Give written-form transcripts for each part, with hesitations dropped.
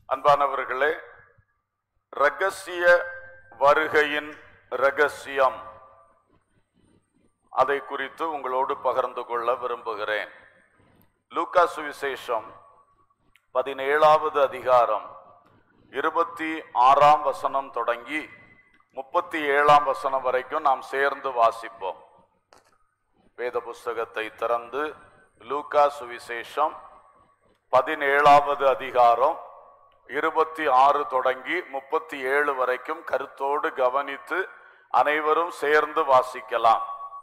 அன்பானவர்களே, இரகசிய வருகையின் இரகசியம், அதை குறித்து உங்களோடு பகிர்ந்து கொள்ள விரும்புகிறேன். லூக்கா சுவிசேஷம் 17வது அதிகாரம் 26ஆம் வசனம் தொடங்கி 37ஆம் வசனம் வரைக்கும் நாம் சேர்ந்து வாசிப்போம். வேத புஸ்தகத்தை திறந்து லூக்கா சுவிசேஷம் 17வது அதிகாரம் 26 தொடங்கி 37 வரைக்கும் கருத்தோடு கவனித்து அனைவரும் சேர்ந்து வாசிக்கலாம்.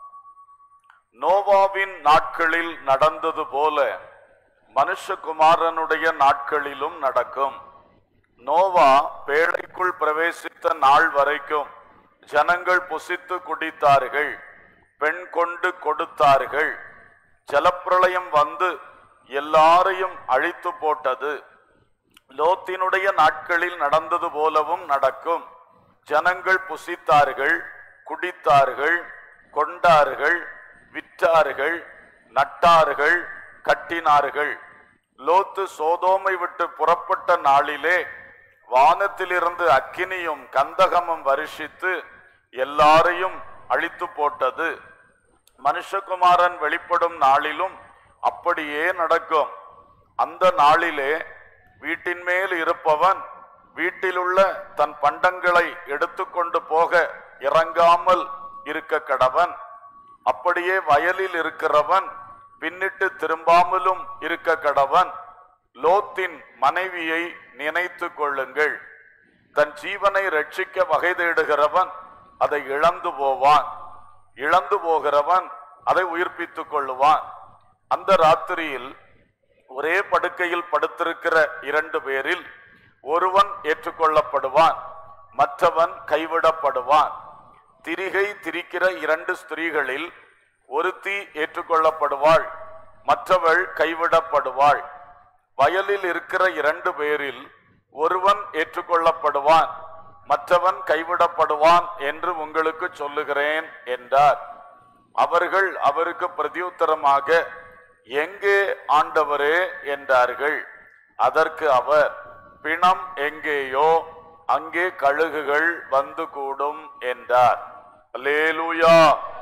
நோவாவின் நாட்களில் நடந்தது போல மனுஷகுமாரனுடைய நாட்களிலும் நடக்கும். நோவா பேழைக்குள் பிரவேசித்த நாள் வரைக்கும் ஜனங்கள் புசித்து குடித்தார்கள், பெண் கொண்டு கொடுத்தார்கள். ஜலப்பிரளயம் வந்து எல்லாரையும் அழித்து போட்டது. லோத்தினுடைய நாட்களில் நடந்தது போலவும் நடக்கும். ஜனங்கள் புசித்தார்கள், குடித்தார்கள், கொண்டார்கள், விற்றார்கள், நட்டார்கள், கட்டினார்கள். லோத்து சோதோமை விட்டு புறப்பட்ட நாளிலே வானத்திலிருந்து அக்கினியும் கந்தகமும் வருஷித்து எல்லாரையும் அழித்து போட்டது. மனுஷகுமாரன் வெளிப்படும் நாளிலும் அப்படியே நடக்கும். அந்த நாளிலே வீட்டின் மேல் இருப்பவன் வீட்டிலுள்ள தன் பண்டங்களை எடுத்துக்கொண்டு போக இறங்காமல் இருக்க கடவன். அப்படியே வயலில் இருக்கிறவன் பின்னிட்டு திரும்பாமலும் இருக்க கடவன். லோத்தின் மனைவியை நினைத்து கொள்ளுங்கள். தன் ஜீவனை ரட்சிக்க வகை தேடுகிறவன் அதை இழந்து போவான், இழந்து போகிறவன் அதை உயிர்ப்பித்துக் கொள்ளுவான். அந்த ராத்திரியில் ஒரே படுக்கையில் படுத்திருக்கிற 2 பேரில் ஒருவன் ஏற்றுக்கொள்ளப்படுவான், மற்றவன் கைவிடப்படுவான். திரிகை திரிக்கிற 2 ஸ்திரீகளில் ஒருத்தி ஏற்றுக்கொள்ளப்படுவாள், மற்றவள் கைவிடப்படுவாள். வயலில் இருக்கிற 2 பேரில் ஒருவன் ஏற்றுக்கொள்ளப்படுவான், மற்றவன் கைவிடப்படுவான் என்று உங்களுக்கு சொல்லுகிறேன் என்றார். அவர்கள் அவருக்கு பிரதியுத்தரமாக, எங்கே ஆண்டவரே என்றார்கள். அதற்கு அவர், பிணம் எங்கேயோ அங்கே கழுகுகள் வந்து கூடும் என்றார். அல்லேலூயா.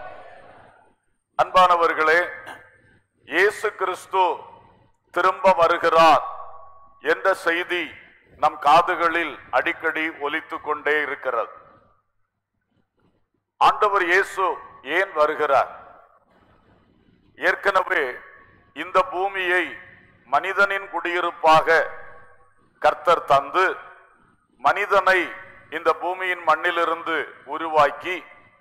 அன்பானவர்களே, இயேசு கிறிஸ்து திரும்ப வருகிறார் என்ற செய்தி நம் காதுகளில் அடிக்கடி ஒலித்துக் கொண்டே இருக்கிறது. ஆண்டவர் இயேசு ஏன் வருகிறார்? ஏற்கனவே இந்த பூமியை மனிதனின் குடியிருப்பாக கர்த்தர் தந்து மனிதனை இந்த பூமியின் மண்ணிலிருந்து உருவாக்கி,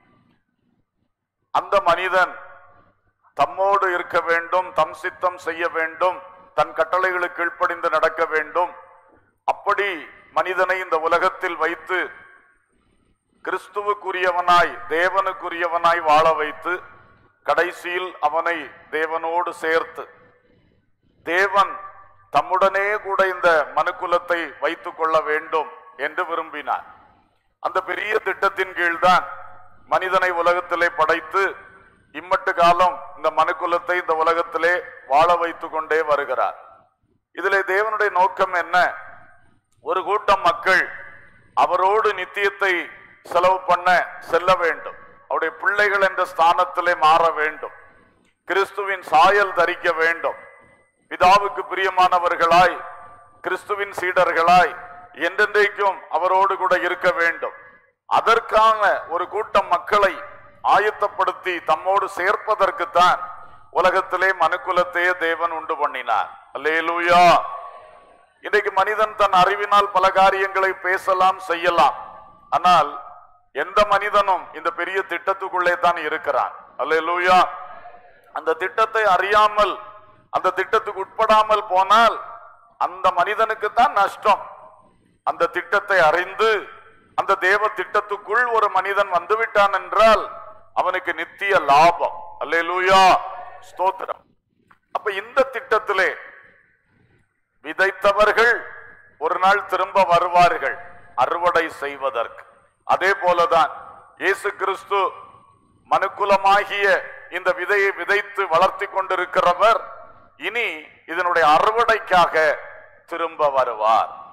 அந்த மனிதன் தம்மோடு இருக்க வேண்டும், தம் சித்தம் செய்ய வேண்டும், தன் கட்டளைகளுக்கு கீழ்ப்படிந்து நடக்க வேண்டும். அப்படி மனிதனை இந்த உலகத்தில் வைத்து கிறிஸ்துவுக்குரியவனாய் தேவனுக்குரியவனாய் வாழ வைத்து கடைசியில் அவனை தேவனோடு சேர்த்து தேவன் தம்முடனே கூட இந்த மனுக்குலத்தை வைத்துக் கொள்ள வேண்டும் என்று விரும்பினார். அந்த பெரிய திட்டத்தின் கீழ்தான் மனிதனை உலகத்திலே படைத்து இம்மட்டு காலம் இந்த மனுக்குலத்தை இந்த உலகத்திலே வாழ வைத்துக் கொண்டே வருகிறார். இதிலே தேவனுடைய நோக்கம் என்ன? ஒரு கூட்டம் மக்கள் அவரோடு நித்தியத்தை செலவு பண்ண செல்ல வேண்டும், அவருடைய பிள்ளைகள் என்ற ஸ்தானத்திலே மாற வேண்டும், கிறிஸ்துவின் சாயல் தரிக்க வேண்டும், பிதாவுக்கு பிரியமானவர்களாய் கிறிஸ்துவின் சீடர்களாய் என்றென்றைக்கும் அவரோடு கூட இருக்க வேண்டும். அதற்கான ஒரு கூட்டம் மக்களை ஆயத்தப்படுத்தி தம்மோடு சேர்ப்பதற்குத்தான் உலகத்திலே மனுக்குலத்தையே தேவன் உண்டு பண்ணினார். அல்லேலூயா. இன்றைக்கு மனிதன் தன் அறிவினால் பல காரியங்களை பேசலாம், செய்யலாம். ஆனால் எந்த மனிதனும் இந்த பெரிய திட்டத்துக்குள்ளே தான் இருக்கிறான். அல்லேலூயா. அந்த திட்டத்தை அறியாமல், அந்த திட்டத்துக்கு உட்படாமல் போனால் அந்த மனிதனுக்கு தான் நஷ்டம். அந்த திட்டத்தை அறிந்து அந்த தேவ திட்டத்துக்குள் ஒரு மனிதன் வந்துவிட்டான் என்றால் அவனுக்கு நித்திய லாபம். அல்லேலூயா, ஸ்தோத்திரம். அப்ப இந்த திட்டத்திலே விதைத்தவர்கள் ஒரு நாள் திரும்ப வருவார்கள் அறுவடை செய்வதற்கு. அதே போலதான் இயேசு கிறிஸ்து மனுக்குலமாகிய இந்த விதையை விதைத்து வளர்த்தி கொண்டிருக்கிறவர் இனி இதனுடைய அறுவடைக்காக திரும்ப வருவார்.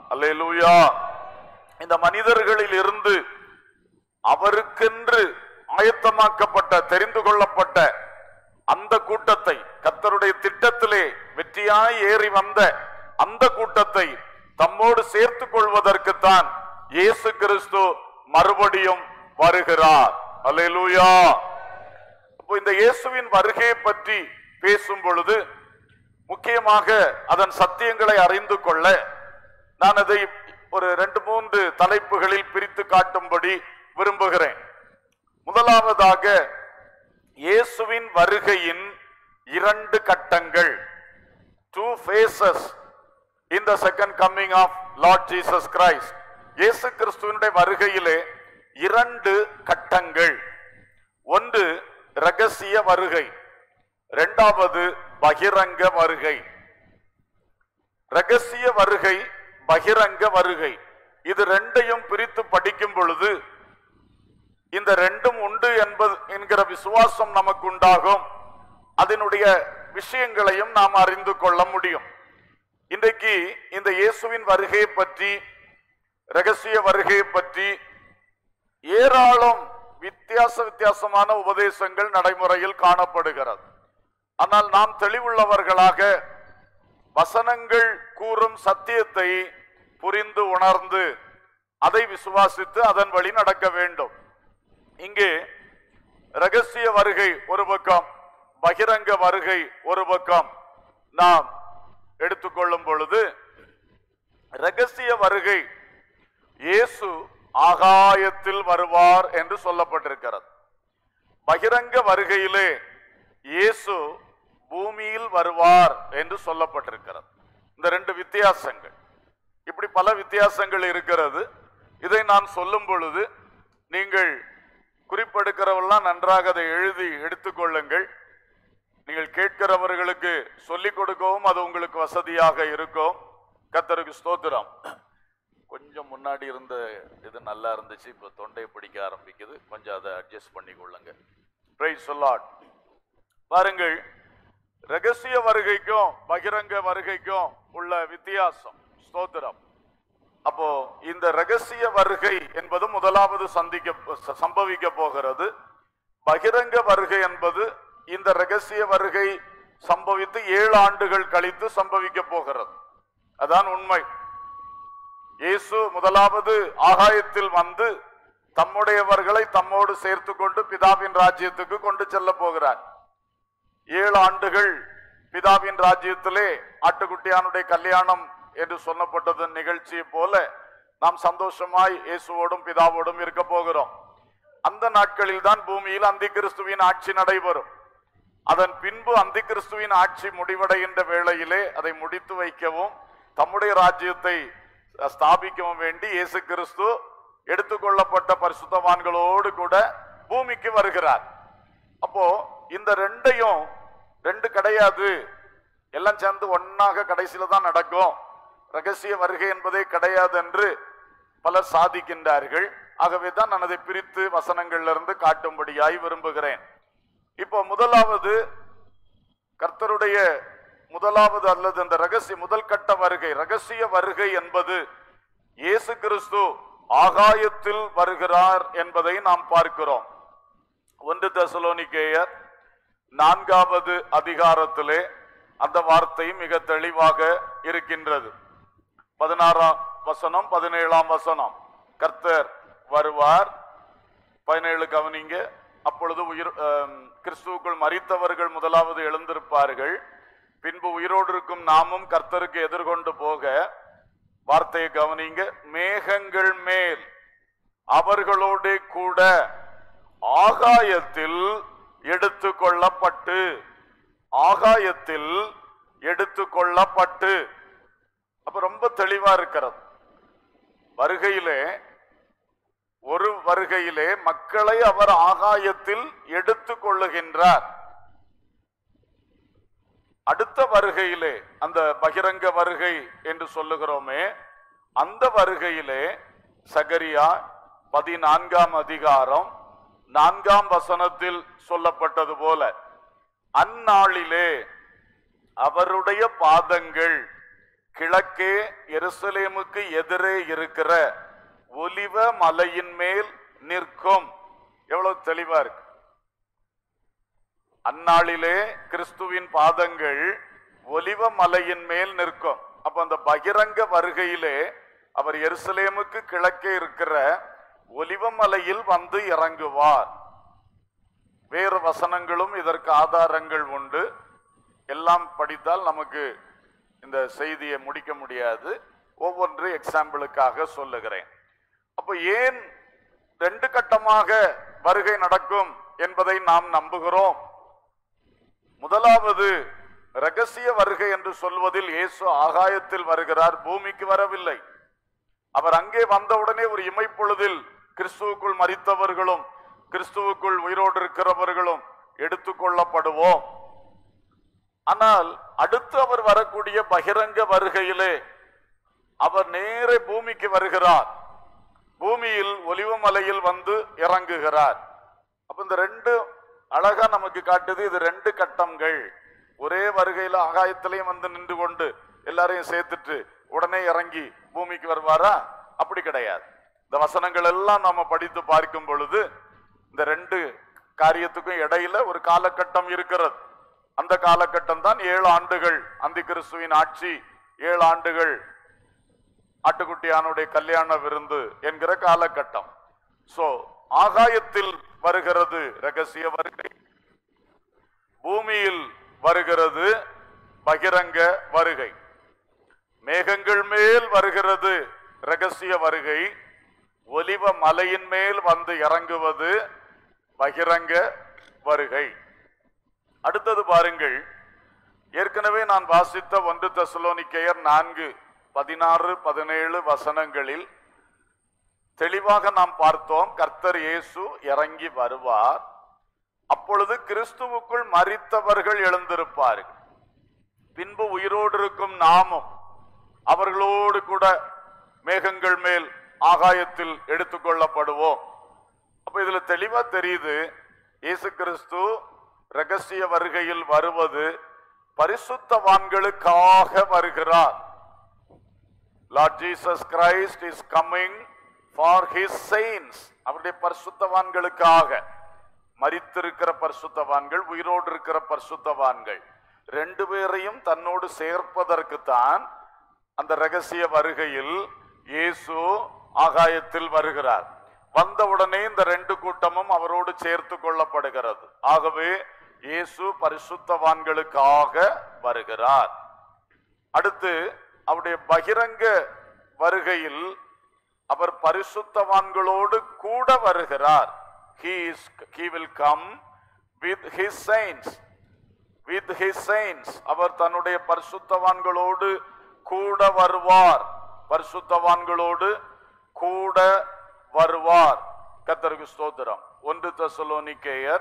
அல்லேலூயா. இந்த மனிதர்களில் இருந்து அவருக்கென்று ஆயத்தமாக்கப்பட்ட தெரிந்து கொள்ளப்பட்ட அந்த கூட்டத்தை, கர்த்தருடைய திட்டத்திலே வெற்றியாய் ஏறி வந்த அந்த கூட்டத்தை தம்மோடு சேர்த்துக் கொள்வதற்குத்தான் இயேசு கிறிஸ்து மறுபடியும் வருகிறார். அல்லேலூயா. அப்போ இந்த இயேசுவின் வருகையை பற்றி பேசும் பொழுது முக்கியமாக அதன் சத்தியங்களை அறிந்து கொள்ள நான் அதை ஒரு 2-3 தலைப்புகளில் பிரித்து காட்டும்படி விரும்புகிறேன். முதலாவதாக இயேசுவின் வருகையின் 2 கட்டங்கள், 2 phases in the second coming of Lord Jesus Christ. இயேசு கிறிஸ்துவினுடைய வருகையிலே 2 கட்டங்கள். ஒன்று இரகசிய வருகை, இரண்டாவது பகிரங்க வருகை. இரகசிய வருகை, பகிரங்க வருகை, இது 2ஐயும் பிரித்து படிக்கும் பொழுது இந்த 2ம் உண்டு என்கிற விசுவாசம் நமக்கு உண்டாகும். அதனுடைய விஷயங்களையும் நாம் அறிந்து கொள்ள முடியும். இன்றைக்கு இந்த இயேசுவின் வருகையை பற்றி, இரகசிய வருகையை பற்றி ஏராளம் வித்தியாசமான உபதேசங்கள் நடைமுறையில் காணப்படுகிறது. ஆனால் நாம் தெளிவுள்ளவர்களாக வசனங்கள் கூறும் சத்தியத்தை புரிந்து உணர்ந்து அதை விசுவாசித்து அதன் வழி நடக்க வேண்டும். இங்கே இரகசிய வருகை ஒரு பக்கம், பகிரங்க வருகை ஒரு பக்கம் நாம் எடுத்துக்கொள்ளும் பொழுது, இரகசிய வருகை இயேசு ஆகாயத்தில் வருவார் என்று சொல்லப்பட்டிருக்கிறது. பகிரங்க வருகையிலே இயேசு பூமியில் வருவார் என்று சொல்லப்பட்டிருக்கிறது. இந்த 2 வித்தியாசங்கள், இப்படி பல வித்தியாசங்கள் இருக்கிறது. இதை நான் சொல்லும் பொழுது நீங்கள் குறிப்பெடுக்கிறவெல்லாம் நன்றாக அதை எழுதி எடுத்துக்கொள்ளுங்கள். நீங்கள் கேட்கிறவர்களுக்கு சொல்லிக் கொடுக்கவும் அது உங்களுக்கு வசதியாக இருக்கும். கர்த்தருக்கு ஸ்தோத்திரம். கொஞ்சம் முன்னாடி இருந்த இது நல்லா இருந்துச்சு, இப்போ தொண்டையை பிடிக்க ஆரம்பிக்குது, கொஞ்சம் அதை அட்ஜஸ்ட் பண்ணி கொள்ளுங்க. Praise the Lord. பாருங்கள், இரகசிய வருகைக்கும் பகிரங்க வருகைக்கும் உள்ள வித்தியாசம். ஸ்தோத்திரம். அப்போ இந்த இரகசிய வருகை என்பது முதலாவது சம்பவிக்க போகிறது. பகிரங்க வருகை என்பது இந்த இரகசிய வருகை சம்பவித்து 7 ஆண்டுகள் கழித்து சம்பவிக்க போகிறது. அதான் உண்மை. இயேசு முதலாவது ஆகாயத்தில் வந்து தம்முடையவர்களை தம்மோடு சேர்த்து கொண்டு பிதாவின் ராஜ்யத்துக்கு கொண்டு செல்ல போகிறார். 7 ஆண்டுகள் பிதாவின் ராஜ்யத்திலே ஆட்டுக்குட்டியானுடைய கல்யாணம் என்று சொல்லப்பட்டது நிகழ்ச்சியை போல நாம் சந்தோஷமாய் இயேசுவோடும் பிதாவோடும் இருக்க போகிறோம். அந்த நாட்களில் தான் பூமியில் அந்தி கிறிஸ்துவின் ஆட்சி நடைபெறும். அதன் பின்பு அந்தி கிறிஸ்துவின் ஆட்சி முடிவடைகின்ற வேளையிலே அதை முடித்து வைக்கவும் தம்முடைய ராஜ்யத்தை ஸ்தாபிக்கவும் வேண்டி இயேசு கிறிஸ்து எடுத்துக்கொள்ளப்பட்ட பரிசுத்தவான்களோடு கூட பூமிக்கு வருகிறார். அப்போ இந்த 2ஐயும் 2 கிடையாது, எல்லாம் சேர்ந்து ஒன்னாக கடைசியில தான் நடக்கும், ரகசிய வருகை என்பதே கிடையாது என்று பலர் சாதிக்கின்றார்கள். ஆகவே தான் நான் அதை பிரித்து வசனங்களிலிருந்து காட்டும்படியாய் விரும்புகிறேன். இப்போ முதலாவது கர்த்தருடைய முதலாவது அல்லது அந்த முதல் கட்ட வருகை, ரகசிய வருகை என்பது இயேசு கிறிஸ்து ஆகாயத்தில் வருகிறார் என்பதை நாம் பார்க்கிறோம். 1 தெசலோனிக்கேயர் 4வது அதிகாரத்திலே அந்த வார்த்தை மிக தெளிவாக இருக்கின்றது. 16ஆம் வசனம் 17ஆம் வசனம், கர்த்தர் வருவார். 17 கவனிங்க. அப்பொழுது கிறிஸ்துவுக்குள் மரித்தவர்கள் முதலாவது எழுந்திருப்பார்கள், பின்பு உயிரோடு இருக்கும் நாமும் கர்த்தருக்கு எதிர்கொண்டு போக, வார்த்தையை கவனிங்க, மேகங்கள் மேல் அவர்களோடு கூட ஆகாயத்தில் எடுத்துக்கொள்ளப்பட்டு, ஆகாயத்தில் எடுத்துக்கொள்ளப்பட்டு. அப்ப ரொம்ப தெளிவா இருக்கிறது. வருகையிலே, ஒரு வருகையிலே மக்களை அவர் ஆகாயத்தில் எடுத்துக் கொள்ளுகின்றார். அடுத்த வருகையிலே, அந்த பகிரங்க வருகை என்று சொல்லுகிறோமே, அந்த வருகையிலே சகரியா 14ஆம் அதிகாரம் 4ஆம் வசனத்தில் சொல்லப்பட்டது போல, அந்நாளிலே அவருடைய பாதங்கள் கிழக்கே எருசலேமுக்கு எதிரே இருக்கிற ஒலிவ மலையின் மேல் நிற்கும். எவ்வளவு தெளிவா இருக்கு. அந்நாளிலே கிறிஸ்துவின் பாதங்கள் ஒலிவ மலையின் மேல் நிற்கும். அப்ப அந்த பகிரங்க வருகையிலே அவர் எருசலேமுக்கு கிழக்கே இருக்கிற ஒலிவ மலையில் வந்து இறங்குவார். வேறு வசனங்களும் இதற்கு ஆதாரங்கள் உண்டு. எல்லாம் படித்தால் நமக்கு இந்த செய்தியை முடிக்க முடியாது. ஒவ்வொன்று எக்ஸாம்பிளுக்காக சொல்லுகிறேன். அப்ப ஏன் 2 கட்டமாக வருகை நடக்கும் என்பதை நாம் நம்புகிறோம். முதலாவது, ரகசிய வருகை என்று சொல்வதில் இயேசு ஆகாயத்தில் வருகிறார், பூமிக்கு வரவில்லை. அவர் அங்கே வந்தவுடனே ஒரு இமைப்பொழுதில் கிறிஸ்துவுக்குள் மரித்தவர்களும் கிறிஸ்துவுக்குள் உயிரோடு இருக்கிறவர்களும் எடுத்துக்கொள்ளப்படுவோம். ஆனால் அடுத்து அவர் வரக்கூடிய பகிரங்க வருகையிலே அவர் நேரே பூமிக்கு வருகிறார். பூமியில் ஒலிவமலையில் வந்து இறங்குகிறார். அப்ப இந்த 2 அழகா நமக்கு காட்டுது. இது 2 கட்டங்கள். ஒரே வருகையில ஆகாயத்திலையும் வந்து நின்று கொண்டு எல்லாரையும் சேர்த்துட்டு உடனே இறங்கி பூமிக்கு வருவாரா? அப்படி கிடையாது. இந்த வசனங்கள் எல்லாம் நாம படித்து பார்க்கும் பொழுது இந்த 2 காரியத்துக்கும் இடையில ஒரு காலகட்டம் இருக்கிறது. அந்த காலகட்டம் தான் 7 ஆண்டுகள் அந்தி கிறிஸ்துவின் ஆட்சி, 7 ஆண்டுகள் ஆட்டுக்குட்டியானுடைய கல்யாண விருந்து என்கிற காலகட்டம். சோ ஆகாயத்தில் வருகிறது ரகசிய வருகை, பூமியில் வருகிறது பகிரங்க வருகை. மேகங்கள் மேல் வருகிறது ரகசிய வருகை, ஒலிவ மலையின் மேல் வந்து இறங்குவது பகிரங்க வருகை. அடுத்தது பாருங்கள், ஏற்கனவே நான் வாசித்த 1 தெசலோனிக்கேயர் 4:16-17 வசனங்களில் தெளிவாக நாம் பார்த்தோம். கர்த்தர் இயேசு இறங்கி வருவார், அப்பொழுது கிறிஸ்துவுக்குள் மரித்தவர்கள் எழுந்திருப்பார்கள், பின்பு உயிரோடு இருக்கும் நாமும் அவர்களோடு கூட மேகங்கள் மேல் ஆகாயத்தில் எடுத்துக்கொள்ளப்படுவோம். அப்ப இதுல தெளிவா தெரியுது, இயேசு கிறிஸ்து ரகசிய வருகையில் வருவது பரிசுத்தவான்களுக்காக வருகிறார். Lord Jesus Christ is coming for his saints. அவருடைய பரிசுத்தவான்களுக்காக, மரித்திருக்கிற பரிசுத்தவான்கள், உயிரோடு இருக்கிற பரிசுத்தவான்கள் 2 பேரையும் தன்னோடு சேர்ப்பதற்கு தான் அந்த ரகசிய வருகையில் இயேசு ஆகாயத்தில் வருகிறார். வந்தவுடனே இந்த 2 கூட்டமும் அவரோடு சேர்த்து கொள்ளப்படுகிறது. ஆகவே இயேசு பரிசுத்தவான்களுக்காக வருகிறார். அடுத்து அவருடைய பகிரங்க வருகையில் அவர் பரிசுத்தவான்களோடு கூட வருகிறார். He will come with his saints. With his saints. அவர் தன்னுடைய பரிசுத்தவான்களோடு கூட வருவார். பரிசுத்தவான்களோடு கூட வருவார். கர்த்தருக்கு ஸ்தோத்திரம். 1 தெசலோனிக்கேயர்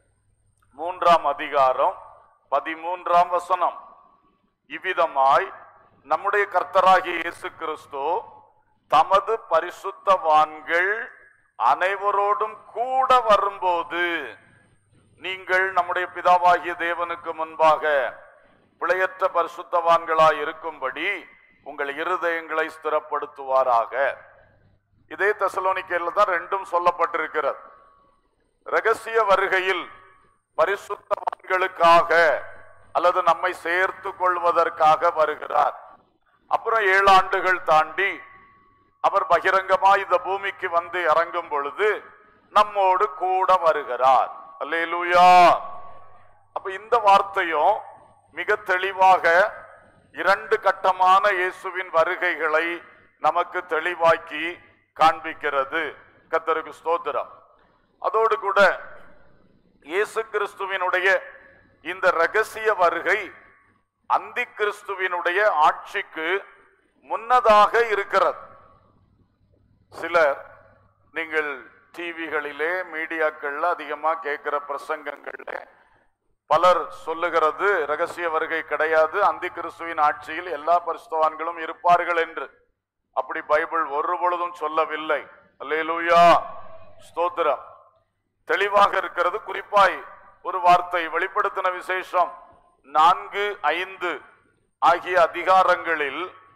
3:13 இவ்விதமாய் நம்முடைய கர்த்தராகிய இயேசு கிறிஸ்து தமது பரிசுத்தவான்கள் அனைவரோடும் கூட வரும்போது நீங்கள் நம்முடைய பிதாவாகிய தேவனுக்கு முன்பாக பிழையற்ற பரிசுத்தவான்களாய் இருக்கும்படி உங்கள் இருதயங்களை ஸ்திரப்படுத்துவாராக. இதே தெசலோனிக்கேயர்ல தான் 2ம் சொல்லப்பட்டிருக்கிறது. ரகசிய வருகையில் பரிசுத்தவான்களுக்காக அல்லது நம்மை சேர்த்து கொள்வதற்காக வருகிறார். அப்புறம் 7 ஆண்டுகள் தாண்டி அவர் பகிரங்கமாய் இந்த பூமிக்கு வந்து இறங்கும் பொழுது நம்மோடு கூட வருகிறார். அல்லேலூயா. அப்ப இந்த வார்த்தையும் மிக தெளிவாக 2 கட்டமான இயேசுவின் வருகைகளை நமக்கு தெளிவாக்கி காண்பிக்கிறது. கர்த்தருக்கு ஸ்தோத்திரம். அதோடு கூட இயேசு கிறிஸ்துவினுடைய இந்த ரகசிய வருகை அந்தி கிறிஸ்துவினுடைய ஆட்சிக்கு முன்னதாக இருக்கிறது. சிலர் நீங்கள் டிவிகளிலே மீடியாக்கள்ல அதிகமா கேட்கிற பிரசங்கங்கள்ல பலர் சொல்லுகிறது ரகசிய வருகை கிடையாது, அந்தி கிறிஸ்துவின் ஆட்சியில் எல்லா பரிசுத்தவான்களும் இருப்பார்கள் என்று. அப்படி பைபிள் ஒரு பொழுதும் சொல்லவில்லை. அல்லேலூயா, ஸ்தோத்திரம். தெளிவாக இருக்கிறது. குறிப்பாய் ஒரு வார்த்தை வெளிப்படுத்தின விசேஷம் 4, 5 ஆகிய அதிகாரங்களில்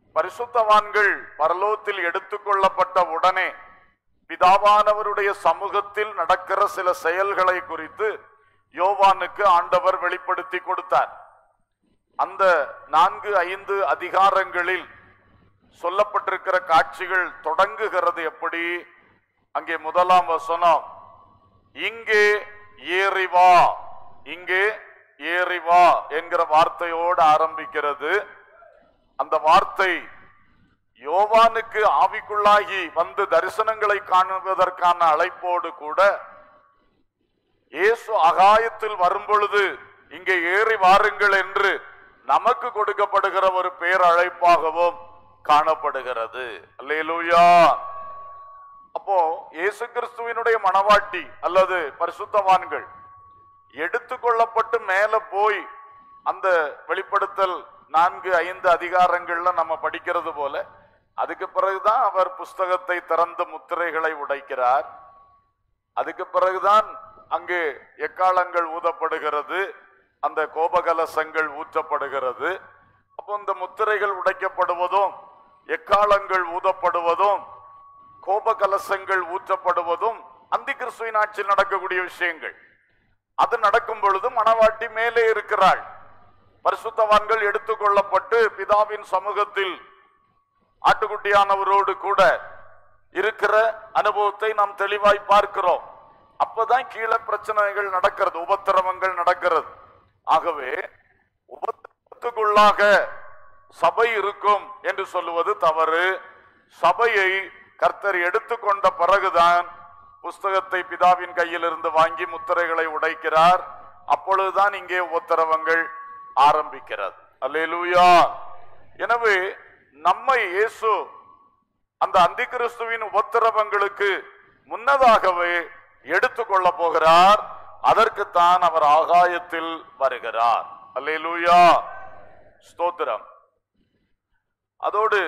பரிசுத்தவான்கள் பரலோகத்தில் எடுத்துக்கொள்ளப்பட்ட உடனே பிதாவானவருடைய சமூகத்தில் நடக்கிற சில செயல்களை குறித்து யோவானுக்கு ஆண்டவர் வெளிப்படுத்தி கொடுத்தார். அந்த 4-5 அதிகாரங்களில் சொல்லப்பட்டிருக்கிற காட்சிகள் தொடங்குகிறது எப்படி? அங்கே முதலாம் வசனம், இங்கே ஏறி வா, இங்கே ஏறி வா என்கிற வார்த்தையோடு ஆரம்பிக்கிறது. அந்த வார்த்தை யோவானுக்கு ஆவிக்குள்ளாகி வந்து தரிசனங்களை காணுவதற்கான அழைப்போடு கூட இயேசு ஆகாயத்தில் வரும்பொழுது இங்கே ஏறி வாருங்கள் என்று நமக்கு கொடுக்கப்படுகிற ஒரு பேரழைப்பாகவும் காணப்படுகிறது. அல்லேலூயா. அப்போ இயேசு கிறிஸ்துவினுடைய மணவாட்டி அல்லது பரிசுத்தவான்கள் எடுத்துக்கொள்ளப்பட்டு மேல போய் அந்த வெளிப்படுத்தல் 4-5 அதிகாரங்கள்ல நம்ம படிக்கிறது போல அதுக்கு பிறகுதான் அவர் புஸ்தகத்தை திறந்து முத்திரைகளை உடைக்கிறார். அதுக்கு பிறகுதான் அங்கு எக்காளங்கள் ஊதப்படுகிறது, அந்த கோபகலசங்கள் ஊற்றப்படுகிறது. அப்போ இந்த முத்திரைகள் உடைக்கப்படுவதும் எக்காளங்கள் ஊதப்படுவதும் கோபகலசங்கள் ஊற்றப்படுவதும் அந்தி கிறிஸ்துவின் ஆட்சியில் நடக்கக்கூடிய விஷயங்கள். அது நடக்கும் பொழுது மணவாட்டி மேலே இருக்கிறாள். பரிசுத்தவான்கள் எடுத்துக்கொள்ளப்பட்டு பிதாவின் சமூகத்தில் ஆட்டுக்குட்டியானவரோடு கூட இருக்கிற அனுபவத்தை நாம் தெளிவாய் பார்க்கிறோம். அப்பதான் கீழே பிரச்சனைகள் நடக்கிறது, உபத்திரவங்கள் நடக்கிறது. ஆகவே உபத்திரவத்துக்குள்ளாக சபை இருக்கும் என்று சொல்லுவது தவறு. சபையை கர்த்தர் எடுத்துக்கொண்ட பிறகுதான் புஸ்தகத்தை பிதாவின் கையில் இருந்து வாங்கி முத்திரைகளை உடைக்கிறார். அப்பொழுதுதான் இங்கே உபத்திரவங்கள் ஆரம்பிக்கிறது. அல்லேலூயா. எனவே நம்மை இயேசு அந்த அந்தி கிறிஸ்துவின் உபத்திரவங்களுக்கு முன்னதாகவே எடுத்துக்கொள்ள போகிறார். அதற்குத்தான் அவர் ஆகாயத்தில் வருகிறார். அல்லேலூயா, ஸ்தோத்திரம். அதோடு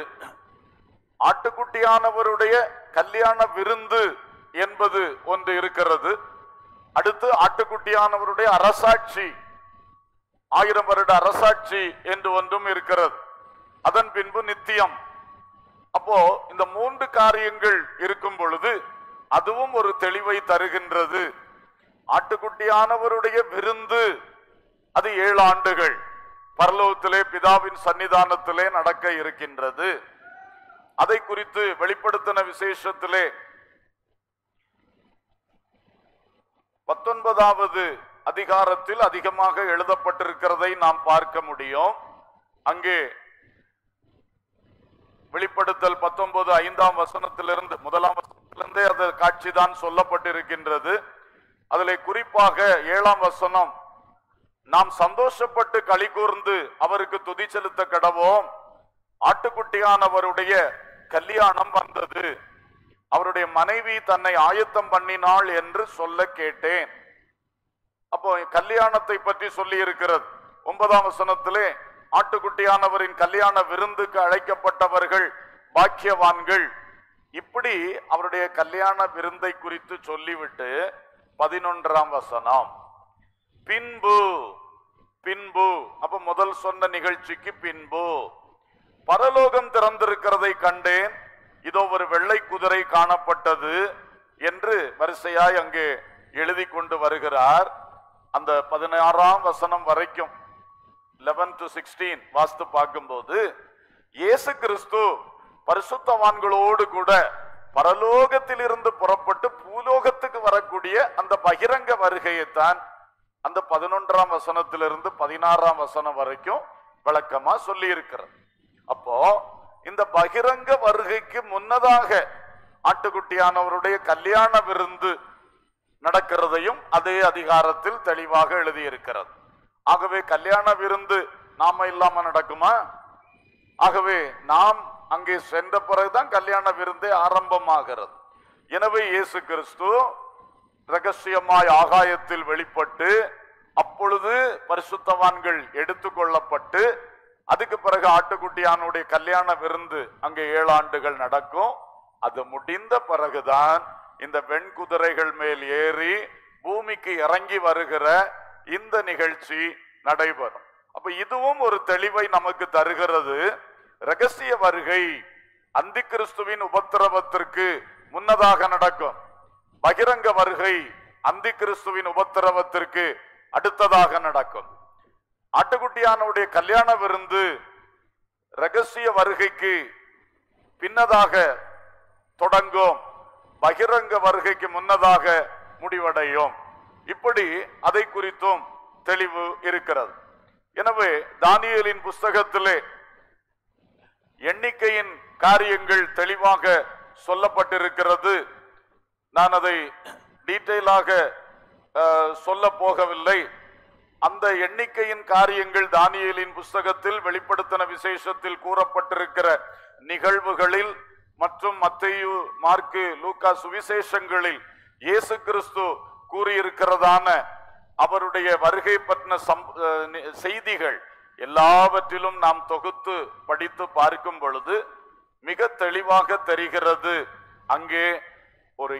ஆட்டுக்குட்டியானவருடைய கல்யாண விருந்து என்பது ஒன்று இருக்கிறது. அடுத்து ஆட்டுக்குட்டியானவருடைய அரசாட்சி, 1000 வருட அரசாட்சி என்று ஒன்றும் இருக்கிறது. அதன் பின்பு நித்தியம். அப்போ இந்த 3 காரியங்கள் இருக்கும் பொழுது அதுவும் ஒரு தெளிவை தருகின்றது. ஆட்டுக்குட்டியானவருடைய விருந்து அது 7 ஆண்டுகள் பரலோகத்திலே பிதாவின் சன்னிதானத்திலே நடக்க இருக்கின்றது. அதை குறித்து வெளிப்படுத்தின விசேஷத்திலே 19வது அதிகாரத்தில் அதிகமாக எழுதப்பட்டிருக்கிறதை நாம் பார்க்க முடியும். அங்கே வெளிப்படுத்தல் 19:5 வசனத்திலிருந்து 1ஆம் வசனத்திலிருந்தே அது காட்சிதான் சொல்லப்பட்டிருக்கின்றது. அதிலே குறிப்பாக 7ஆம் வசனம், நாம் சந்தோஷப்பட்டு களி கூர்ந்து அவருக்கு துதி செலுத்த கடவோம், ஆட்டுக்குட்டியானவருடைய கல்யாணம் வந்தது, அவருடைய மனைவி தன்னை ஆயத்தம் பண்ணினாள் என்று சொல்ல கேட்டேன். அப்போ கல்யாணத்தை பற்றி சொல்லி இருக்கிறது. 9ஆம் வசனத்திலே ஆட்டுக்குட்டியானவரின் கல்யாண விருந்துக்கு அழைக்கப்பட்டவர்கள் பாக்கியவான்கள். இப்படி அவருடைய கல்யாண விருந்தை குறித்து சொல்லிவிட்டு 11ஆம் வசனம், பின்பு பின்பு, அப்ப முதல் சொன்ன நிகழ்ச்சிக்கு பின்பு பரலோகம் திறந்திருக்கிறதை கண்டேன், இதோ ஒரு வெள்ளை குதிரை காணப்பட்டது என்று வரிசையாய் அங்கே எழுதி கொண்டு வருகிறார். அந்த 16ஆம் வசனம் வரைக்கும் 11 to 16 வாஸ்து பார்க்கும்போது இயேசு கிறிஸ்து பரிசுத்தவான்களோடு கூட பரலோகத்தில் இருந்து புறப்பட்டு பூலோகத்துக்கு வரக்கூடிய அந்த பகிரங்க வருகையைத்தான் அந்த 11ஆம் வசனத்திலிருந்து 16ஆம் வசனம் வரைக்கும் விளக்கமா சொல்லி இருக்கிறது. அப்போ இந்த பகிரங்க வருகைக்கு முன்னதாக ஆட்டுக்குட்டியானவருடைய கல்யாண விருந்து நடக்கிறதையும் அதே அதிகாரத்தில் தெளிவாக எழுதியிருக்கிறது. ஆகவே கல்யாண விருந்து நாம இல்லாம நடக்குமா? ஆகவே நாம் அங்கே சென்ற பிறகுதான் கல்யாண விருந்தே ஆரம்பமாகிறது. எனவே இயேசு கிறிஸ்து ரகசியமாய் ஆகாயத்தில் வெளிப்பட்டு அப்பொழுது பரிசுத்தவான்கள் எடுத்துக்கொள்ளப்பட்டு அதுக்கு பிறகு ஆட்டுக்குட்டியானுடைய கல்யாண விருந்து அங்கே 7 ஆண்டுகள் நடக்கும். அது முடிந்த பிறகுதான் இந்த வெண்குதிரைகள் மேல் ஏறி பூமிக்கு இறங்கி வருகிற இந்த நிகழ்ச்சி நடைபெறும். அப்ப இதுவும் ஒரு தெளிவை நமக்கு தருகிறது. ரகசிய வருகை அந்தி கிறிஸ்துவின் உபத்திரவத்திற்கு முன்னதாக நடக்கும். பகிரங்க வருகை அந்தி கிறிஸ்துவின் உபத்திரவத்திற்கு அடுத்ததாக நடக்கும். ஆட்டுக்குட்டியானுடைய கல்யாண விருந்து ரகசிய வருகைக்கு பின்னதாக தொடங்கும், பகிரங்க வருகைக்கு முன்னதாக முடிவடையும். இப்படி அதை குறித்தும் தெளிவு இருக்கிறது. எனவே தானியேலின் புஸ்தகத்திலே எண்ணிக்கையின் காரியங்கள் தெளிவாக சொல்லப்பட்டிருக்கிறது. நான் அதை டீட்டெயிலாக சொல்ல போகவில்லை. அந்த எண்ணிக்கையின் காரியங்கள் தானியேலின் புஸ்தகத்தில் வெளிப்படுத்தின விசேஷத்தில் கூறப்பட்டிருக்கிற நிகழ்வுகளில் மற்றும் மத்தேயு, மார்க்கு, லூக்கா சுவிசேஷங்களில் இயேசு கிறிஸ்து கூறியிருக்கிறதான அவருடைய வருகை பற்றின செய்திகள் எல்லாவற்றிலும் நாம் தொகுத்து படித்து பார்க்கும் பொழுது மிக தெளிவாக தெரிகிறது. அங்கே ஒரு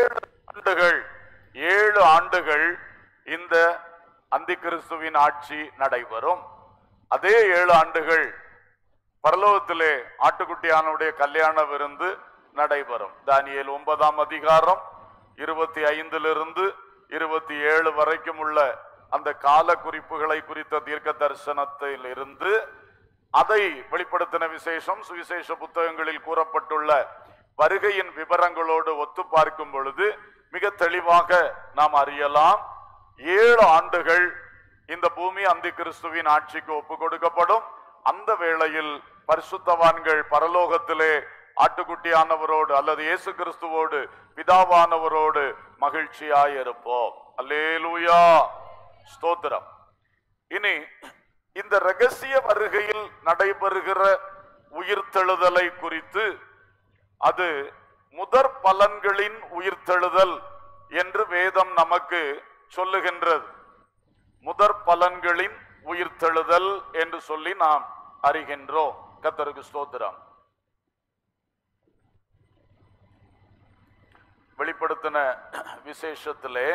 7 ஆண்டுகள் இந்த அந்தி கிறிஸ்துவின் ஆட்சி நடைபெறும். அதே 7 ஆண்டுகள் பரலோகத்திலே ஆட்டுக்குட்டியானுடைய கல்யாண விருந்து நடைபெறும். தானியேல் 9ஆம் அதிகாரம் 25 27 வரைக்கும் உள்ள அந்த கால குறிப்புகளை குறித்த தீர்க்க தரிசனத்தில் இருந்து அதை வெளிப்படுத்தின விசேஷம் சுவிசேஷ புத்தகங்களில் கூறப்பட்டுள்ள வருகையின் விவரங்களோடு ஒத்து பார்க்கும் பொழுது மிக தெளிவாக நாம் அறியலாம். 7 ஆண்டுகள் இந்த பூமி அந்தி கிறிஸ்துவின் ஆட்சிக்கு ஒப்பு கொடுக்கப்படும். அந்த வேளையில் பரிசுத்தவான்கள் பரலோகத்திலே ஆட்டுக்குட்டியானவரோடு அல்லது இயேசு கிறிஸ்துவோடு பிதாவானவரோடு மகிழ்ச்சியாயிருப்போம். அல்லேலூயா, ஸ்தோத்திரம். இனி இந்த ரகசிய வருகையில் நடைபெறுகிற உயிர்த்தெழுதலை குறித்து, அது முதற் பலன்களின் உயிர்த்தெழுதல் என்று வேதம் நமக்கு சொல்லுகின்றது. முதற் பலன்களின் உயிர்த்தெழுதல் என்று சொல்லி நாம் அறிகின்றோம். கர்த்தருக்கு ஸ்தோத்திரம். வெளிப்படுத்தின விசேஷத்திலே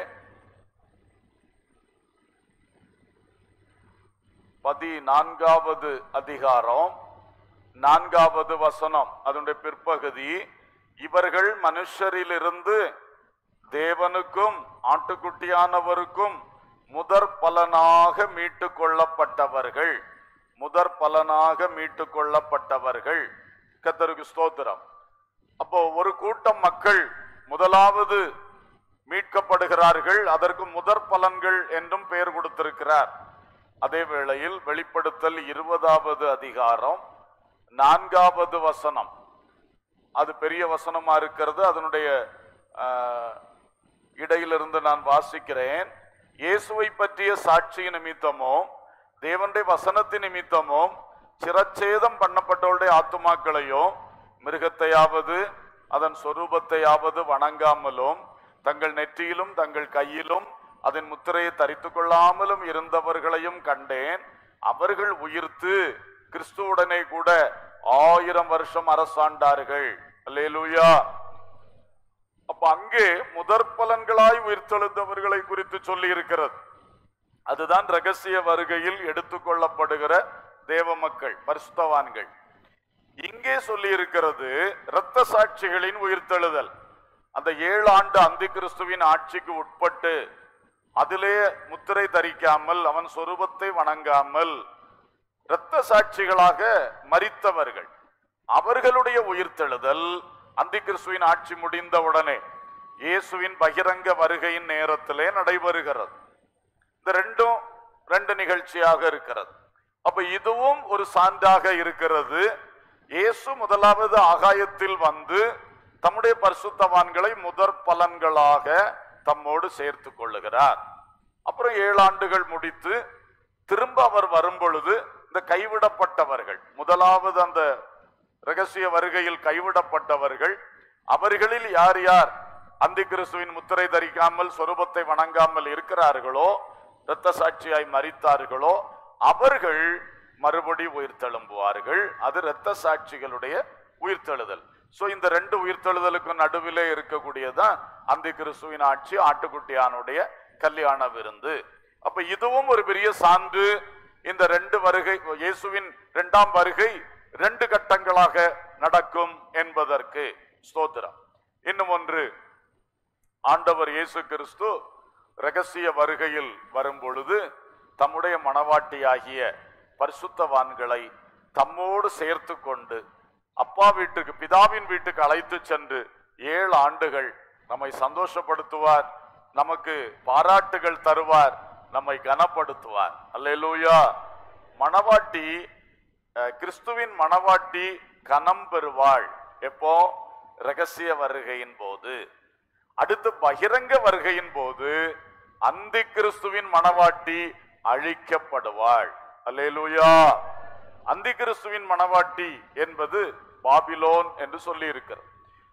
14வது அதிகாரம் 4வது வசனம், அதனுடைய பிற்பகுதி, இவர்கள் மனுஷரிலிருந்து தேவனுக்கும் ஆட்டுக்குட்டியானவருக்கும் முதற் பலனாக மீட்டு கொள்ளப்பட்டவர்கள். முதற் பலனாக மீட்டு கொள்ளப்பட்டவர்கள். கர்த்தருக்கு ஸ்தோத்திரம். அப்போ ஒரு கூட்டம் மக்கள் முதலாவது மீட்கப்படுகிறார்கள். அதற்கு முதற் பலன்கள் என்றும் பெயர் கொடுத்திருக்கிறார். அதே வேளையில் வெளிப்படுத்தல் 20வது அதிகாரம் 4வது வசனம், அது பெரிய வசனமா இருக்கிறது. அதனுடைய இடையிலிருந்து நான் வாசிக்கிறேன். இயேசுவை பற்றிய சாட்சி நிமித்தமும் தேவனுடைய வசனத்தின் நிமித்தமும் சிரச்சேதம் பண்ணப்பட்டவருடைய ஆத்துமாக்களையும் மிருகத்தையாவது அதன் சொரூபத்தையாவது வணங்காமலும் தங்கள் நெற்றியிலும் தங்கள் கையிலும் அதன் முத்திரையை தரித்து கொள்ளாமலும் இருந்தவர்களையும் கண்டேன். அவர்கள் உயிர்த்து கிறிஸ்துவுடனே கூட 1000 வருஷம் அரசாண்டார்கள். அல்லேலூயா. அப்ப அங்கே முதற் பலன்களாய் உயிர்த்தெழுந்தவர்களை குறித்து சொல்லி இருக்கிறது. அதுதான் ரகசிய வருகையில் எடுத்துக்கொள்ளப்படுகிற தேவ மக்கள், பரிசுத்தவான்கள். இங்கே சொல்லி இருக்கிறது இரத்த சாட்சிகளின் உயிர்த்தெழுதல். அந்த 7 ஆண்டு அந்தி கிறிஸ்துவின் ஆட்சிக்கு உட்பட்டு அதிலே முத்திரை தரிக்காமல் அவன் சொரூபத்தை வணங்காமல் இரத்த சாட்சிகளாக மரித்தவர்கள், அவர்களுடைய உயிர்த்தெழுதல் அந்தி கிறிஸ்துவின் ஆட்சி முடிந்தவுடனே இயேசுவின் பகிரங்க வருகையின் நேரத்திலே நடைபெறுகிறது. இந்த ரெண்டு நிகழ்ச்சியாக இருக்கிறது. அப்ப இதுவும் ஒரு சான்றாக இருக்கிறது. இயேசு முதலாவது ஆகாயத்தில் வந்து தம்முடைய பரிசுத்தவான்களை முதற் பலன்களாக தம்மோடு சேர்த்து கொள்ளுகிறார். அப்புறம் 7 ஆண்டுகள் முடித்து திரும்ப அவர் வரும் பொழுது இந்த கைவிடப்பட்டவர்கள், முதலாவது அந்த ரகசிய வருகையில் கைவிடப்பட்டவர்கள், அவர்களில் யார் யார் அந்தி கிறிஸ்துவின் முத்திரை தரிக்காமல் சொரூபத்தை வணங்காமல் இருக்கிறார்களோ, இரத்த சாட்சியாய் மரித்தார்களோ, அவர்கள் மறுபடி உயிர்த்தெழும்புவார்கள். அது இரத்த சாட்சிகளுடைய உயிர்த்தெழுதல். சோ இந்த 2 உயிர்த்தெழுதலுக்கு நடுவிலே இருக்கக்கூடியதான் அந்தி கிறிஸ்துவின் ஆட்சி, ஆட்டுக்குட்டியானுடைய கல்யாண விருந்து. அப்ப இதுவும் ஒரு பெரிய சான்று. இந்த 2 வருகை, இயேசுவின் 2ஆம் வருகை 2 கட்டங்களாக நடக்கும் என்பதற்கு ஸ்தோத்திரம். இன்னும் ஒன்று, ஆண்டவர் இயேசு கிறிஸ்து இரகசிய வருகையில் வரும் பொழுது தம்முடைய மணவாட்டியாகிய பரிசுத்தவான்களை தம்மோடு சேர்த்து கொண்டு அப்பா வீட்டுக்கு, பிதாவின் வீட்டுக்கு அழைத்து சென்று 7 ஆண்டுகள் நம்மை சந்தோஷப்படுத்துவார், நமக்கு பாராட்டுகள் தருவார், நம்மை கனப்படுத்துவார். அல்லேலூயா. மணவாட்டி, கிறிஸ்துவின் மணவாட்டி கனம் பெறுவாள். எப்போ? இரகசிய வருகையின் போது. அடுத்து பகிரங்க வருகையின் போது அந்தி கிறிஸ்துவின் மணவாட்டி அழிக்கப்படுவாள். அல்லேலூயா. அந்தி கிறிஸ்துவின் மணவாட்டி என்பது பாபிலோன் என்று சொல்லி இருக்கிறது.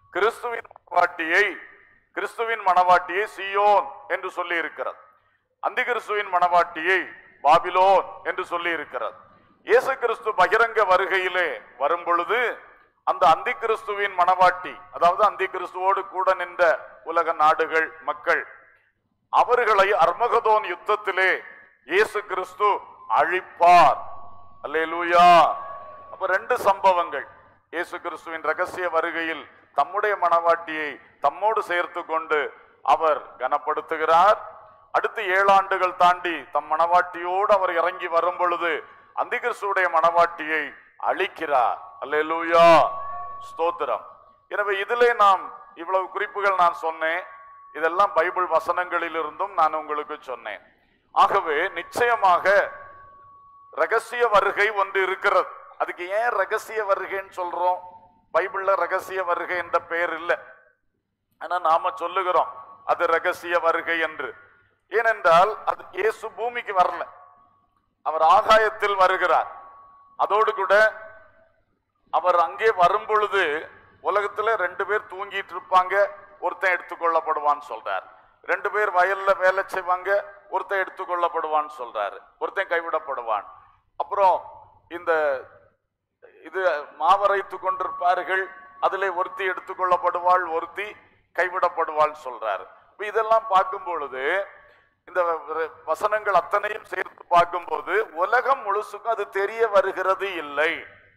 கிறிஸ்துவின் மணவாட்டியை சியோன் என்று சொல்லி இருக்கிறது. அந்தி கிறிஸ்துவின் மணவாட்டியை பாபிலோன் என்று சொல்லி இருக்கிறது. இயேசு கிறிஸ்து பகிரங்க வருகையிலே வரும் பொழுது அந்த அந்தி கிறிஸ்துவின் மணவாட்டி, அதாவது அந்தி கிறிஸ்துவோடு கூட நின்ற உலக நாடுகள், மக்கள், அவர்களை அர்மகதோன் யுத்தத்திலே இயேசு கிறிஸ்து அழிப்பார். அல்லேலூயா. அப்ப 2 சம்பவங்கள். இயேசு கிறிஸ்துவின் இரகசிய வருகையில் தம்முடைய மணவாட்டியை தம்மோடு சேர்த்து கொண்டு அவர் கனப்படுத்துகிறார். அடுத்து 7 ஆண்டுகள் தாண்டி தம் மணவாட்டியோடு அவர் இறங்கி வரும் பொழுது அந்தி கிறிஸ்துவுடைய மணவாட்டியை அழிக்கிறார். அல்லேலூயா. ஸ்தோத்திரம். எனவே இதிலே நாம் இவ்வளவு குறிப்புகள் நான் சொன்னேன். இதெல்லாம் பைபிள் வசனங்களில் இருந்தும் நான் உங்களுக்கு சொன்னேன். ஆகவே நிச்சயமாக ரகசிய வருகை ஒன்று இருக்கிறது. அதுக்கு ஏன் ரகசிய வருகைன்னு சொல்றோம்? பைபிள்ல ரகசிய வருகை என்ற பெயர் இல்லை, ஆனா நாம சொல்லுகிறோம் அது ரகசிய வருகை என்று. ஏனென்றால் அது இயேசு பூமிக்கு வரல, அவர் ஆகாயத்தில் வருகிறார். அதோடு கூட அவர் அங்கே வரும் பொழுது உலகத்துல 2 பேர் தூங்கிட்டு இருப்பாங்க, ஒருத்தன் எடுத்துக்கொள்ளப்படுவான்னு சொல்றார். 2 பேர் வயல்ல வேலை செய்வாங்க, ஒருத்தன் எடுத்துக்கொள்ளப்படுவான்னு சொல்றாரு, ஒருத்தன் கைவிடப்படுவான். அப்புறம் இந்த இது மாவரைத்து கொண்டிருப்பார்கள், அதிலே ஒருத்தி எடுத்துக்கொள்ளப்படுவாள், ஒருத்தி கைவிடப்படுவாள் சொல்றாரு. இதெல்லாம் பார்க்கும் பொழுது, இந்த வசனங்கள் அத்தனையும் சேர்த்து பார்க்கும்போது உலகம் முழுசுக்கும் அது தெரிய வருகிறது இல்லை.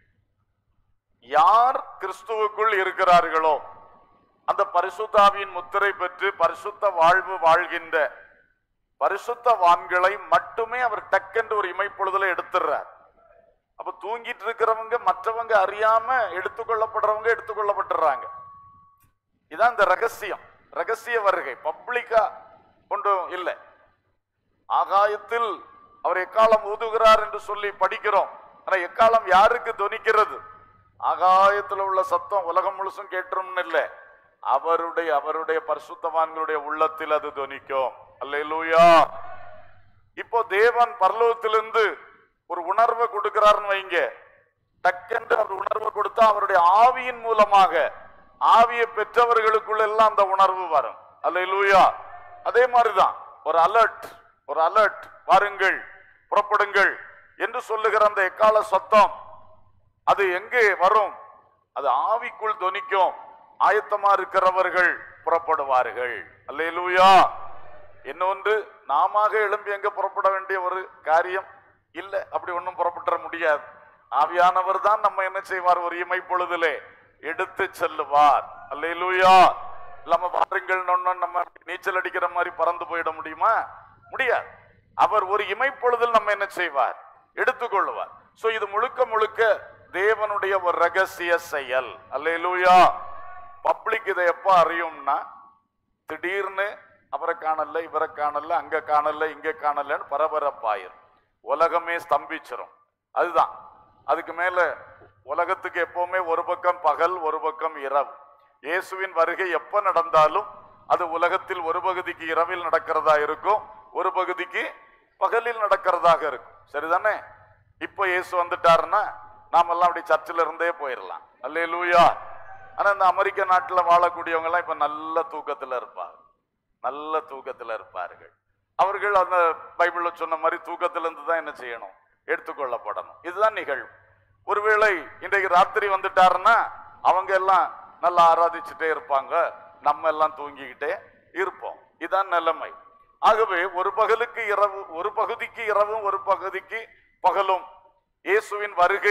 யார் கிறிஸ்துவுக்குள் இருக்கிறார்களோ, அந்த பரிசுத்தாவியின் முத்திரை பெற்று பரிசுத்த வாழ்வு வாழ்கின்ற பரிசுத்தவான்களை மட்டுமே அவர் டக்கென்று ஒரு இமைப்பொழுதுல எடுத்துறார். அப்ப தூங்கிட்டு இருக்கிறவங்க, மற்றவங்க அறியாம எடுத்துக்கொள்ளப்படுறவங்க எடுத்துக்கொள்ளப்பட்டுறாங்க. இதான் இந்த ரகசியம், ரகசிய வருகை. பப்ளிக்கா ஒன்றும் இல்லை. ஆகாயத்தில் அவர் எக்காலம் ஊதுகிறார் என்று சொல்லி படிக்கிறோம். ஆனா எக்காலம் யாருக்கு தொனிக்கிறது? ஆகாயத்தில் உள்ள சத்தம் உலகம் முழுசும் கேட்டுரும்னு இல்லை, அவருடைய பரிசுத்தவான்களுடைய உள்ளத்தில் அது தொனிக்கும். அல்லேலூயா. இப்போ தேவன் பரலோகத்திலிருந்து ஒரு உணர்வை கொடுக்கிறார்னு வைங்க, டக்கென்று அவர் உணர்வை கொடுத்தா அவருடைய ஆவியின் மூலமாக ஆவியை பெற்றவர்களுக்குள்ள எல்லாம் அந்த உணர்வு வரும். அல்லேலூயா. அதே மாதிரிதான் ஒரு அலர்ட், வாருங்கள், புறப்படுங்கள் என்று சொல்லுகிற அந்த எக்கால சத்தம் அது எங்கே வரும்? அது ஆவிக்குள் தொனிக்கும். ஆயத்தமா இருக்கிறவர்கள் புறப்படுவார்கள். அல்லேலூயா. இன்னொன்று, நாம எழும்பி எங்க புறப்பட வேண்டிய ஒரு காரியம் இல்லை, அப்படி ஒன்றும் புறப்பட முடியாது. ஆவியானவர் தான் நம்ம என்ன செய்வார்? ஒரு இமை பொழுதிலே எடுத்து செல்லுவார். அல்லேலூயா. இல்லாம வாருங்கள் நம்ம நீச்சல் அடிக்கிற மாதிரி பறந்து போயிட முடியுமா? முடியாது. அவர் ஒரு இமை பொழுதில் நம்ம என்ன செய்வார்? எடுத்துக்கொள்ளுவார். சோ இது முழுக்க முழுக்க தேவனுடைய ஒரு ரகசிய செயல். அல்லேலூயா. பப்ளிக் இதை எப்ப அறியும்னா, திடீர்னு அவரை காணல, இவரை காணல, அங்க காணல, இங்க காணலன்னு பரபரப்பாயிரும், உலகமே ஸ்தம்பிச்சிரும். அதுதான். அதுக்கு மேல உலகத்துக்கு எப்பவுமே ஒரு பக்கம் பகல், ஒரு பக்கம் இரவு. இயேசுவின் வருகை எப்ப நடந்தாலும் அது உலகத்தில் ஒரு பகுதிக்கு இரவில் நடக்கிறதா இருக்கும், ஒரு பகுதிக்கு பகலில் நடக்கிறதாக இருக்கும். சரிதானே? இப்ப இயேசு வந்துட்டாருன்னா நாமெல்லாம் அப்படி சர்ச்சில் இருந்தே போயிடலாம். அல்லேலூயா. ஆனா இந்த அமெரிக்க நாட்டில் வாழக்கூடியவங்க எல்லாம் இப்ப நல்ல தூக்கத்துல இருப்பார்கள். அவர்கள் அந்த பைபிள்ல சொன்ன மாதிரி தூக்கத்திலிருந்து தான் என்ன செய்யணும்? எடுத்துக்கொள்ளப்படணும். இதுதான் நிகழ்வு. ஒருவேளை இன்றைக்கு ராத்திரி வந்துட்டாருன்னா அவங்க எல்லாம் நல்லா ஆராதிச்சுட்டே இருப்பாங்க, நம்ம எல்லாம் தூங்கிக்கிட்டே இருப்போம். இதுதான் நிலைமை. ஆகவே ஒரு பகலுக்கு இரவு, ஒரு பகுதிக்கு இரவும் ஒரு பகுதிக்கு பகலும். இயேசுவின் வருகை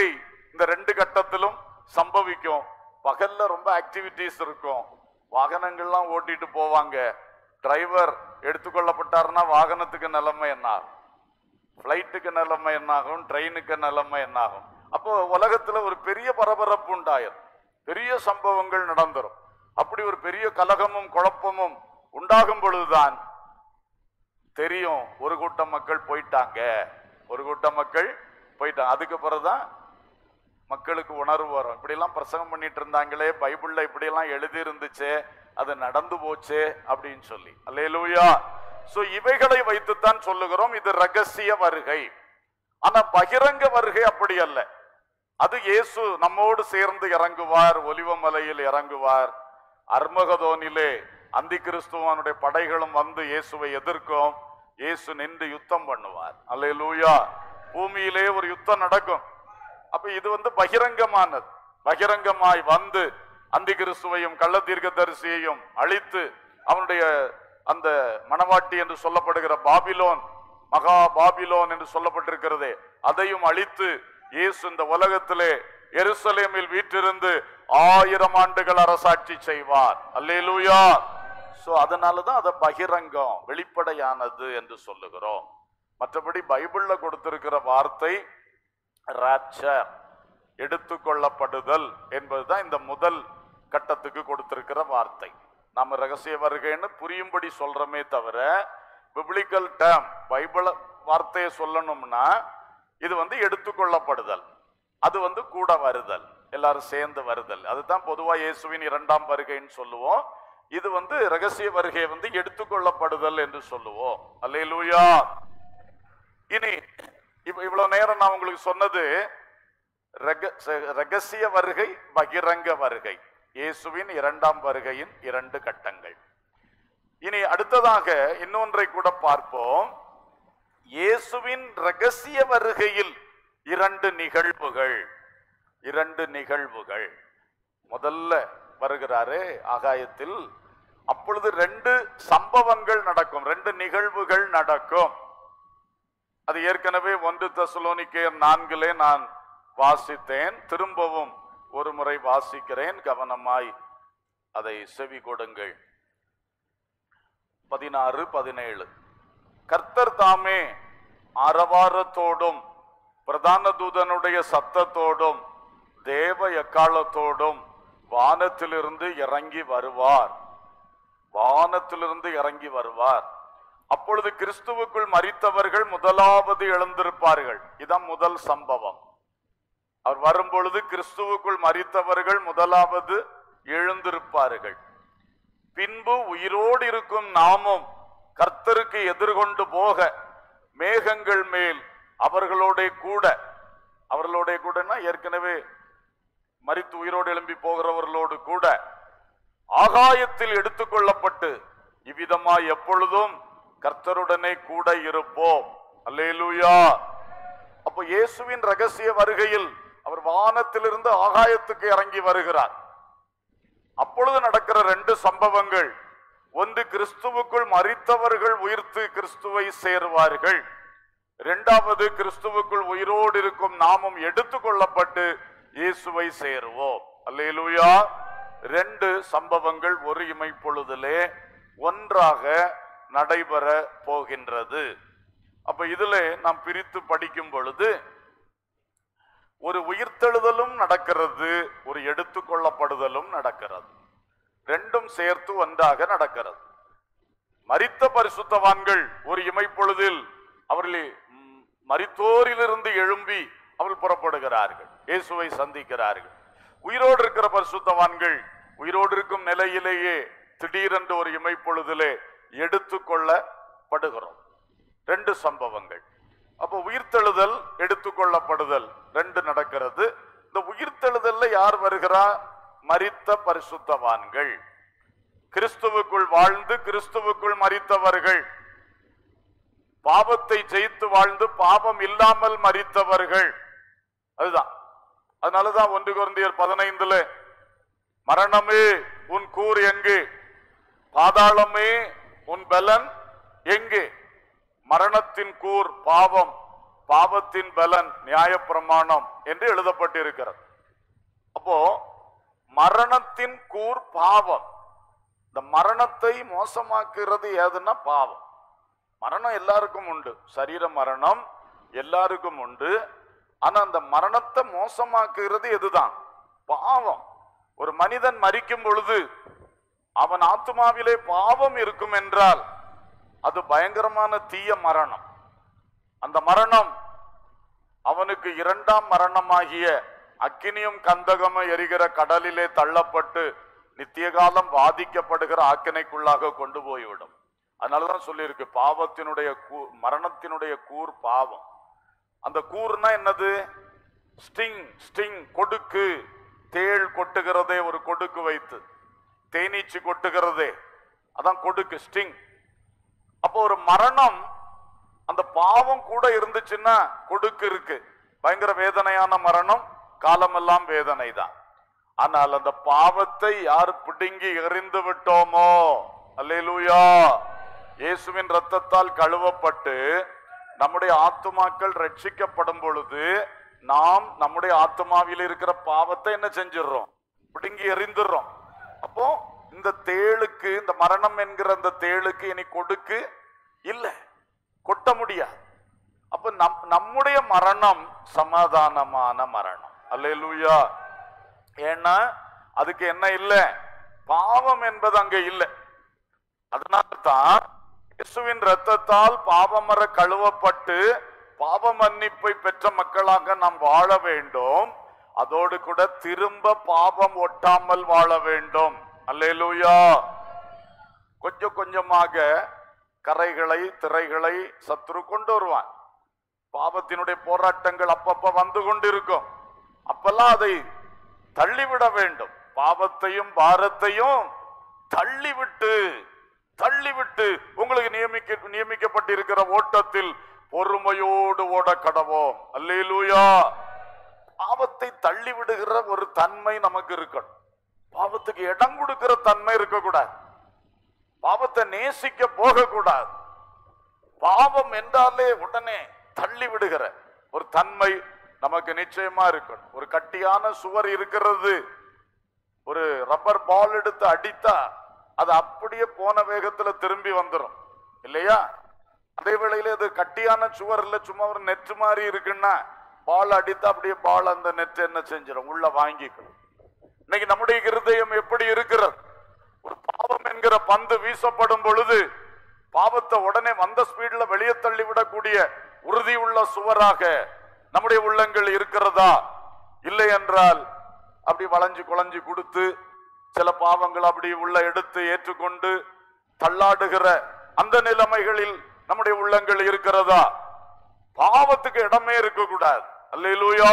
இந்த ரெண்டு கட்டத்திலும் சம்பவிக்கும். பகல்ல ரொம்ப ஆக்டிவிட்டிஸ் இருக்கும், வாகனங்கள்லாம் ஓட்டிட்டு போவாங்க. டிரைவர் எடுத்துக்கொள்ளப்பட்டாருன்னா வாகனத்துக்கு நிலைமை என்ன ஆகும், பிளைட்டுக்கு நிலைமை என்னாகும், ட்ரெயினுக்கு நிலைமை என்னாகும். அப்போ உலகத்துல ஒரு பெரிய பரபரப்பு உண்டாயிரும், பெரிய சம்பவங்கள் நடந்துரும். அப்படி ஒரு பெரிய கலகமும் குழப்பமும் உண்டாகும் பொழுதுதான் தெரியும் ஒரு கூட்டம் மக்கள் போயிட்டாங்க, ஒரு கூட்டம் மக்கள் போயிட்டாங்க. அதுக்கு பிறகுதான் மக்களுக்கு உணர்வு வரும். இப்படி எல்லாம் பிரசங்கம் பண்ணிட்டு இருந்தாங்களே, பைபிள்ல இப்படி எல்லாம் எழுதி இருந்துச்சு, அது நடந்து போச்சு அப்படின்னு சொல்லி. அல்லேலூயா. சோ இவைகளை வைத்துத்தான் சொல்லுகிறோம் இது ரகசிய வருகை. ஆனா பகிரங்க வருகை அப்படி அல்ல. அது இயேசு நம்மோடு சேர்ந்து இறங்குவார், ஒலிவமலையில் இறங்குவார். அர்மகதோனிலே அந்தி கிறிஸ்துவனுடைய படைகளும் வந்து இயேசுவை எதிர்க்கும். இயேசு நின்று யுத்தம் பண்ணுவார். அல்லேலூயா. பூமியிலே ஒரு யுத்தம் நடக்கும். அப்ப இது பகிரங்கமானது. பகிரங்கமாய் வந்து அந்தி கிறிஸ்துவையும் கள்ள தீர்க்கதரிசியையும் அழித்து அவனுடைய அந்த மணவாட்டி என்று சொல்லப்படுகிற பாபிலோன், மகா பாபிலோன் என்று சொல்லப்பட்டிருக்கிறதே, அதையும் அழித்து இயேசு இந்த உலகத்திலே எருசலேமில் வீற்றிருந்து 1000 ஆண்டுகள் அரசாட்சி செய்வார். அல்லேலூயா. சோ அதனாலதான் அதை பகிரங்கம், வெளிப்படையானது என்று சொல்லுகிறோம். மற்றபடி பைபிள்ல கொடுத்திருக்கிற வார்த்தை ராப்சர், எடுத்துக்கொள்ளப்படுதல் என்பதுதான் இந்த முதல் கட்டத்துக்கு கொடுத்திருக்கிற வார்த்தை. நாம ரகசிய வருகைன்னு புரியும்படி சொல்றமே தவிர பிப்ளிக்கல் டேர்ம், பைபிள் வார்த்தையை சொல்லணும்னா இது எடுத்துக்கொள்ளப்படுதல், அது கூட வருதல், எல்லாரும் சேர்ந்து வருதல். அதுதான் பொதுவா இயேசுவின் 2ஆம் வருகைன்னு சொல்லுவோம். இது ரகசிய வருகை எடுத்துக்கொள்ளப்படுதல் என்று சொல்லுவோம். அல்லேலூயா. இனி இவ்வளவு நேரம் நான் உங்களுக்கு சொன்னது ரகசிய வருகை, பகிரங்க வருகை, இயேசுவின் 2ஆம் வருகையின் 2 கட்டங்கள். இனி அடுத்ததாக இன்னொன்றை கூட பார்ப்போம். இயேசுவின் ரகசிய வருகையில் 2 நிகழ்வுகள். 2 நிகழ்வுகள். முதல்ல வருகிறாரு ஆகாயத்தில், அப்பொழுது 2 சம்பவங்கள் நடக்கும், 2 நிகழ்வுகள் நடக்கும். அது ஏற்கனவே 1 தெசலோனிக்கேயர் 4 நான் வாசித்தேன். திரும்பவும் ஒரு முறை வாசிக்கிறேன், கவனமாய் அதை செவி கொடுங்கள். 16, 17. கர்த்தர் தாமே ஆரவாரத்தோடும் பிரதான தூதனுடைய சத்தத்தோடும் தேவ எக்காலத்தோடும் வானத்திலிருந்து இறங்கி வருவார். வானத்திலிருந்து இறங்கி வருவார். அப்பொழுது கிறிஸ்துவுக்குள் மரித்தவர்கள் முதலாவது எழுந்திருப்பார்கள். இதான் முதல் சம்பவம். அவர் வரும்பொழுது கிறிஸ்துவுக்குள் மரித்தவர்கள் முதலாவது எழுந்திருப்பார்கள். பின்பு உயிரோடு இருக்கும் நாமும் கர்த்தருக்கு எதிர்கொண்டு போக மேகங்கள் மேல் அவர்களோட கூடனா ஏற்கனவே மரித்து உயிரோடு எழும்பி போகிறவர்களோடு கூட ஆகாயத்தில் எடுத்துக்கொள்ளப்பட்டு இவ்விதமாய் எப்பொழுதும் கர்த்தருடனே கூட இருப்போம். அல்லேலூயா. அப்போ இயேசுவின் ரகசிய வருகையில் அவர் வானத்திலிருந்து ஆகாயத்துக்கு இறங்கி வருகிறார். அப்பொழுது நடக்கிற 2 சம்பவங்கள். ஒன்று, கிறிஸ்துவுக்குள் மரித்தவர்கள் உயிர்த்து கிறிஸ்துவை சேருவார்கள். 2வது, கிறிஸ்துவுக்குள் உயிரோடு இருக்கும் நாமும் எடுத்துக்கொள்ளப்பட்டு இயேசுவை சேருவோம். அல்லேலூயா. 2 சம்பவங்கள் ஒரு இமைப்பொழுதிலே ஒன்றாக நடைபெற போகின்றது. அப்ப இதுல நாம் பிரித்து படிக்கும் பொழுது ஒரு உயிர்த்தெழுதலும் நடக்கிறது, ஒரு எடுத்துக்கொள்ளப்படுதலும் நடக்கிறது. 2ம் சேர்த்து ஒன்றாக நடக்கிறது. மரித்த பரிசுத்தவான்கள் ஒரு இமைப்பொழுதில் அவர்கள் மரித்தோரிலிருந்து எழும்பி அவர்கள் புறப்படுகிறார்கள், இயேசுவை சந்திக்கிறார்கள். உயிரோடு இருக்கிற பரிசுத்தவான்கள் உயிரோடு இருக்கும் நிலையிலேயே திடீரென்று ஒரு இமைப்பொழுதிலே எடுத்துக்கொள்ளப்படுகிறோம். 2 சம்பவங்கள். அப்போ உயிர்த்தெழுதல், எடுத்துக்கொள்ளப்படுதல் 2 நடக்கிறது. இந்த உயிர்த்தெழுதல்ல யார் வருகிறா? மரித்த பரிசுத்தவான்கள், கிறிஸ்துவுக்குள் வாழ்ந்து கிறிஸ்துவுக்குள் மரித்தவர்கள், பாவத்தை ஜெயித்து வாழ்ந்து பாவம் இல்லாமல் மரித்தவர்கள். அதுதான். அதனாலதான் 1 கொரிந்தியர் 15 மரணமே உன் கூர் எங்கே, பாதாளமே உன் பலன் எங்கே? மரணத்தின் கூர் பாவம், பாவத்தின் பலன் நியாயப்பிரமாணம் என்று எழுதப்பட்டிருக்கிறது. அப்போ மரணத்தின் கூர் பாவம். இந்த மரணத்தை மோசமாக்குறது ஏதுன்னா பாவம். மரணம் எல்லாருக்கும் உண்டு, சரீர மரணம் எல்லாருக்கும் உண்டு. ஆனா அந்த மரணத்தை மோசமாக்குறது எதுதான்? பாவம். ஒரு மனிதன் மரிக்கும் பொழுது அவன் ஆத்மாவிலே பாவம் இருக்கும் என்றால் அது பயங்கரமான தீய மரணம். அந்த மரணம் அவனுக்கு இரண்டாம் மரணமாகிய அக்கினியும் கந்தகமும் எரிகிற கடலிலே தள்ளப்பட்டு நித்திய காலம் பாதிக்கப்படுகிற ஆக்கினைக்குள்ளாக கொண்டு போய்விடும். அதனாலதான் சொல்லியிருக்கு, பாவத்தினுடைய மரணத்தினுடைய கூர் பாவம். அந்த கூர்னா என்னது? ஸ்டிங். ஸ்டிங் கொடுக்கு. தேள் கொட்டுகிறதே ஒரு கொடுக்கு வைத்து, தேனீச்சு கொட்டுகிறதே அதான் கொடுக்கு, ஸ்டிங். அப்போ ஒரு மரணம் அந்த பாவம் கூட இருந்துச்சுன்னா கொடுக்கு இருக்கு, பயங்கர வேதனையான மரணம், காலமெல்லாம் வேதனை தான். ஆனால் அந்த பாவத்தை யார் பிடுங்கி எறிந்து விட்டோமோ, அல்லேலூயா, இயேசுவின் இரத்தத்தால் கழுவப்பட்டு நம்முடைய ஆத்துமாக்கள் ரட்சிக்கப்படும் பொழுது நாம் நம்முடைய ஆத்மாவில் இருக்கிற பாவத்தை என்ன செஞ்சிடறோம்? பிடுங்கி எறிந்துடுறோம். அப்போ இந்த தேளுக்கு, இந்த மரணம் என்கிற அந்த தேளுக்கு இனி கொடுக்கு இல்லை, கொட்ட முடியாது. அப்ப நம்முடைய மரணம் சமாதானமான மரணம். அல்லேலூயா. ஏன்னா அதுக்கு என்ன இல்லை? பாவம் என்பது அங்க இல்லை. அதனால்தான் இயேசுவின் இரத்தத்தால் பாவமர கழுவப்பட்டு பாவ மன்னிப்பை பெற்ற மக்களாக நாம் வாழ வேண்டும். அதோடு கூட திரும்ப பாவம் ஒட்டாமல் வாழ வேண்டும். அல்லேலூயா. கொஞ்சம் கொஞ்சமாக கரைகளை திரைகளை சத்துரு கொண்டு வருவான். பாவத்தினுடைய போராட்டங்கள் அப்பப்ப வந்து கொண்டிருக்கும். அப்பெல்லாம் அதை தள்ளிவிட வேண்டும். பாவத்தையும் பாரத்தையும் தள்ளிவிட்டு உங்களுக்கு நியமிக்கப்பட்டிருக்கிற ஓட்டத்தில் பொறுமையோடு ஓட கடவோம். அல்லேலூயா. பாவத்தை தள்ளி விடுகிற ஒரு தன்மை நமக்கு இருக்கணும். பாவத்துக்கு இடம் கொடுக்கிற தன்மை இருக்கக்கூடாது. பாவத்தை நேசிக்க போகக்கூடாது. பாவம் என்றாலே உடனே தள்ளி விடுகிற ஒரு தன்மை நமக்கு நிச்சயமா இருக்கணும். ஒரு கட்டியான சுவர் இருக்கிறது, ஒரு ரப்பர் பால் எடுத்து அடித்தா அது அப்படியே போன வேகத்துல திரும்பி வந்துடும் இல்லையா? அதே வேளையில அது கட்டியான சுவர் இல்ல, சும்மா ஒரு நெட் மாதிரி இருக்குன்னா பால் அடித்தா அப்படியே பால் அந்த நெட் என்ன செஞ்சிடும்? உள்ள வாங்கிக்கணும். இன்னைக்கு நம்முடைய இருதயம் எப்படி இருக்கிறது? ஒரு பாவம் என்கிற பந்து வீசப்படும் பொழுது பாவத்தை உடனே வந்த ஸ்பீட்ல வெளியே தள்ளிவிடக்கூடிய உறுதி உள்ள சுவராக நம்முடைய உள்ளங்கள் இருக்கிறதா? இல்லை என்றால் அப்படி வளைஞ்சு குழஞ்சு கொடுத்து சில பாவங்கள் அப்படி உள்ள எடுத்து ஏற்றுக்கொண்டு தள்ளாடுகிற அந்த நிலைமைகளில் நம்முடைய உள்ளங்கள் இருக்கிறதா? பாவத்துக்கு இடமே இருக்கக்கூடாது. அல்லேலூயா.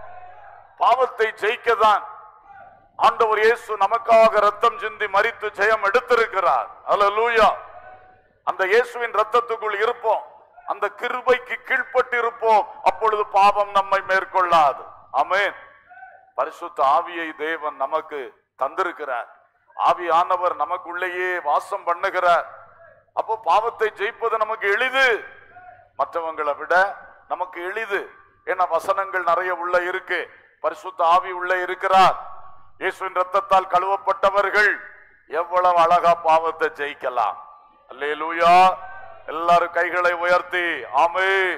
பாவத்தை ஜெயிக்கதான் ஆண்டவர் இயேசு நமக்காக ரத்தம் சிந்தி மரித்து ஜெயம் எடுத்திருக்கிறார். அல்லேலூயா. அந்த இயேசுவின் ரத்தத்துக்குள் இருப்போம், அந்த கிருபைக்கு கீழ்ப்பட்டு இருப்போம். அப்பொழுது பாவம் நம்மை மேற்கொள்ளாது. ஆமென். பரிசுத்த ஆவியை தேவன் நமக்கு தந்திருக்கிறார். ஆவியானவர் நமக்குள்ளேயே வாசம் பண்ணுகிறார். அப்போ பாவத்தை ஜெயிப்பது நமக்கு எளிது, மற்றவங்களை விட நமக்கு எளிது. ஏன்னா வசனங்கள் நிறைய உள்ள இருக்கு, பரிசுத்த ஆவி உள்ள இருக்கிறார். இயேசுவின் ரத்தத்தால் கழுவப்பட்டவர்கள் எவ்வளவு அழகா பாவத்தை ஜெயிக்கலாம். அல்லேலூயா. எல்லாரும் கைகளை உயர்த்தி ஆமென்.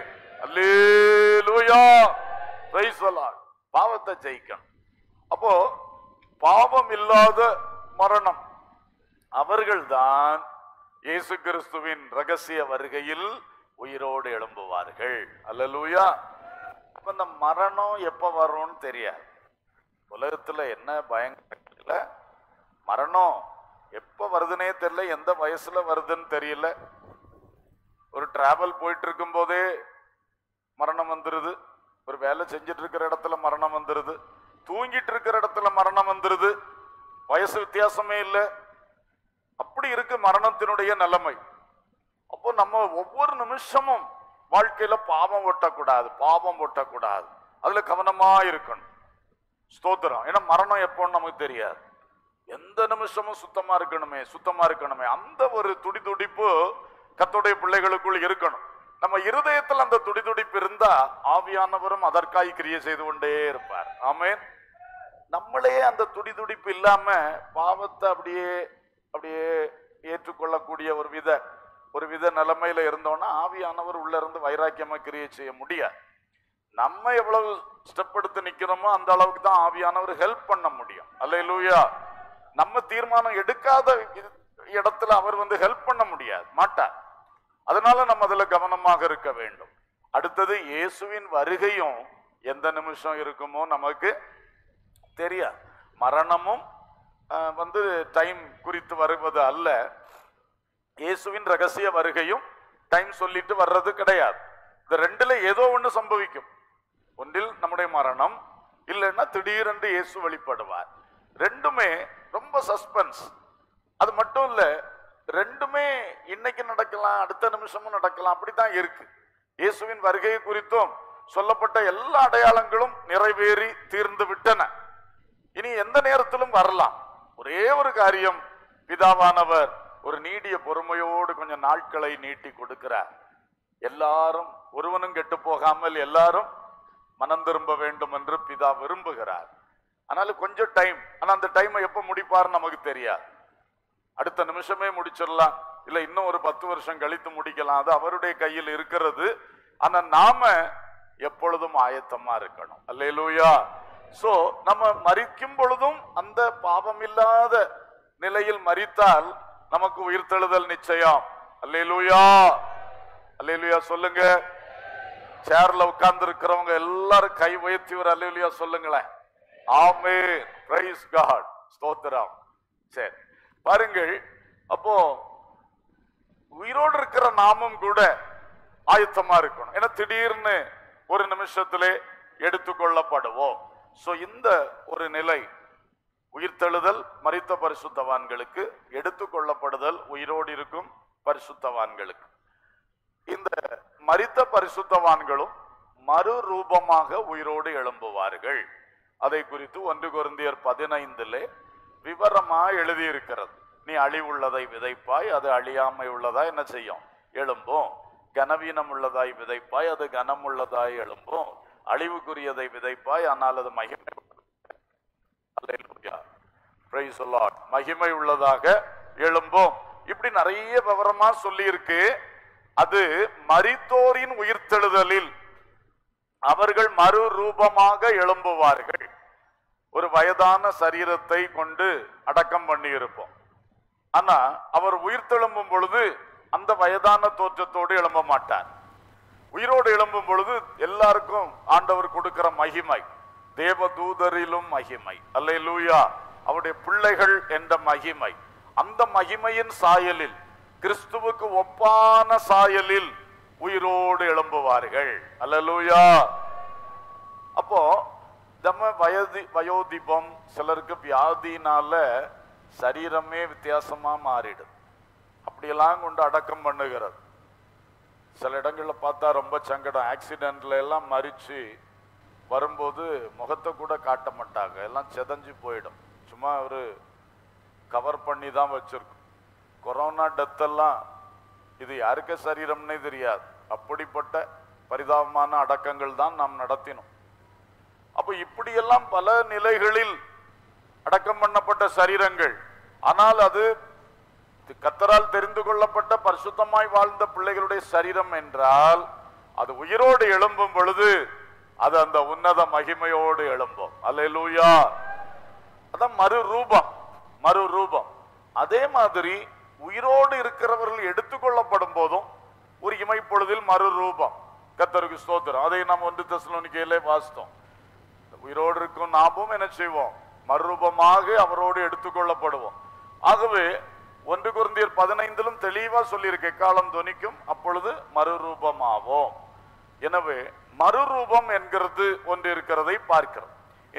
அல்லேலூயா. Praise the Lord. பாவத்தை ஜெயிக்கணும். அப்போ பாவம் இல்லாத மரணம் அவர்கள்தான் இயேசு கிறிஸ்துவின் ரகசிய வருகையில் உயிரோடு எழும்புவார்கள். அல்லேலூயா. அப்ப இந்த மரணம் எப்ப வரும்னு தெரியாது. உலகத்துல என்ன பயங்கர மரணம் எப்ப வருதுன்னே தெரியல, எந்த வயசுல வருதுன்னு தெரியல. ஒரு டிராவல் போயிட்டு இருக்கும் போதே மரணம் வந்துருது, ஒரு வேலை செஞ்சிட்டு இருக்கிற இடத்துல மரணம் வந்துருது, தூங்கிட்டு இருக்கிற இடத்துல மரணம் வந்துருது. வயசு வித்தியாசமே இல்லை. அப்படி இருக்கு மரணத்தினுடைய நிலைமை. அப்போ நம்ம ஒவ்வொரு நிமிஷமும் வாழ்க்கையில பாவம் ஒட்டக்கூடாது, பாவம் ஒட்டக்கூடாது. அதுல கவனமா இருக்கணும். ஸ்தோத்திரம். ஏன்னா மரணம் எப்போன்னு நமக்கு தெரியாது. எந்த நிமிஷமும் சுத்தமா இருக்கணுமே, சுத்தமா இருக்கணுமே, அந்த ஒரு துடிதுடிப்பு கர்த்தருடைய பிள்ளைகளுக்குள் இருக்கணும். நம்ம இருதயத்தில் அந்த துடிதுடிப்பு இருந்தா ஆவியானவரும் அதற்காய் கிரியை செய்து கொண்டே இருப்பார். ஆமென். நம்மளே அந்த துடிதுடிப்பு இல்லாம பாவத்தை அப்படியே அப்படியே ஏற்றுக்கொள்ளக்கூடிய ஒரு வித நிலைமையில இருந்தோம்னா ஆவியானவர் உள்ள இருந்து வைராக்கியமா கிரியை செய்ய முடியாது. நம்ம எவ்வளவு ஸ்டெப் எடுத்து நிக்கிறோமோ அந்த அளவுக்கு தான் ஆவியானவர் ஹெல்ப் பண்ண முடியும். அல்லேலூயா. நம்ம தீர்மானம் எடுக்காத இடத்துல அவர் ஹெல்ப் பண்ண முடியாது, மாட்டார். அதனால நம்ம அதுல கவனமாக இருக்க வேண்டும். அடுத்தது, இயேசுவின் வருகையும் எந்த நிமிஷம் இருக்குமோ நமக்கு தெரியாது. மரணமும் டைம் குறித்து வருவது அல்ல. இயேசுவின் ரகசிய வருகையும் டைம் சொல்லிட்டு வர்றது கிடையாது. இந்த ரெண்டுல ஏதோ ஒண்ணு சம்பவிக்கும். ஒன்றில் நம்முடைய மரணம், இல்லைன்னா திடீரென்று இயேசு வெளிப்படுவார். ரெண்டுமே ரொம்ப சஸ்பென்ஸ். அது மட்டும் இல்ல, ரெண்டுமே இன்னைக்கு நடக்கலாம், அடுத்த நிமிஷமும் நடக்கலாம், அப்படித்தான் இருக்கு. இயேசுவின் வருகை குறித்தும் சொல்லப்பட்ட எல்லா அடையாளங்களும் நிறைவேறி தீர்ந்து விட்டன. இனி எந்த நேரத்திலும் வரலாம். ஒரே ஒரு காரியம், பிதாவானவர் ஒரு நீடிய பொறுமையோடு கொஞ்சம் நாட்களை நீட்டி கொடுக்கிறார். எல்லாரும், ஒருவனும் கெட்டு போகாமல் எல்லாரும் மனம் திரும்ப வேண்டும் என்று பிதா விரும்புகிறார். அதனால கொஞ்சம் டைம். ஆனா அந்த டைமை எப்ப முடிப்பார் நமக்கு தெரியாது. அடுத்த நிமிஷமே முடிச்சிடலாம், இல்ல இன்னும் ஒரு 10 வருஷம் கழித்து முடிக்கலாம். அது அவருடைய கையில் இருக்கிறது. ஆனா நாம எப்பொழுதும் ஆயத்தமா இருக்கணும். அல்லேலூயா. சோ நம்ம மரிக்கும் பொழுதும் அந்த பாவம் இல்லாத நிலையில் மரித்தால் நமக்கு உயிர்த்தெழுதல் நிச்சயம். அல்லேலூயா. அல்லேலூயா சொல்லுங்க. சேர்ல உட்கார்ந்து இருக்கிறவங்க எல்லாரும் கை உயர்த்தி ஒரு அல்லேலூயா சொல்லுங்களேன். ஆமென். Praise God. ஸ்தோத்திரம். சரி, பாருங்கள். அப்போ உயிரோடு இருக்கிற நாமும் கூட ஆயத்தமா இருக்கணும். ஏன்னா திடீர்னு ஒரு நிமிஷத்திலே எடுத்துக்கொள்ளப்படுவோம். சோ இந்த ஒரு நிலை, உயிர்த்தெழுதல் மரித்த பரிசுத்தவான்களுக்கு, எடுத்துக்கொள்ளப்படுதல் உயிரோடு இருக்கும் பரிசுத்தவான்களுக்கு. இந்த மரித்த பரிசுத்தவான்களும் மறுரூபமாக உயிரோடு எழும்புவார்கள். அதை குறித்து 1 கொரிந்தியர் 15 விவரமா எழுதியிருக்கிறது. நீ அழிவுள்ளதை விதைப்பாய், அது அழியாமை உள்ளதாய் என்ன செய்யும்? எழும்பும். கனவீனம் உள்ளதாய் விதைப்பாய், அது கனம் உள்ளதாய் எழும்பும். அழிவுக்குரியதை விதைப்பாய், ஆனால் அது மகிமை மகிமை உள்ளதாக எழும்பும். இப்படி நிறைய விவரமா சொல்லி இருக்கு. அது மரித்தோரின் உயிர்த்தெழுதலில் அவர்கள் மறுரூபமாக எழும்புவார்கள். ஒரு வயதான சரீரத்தை கொண்டு அடக்கம் பண்ணி இருப்போம். ஆனா அவர் உயிர்த்தெழும்பும் பொழுது அந்த வயதான தோற்றத்தோடு எழும்ப மாட்டார். உயிரோடு எழும்பும் பொழுது எல்லாருக்கும் ஆண்டவர் கொடுக்கிற மகிமை, தேவதூதரிலும் மகிமை, அல்லேலூயா, அவருடைய பிள்ளைகள் என்ற மகிமை, அந்த மகிமையின் சாயலில், கிறிஸ்துவுக்கு ஒப்பான சாயலில் உயிரோடு எழும்புவார்கள். அல்லேலூயா. அப்போ நம்ம வயோதிபம், சிலருக்கு வியாதினால சரீரமே வித்தியாசமா மாறிடும். அப்படியெல்லாம் கொண்டு அடக்கம் பண்ணுகிறது. சில இடங்கள்ல பார்த்தா ரொம்ப சங்கடம். ஆக்சிடென்ட்ல எல்லாம் மறிச்சு வரும்போது முகத்தை கூட காட்ட மாட்டாங்க, எல்லாம் செதஞ்சு போயிடும். சும்மா ஒரு கவர் பண்ணி தான் வச்சிருக்கும். கொரோனா டெத் எல்லாம் இது யாருக்கு சரீரம்னே தெரியாது. அப்படிப்பட்ட பரிதாபமான அடக்கங்கள் தான் நாம் நடத்தினோம். அப்ப இப்படியெல்லாம் பல நிலைகளில் அடக்கம் பண்ணப்பட்ட சரீரங்கள். ஆனால் அது கர்த்தரால் தெரிந்து கொள்ளப்பட்ட பரிசுத்தமாய் வாழ்ந்த பிள்ளைகளுடைய சரீரம் என்றால் அது உயிரோடு எழும்பும் பொழுது அது அந்த உன்னத மகிமையோடு எழும்பும். அல்லேலூயா. அதான் மறுரூபம். அதே மாதிரி உயிரோடு இருக்கிறவர்கள் எடுத்துக்கொள்ளப்படும் போதும் ஒரு இமைப்பொழுதில் மறுரூபம். கர்த்தருக்கு ஸ்தோத்திரம். அதை நாம் 1 தெசலோனிக்கேயிலே வாசித்தோம். உயிரோடு இருக்கும் நாமும் என்ன செய்வோம்? மறுரூபமாக அவரோடு எடுத்துக்கொள்ளப்படுவோம். ஆகவே 1 கொரிந்தியர் 15 தெளிவா சொல்லியிருக்கு, எக்காலம் தொனிக்கும் அப்பொழுது மறுரூபமாவோம். எனவே மறுரூபம் என்கிறது ஒன்று இருக்கிறதை பார்க்கிறோம்.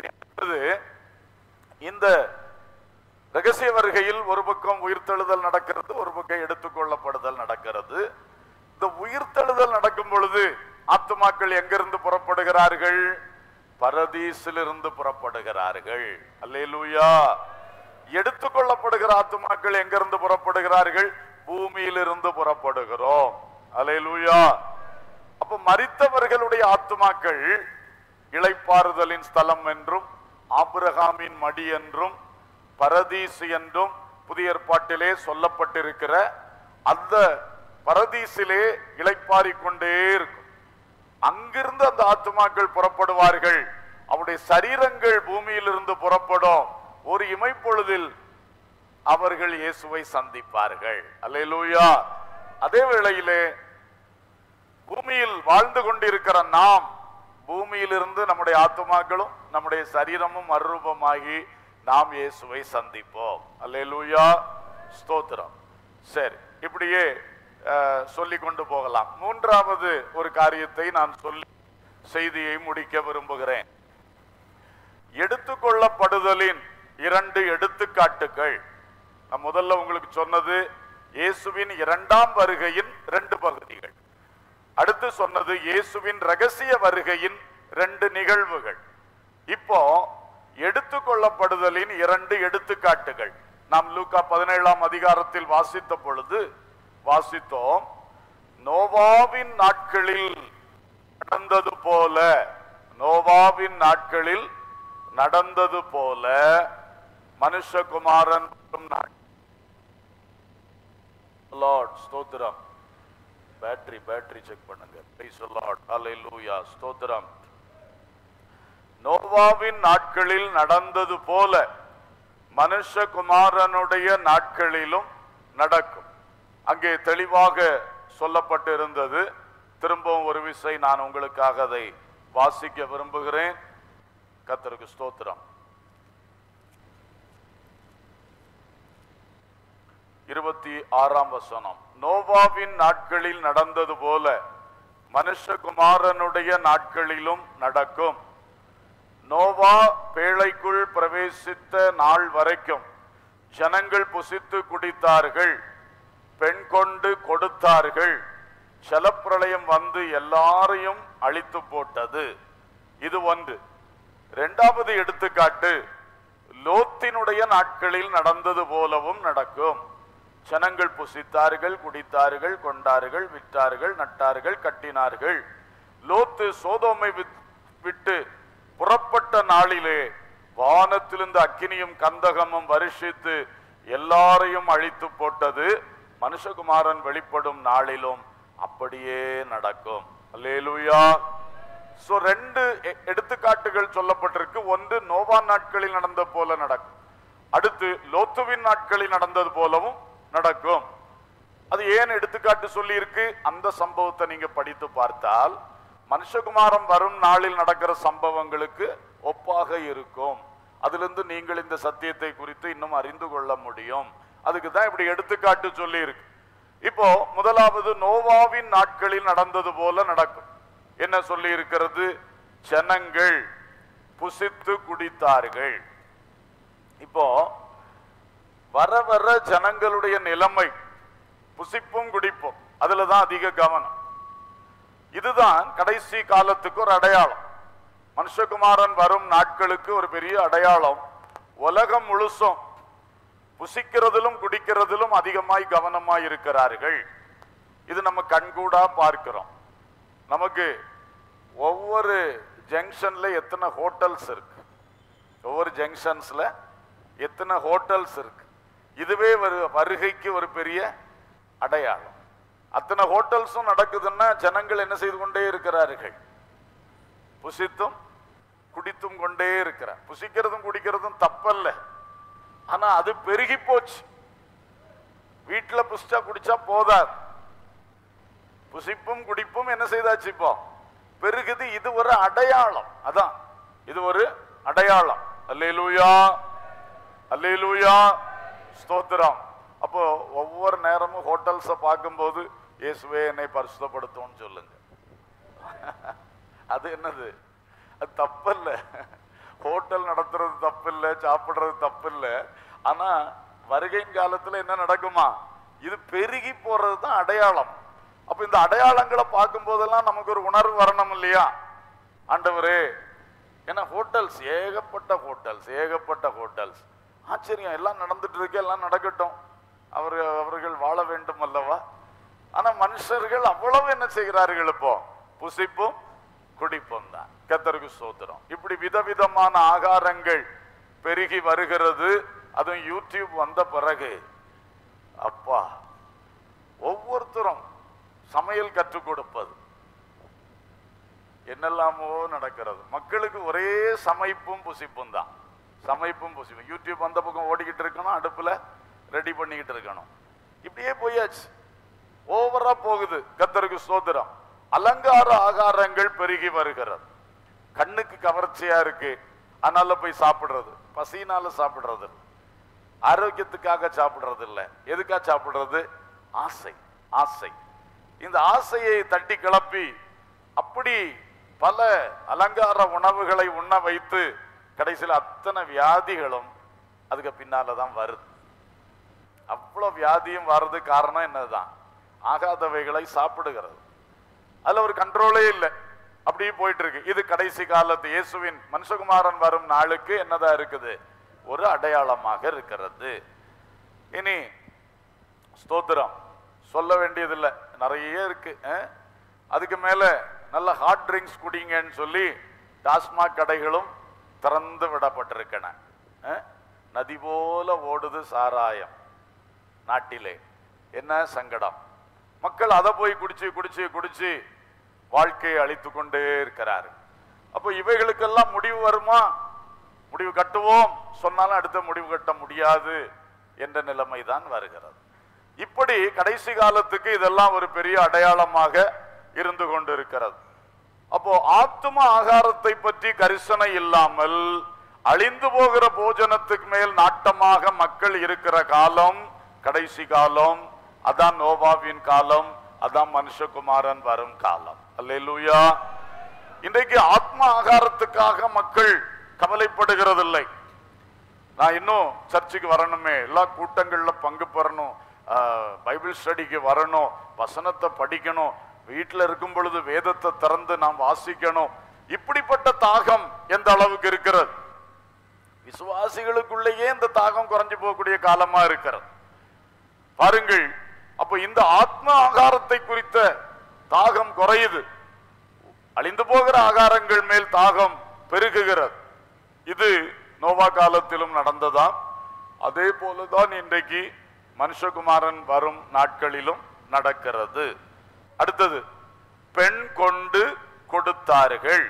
இந்த ரகசிய வருகையில் ஒரு பக்கம் உயிர்த்தெழுதல் நடக்கிறது, ஒரு பக்கம் எடுத்துக்கொள்ளப்படுதல் நடக்கிறது. இந்த உயிர்த்தெழுதல் நடக்கும் பொழுது ஆத்துமாக்கள் எங்கிருந்து புறப்படுகிறார்கள்? பரதீசிலிருந்து புறப்படுகிறார்கள். அல்லேலூயா. எடுத்துக்கொள்ளப்படுகிற ஆத்துமாக்கள் எங்கிருந்து புறப்படுகிறார்கள்? பூமியிலிருந்து புறப்படுகிறோம். அல்லேலூயா. அப்ப மரித்தவர்களுடைய ஆத்துமாக்கள் இளைப்பாறுதலின் ஸ்தலம் என்றும் ஆபிரகாமின் மடி என்றும் பரதீசு என்றும் புதிய ஏற்பாட்டிலே சொல்லப்பட்டிருக்கிற அந்த பரதீசிலே இளைப்பாறிக் கொண்டே இருக்கும். அங்கிருந்து அந்த ஆத்துமாக்கள் புறப்படுவார்கள். அவருடைய சரீரங்கள் பூமியிலிருந்து புறப்படும். ஒரு இமைப்பொழுதில் அவர்கள் இயேசுவை சந்திப்பார்கள். அல்லேலூயா. அதே வேளையிலே பூமியில் வாழ்ந்து கொண்டிருக்கிற நாம் பூமியிலிருந்து நம்முடைய ஆத்துமாக்களும் நம்முடைய சரீரமும் மறுரூபமாகி நாம் இயேசுவை சந்திப்போம். அல்லேலூயா, ஸ்தோத்திரம். சரி, இப்படியே சொல்லி கொண்டு போகலாம். மூன்றாவது ஒரு காரியத்தை நான் சொல்லி செய்தியை முடிக்க விரும்புகிறேன். எடுத்துக்கொள்ளப்படுதலின் 2 எடுத்துக்காட்டுகள். நான் முதல்ல உங்களுக்கு சொன்னது இயேசுவின் 2ஆம் வருகையின் 2 பகுதிகள். அடுத்து சொன்னது இயேசுவின் ரகசிய வருகையின் 2 நிகழ்வுகள். இப்போ எடுத்துக்கொள்ளப்படுதலின் 2 எடுத்துக்காட்டுகள் நாம் லூக்கா 17ஆம் அதிகாரத்தில் வாசித்த பொழுது வாசித்தோம். நோவாவின் நாட்களில் நடந்தது போல, நோவாவின் நாட்களில் நடந்தது போல மனுஷகுமாரன் லார்ட் ஸ்தோத்திரம். பேட்டரி செக் பண்ணுங்க. Praise the Lord. ஹல்லேலூயா, ஸ்தோத்திரம். நோவாவின் நாட்களில் நடந்தது போல மனுஷகுமாரனுடைய நாட்களிலும் நடக்கும். அங்கே தெளிவாக சொல்லப்பட்டிருந்தது. திரும்பவும் ஒரு விசை நான் உங்களுக்காக அதை வாசிக்க விரும்புகிறேன். கர்த்தருக்கு ஸ்தோத்திரம். 26ஆம் வசனம். நோவாவின் நாட்களில் நடந்தது போல மனுஷகுமாரனுடைய நாட்களிலும் நடக்கும். நோவா பேழைக்குள் பிரவேசித்த நாள் வரைக்கும் ஜனங்கள் புசித்து குடித்தார்கள், பெண் கொண்டு கொடுத்தார்கள். ஜலப்பிரளயம் வந்து எல்லாரையும் அழித்து போட்டது. இது ஒன்று. 2வது எடுத்துக்காட்டு லோத்தினுடைய நாட்களில் நடந்தது போலவும் நடக்கும். ஜனங்கள் புசித்தார்கள், குடித்தார்கள், கொண்டார்கள், விற்றார்கள், நட்டார்கள், கட்டினார்கள். லோத்து சோதோமை விட்டு புறப்பட்ட நாளிலே வானத்திலிருந்து அக்கினியும் கந்தகமும் வருஷித்து எல்லாரையும் அழித்து போட்டது. மனுஷகுமாரன் வெளிப்படும் நாளிலும் அப்படியே நடக்கும். அல்லேலூயா. சோ 2 எடுத்துக்காட்டுகள் சொல்லப்பட்டிருக்கு. ஒன்று நோவா நாட்களில் நடந்த போல நடக்கும். அடுத்து லோத்துவின் நாட்களில் நடந்தது போலவும் நடக்கும். அது ஏன் எடுத்துக்காட்டு சொல்லி இருக்கு? அந்த சம்பவத்தை நீங்க படித்து பார்த்தால் மனுஷகுமாரன் வரும் நாளில் நடக்கிற சம்பவங்களுக்கு ஒப்பாக இருக்கும். அதிலிருந்து நீங்கள் இந்த சத்தியத்தை குறித்து இன்னும் அறிந்து கொள்ள முடியும். அதுக்கு தான் இப்படி எடுத்துக்காட்டு சொல்லி இருக்கு. இப்போ முதலாவது நோவாவின் நாட்களில் நடந்தது போல நடக்கும். என்ன சொல்லி இருக்கிறது? ஜனங்கள் புசித்து குடித்தார்கள். இப்போ வர வர ஜனங்களுடைய நிலைமை புசிப்பும் குடிப்பும் அதுலதான் அதிக கவனம். இதுதான் கடைசி காலத்துக்கு ஒரு அடையாளம். மனுஷகுமாரன் வரும் நாட்களுக்கு ஒரு பெரிய அடையாளம். உலகம் முழுசும் புசிக்கிறதிலும் குடிக்கிறதிலும் அதிகமாய் கவனமாய் இருக்கிறார்கள். இது நம்ம கண்கூடா பார்க்கிறோம். நமக்கு ஒவ்வொரு ஜங்ஷன்ல எத்தனை ஹோட்டல்ஸ் இருக்கு, ஒவ்வொரு ஜங்ஷன்ஸ்ல எத்தனை ஹோட்டல்ஸ் இருக்கு. இதுவே வருகைக்கு ஒரு பெரிய அடையாளம். அத்தனை ஹோட்டல்ஸும் நடக்குதுன்னா ஜனங்கள் என்ன செய்து கொண்டே இருக்கிறார்கள்? புசித்தும் குடித்தும் கொண்டே இருக்கிறார். புசிக்கிறதும் குடிக்கிறதும் தப்பல்ல, ஆனா அது பெருகி போச்சு. வீட்டுல புசிச்சா குடிச்சா போதாது, புசிப்பும் குடிப்பும் என்ன செய்தாச்சு இப்போ பெருகுது. இது ஒரு அடையாளம். அதான் இது ஒரு அடையாளம். அல்லேலூயா, அல்லேலூயா, ஸ்தோத்திரம். அப்போ ஒவ்வொரு நேரமும் ஹோட்டல்ஸை பார்க்கும்போது இயேசுவே என்னை பரிசுத்தப்படுத்தும் சொல்லுங்க. அது என்னது? அது தப்பில்ல. ஹோட்டல் நடத்துறது தப்பில்லை, சாப்பிடுறது தப்பில்லை. ஆனா வருகையின் காலத்துல என்ன நடக்குமா? இது பெருகி போறது தான் அடையாளம். அப்ப இந்த அடையாளங்களை பார்க்கும் போதெல்லாம் நமக்கு ஒரு உணர்வு வரணும் இல்லையா? ஆண்டவரே, ஏன்னா ஹோட்டல்ஸ் ஏகப்பட்ட ஹோட்டல்ஸ், ஏகப்பட்ட ஹோட்டல்ஸ். ஆச்சரியம், எல்லாம் நடந்துட்டு இருக்கு, எல்லாம் நடக்கட்டும், அவர்கள் வாழ வேண்டும் அல்லவா? ஆனா மனுஷர்கள் அவ்வளவு என்ன செய்கிறார்கள்? இப்போ புசிப்பும் குடிப்பும் தான். கர்த்தருக்கு ஸ்தோத்திரம். இப்படி விதவிதமான ஆகாரங்கள் பெருகி வருகிறது. அதுவும் யூடியூப் வந்த பிறகு அப்பா ஒவ்வொருத்தரும் சமையல் கற்றுக் கொடுப்பது என்னெல்லாமோ நடக்கிறது. மக்களுக்கு ஒரே சமைப்பும் புசிப்பும் தான். சமைப்பும் புசிப்பும். யூடியூப் அந்த பக்கம் ஓடிக்கிட்டு இருக்கணும், அடுப்புல ரெடி பண்ணிக்கிட்டு இருக்கணும். இப்படியே போயாச்சு, ஓவரா போகுது. கர்த்தருக்கு ஸ்தோத்திரம். அலங்கார ஆகாரங்கள் பெருகி வருகிறது. கண்ணுக்கு கவர்ச்சியா இருக்கு, அதனால போய் சாப்பிடுறது. பசினால சாப்பிடுறது, ஆரோக்கியத்துக்காக சாப்பிடுறது இல்லை. எதுக்காக சாப்பிடுறது? ஆசை. ஆசை. இந்த ஆசையை தட்டி கிளப்பி அப்படி பல அலங்கார உணவுகளை உண்ண வைத்து கடைசியில் அத்தனை வியாதிகளும் அதுக்கு பின்னாலதான் வருது. அவ்வளவு வியாதியும் வர்றது காரணம் என்னதான்? ஆகாதவைகளை சாப்பிடுகிறது. அதுல ஒரு கண்ட்ரோலே இல்லை, அப்படியே போயிட்டு இருக்கு. இது கடைசி காலத்து இயேசுவின் மனுஷகுமாரன் வரும் நாளுக்கு என்னதான் இருக்குது? ஒரு அடையாளமாக இருக்கிறது. இனி ஸ்தோத்திரம் சொல்ல வேண்டியதில்லை, நிறைய இருக்கு. அதுக்கு மேல நல்ல ஹாட் ட்ரிங்க்ஸ் குடிங்கன்னு சொல்லி டாஸ்மாக் கடைகளும் திறந்து விடப்பட்டிருக்கன. நதி போல ஓடுது சாராயம் நாட்டிலே. என்ன சங்கடம்! மக்கள் அதை போய் குடிச்சு குடிச்சு குடிச்சு வாழ்க்கையை அழித்து கொண்டே இருக்கிறார். அப்போ இவைகளுக்கெல்லாம் முடிவு வருமா? முடிவு கட்டுவோம் சொன்னாலும் அடுத்த முடிவு கட்ட முடியாது என்ற நிலைமை தான் வருகிறது. இப்படி கடைசி காலத்துக்கு இதெல்லாம் ஒரு பெரிய அடையாளமாக இருந்து கொண்டிருக்கிறது. அப்போ ஆத்தும ஆகாரத்தை பற்றி கரிசனை இல்லாமல் அழிந்து போகிற போஜனத்துக்கு மேல் நாட்டமாக மக்கள் இருக்கிற காலம் கடைசி காலம். அதான் நோவாவின் காலம், அதான் மனுஷகுமாரன் வரும் காலம். அல்லேலூயா. இன்றைக்கு ஆத்ம ஆகாரத்துக்காக மக்கள் கவலைப்படுகிறதில்லை. நான் இன்னும் சர்ச்சுக்கு வரணுமே, எல்லா கூட்டங்கள்ல பங்கு பெறணும், பைபிள் ஸ்டடிக்கு வரணும், வசனத்தை படிக்கணும், வீட்டில் இருக்கும் பொழுது வேதத்தை திறந்து நாம் வாசிக்கணும். இப்படிப்பட்ட தாகம் எந்த அளவுக்கு இருக்கிறது? விசுவாசிகளுக்குள்ளேயே இந்த தாகம் குறைஞ்சு போகக்கூடிய காலமா இருக்கிறது. பாருங்கள், அப்ப இந்த ஆத்ம ஆகாரத்தை குறித்த தாகம் குறையுது, அழிந்து போகிற ஆகாரங்கள் மேல் தாகம் பெருகுகிறது. இது நோவா காலத்திலும் நடந்ததாம். அதே போலதான் இன்றைக்கு மனுஷகுமாரன் வரும் நாட்களிலும் நடக்கிறது. அடுத்தது, பெண் கொண்டு கொடுத்தார்கள்.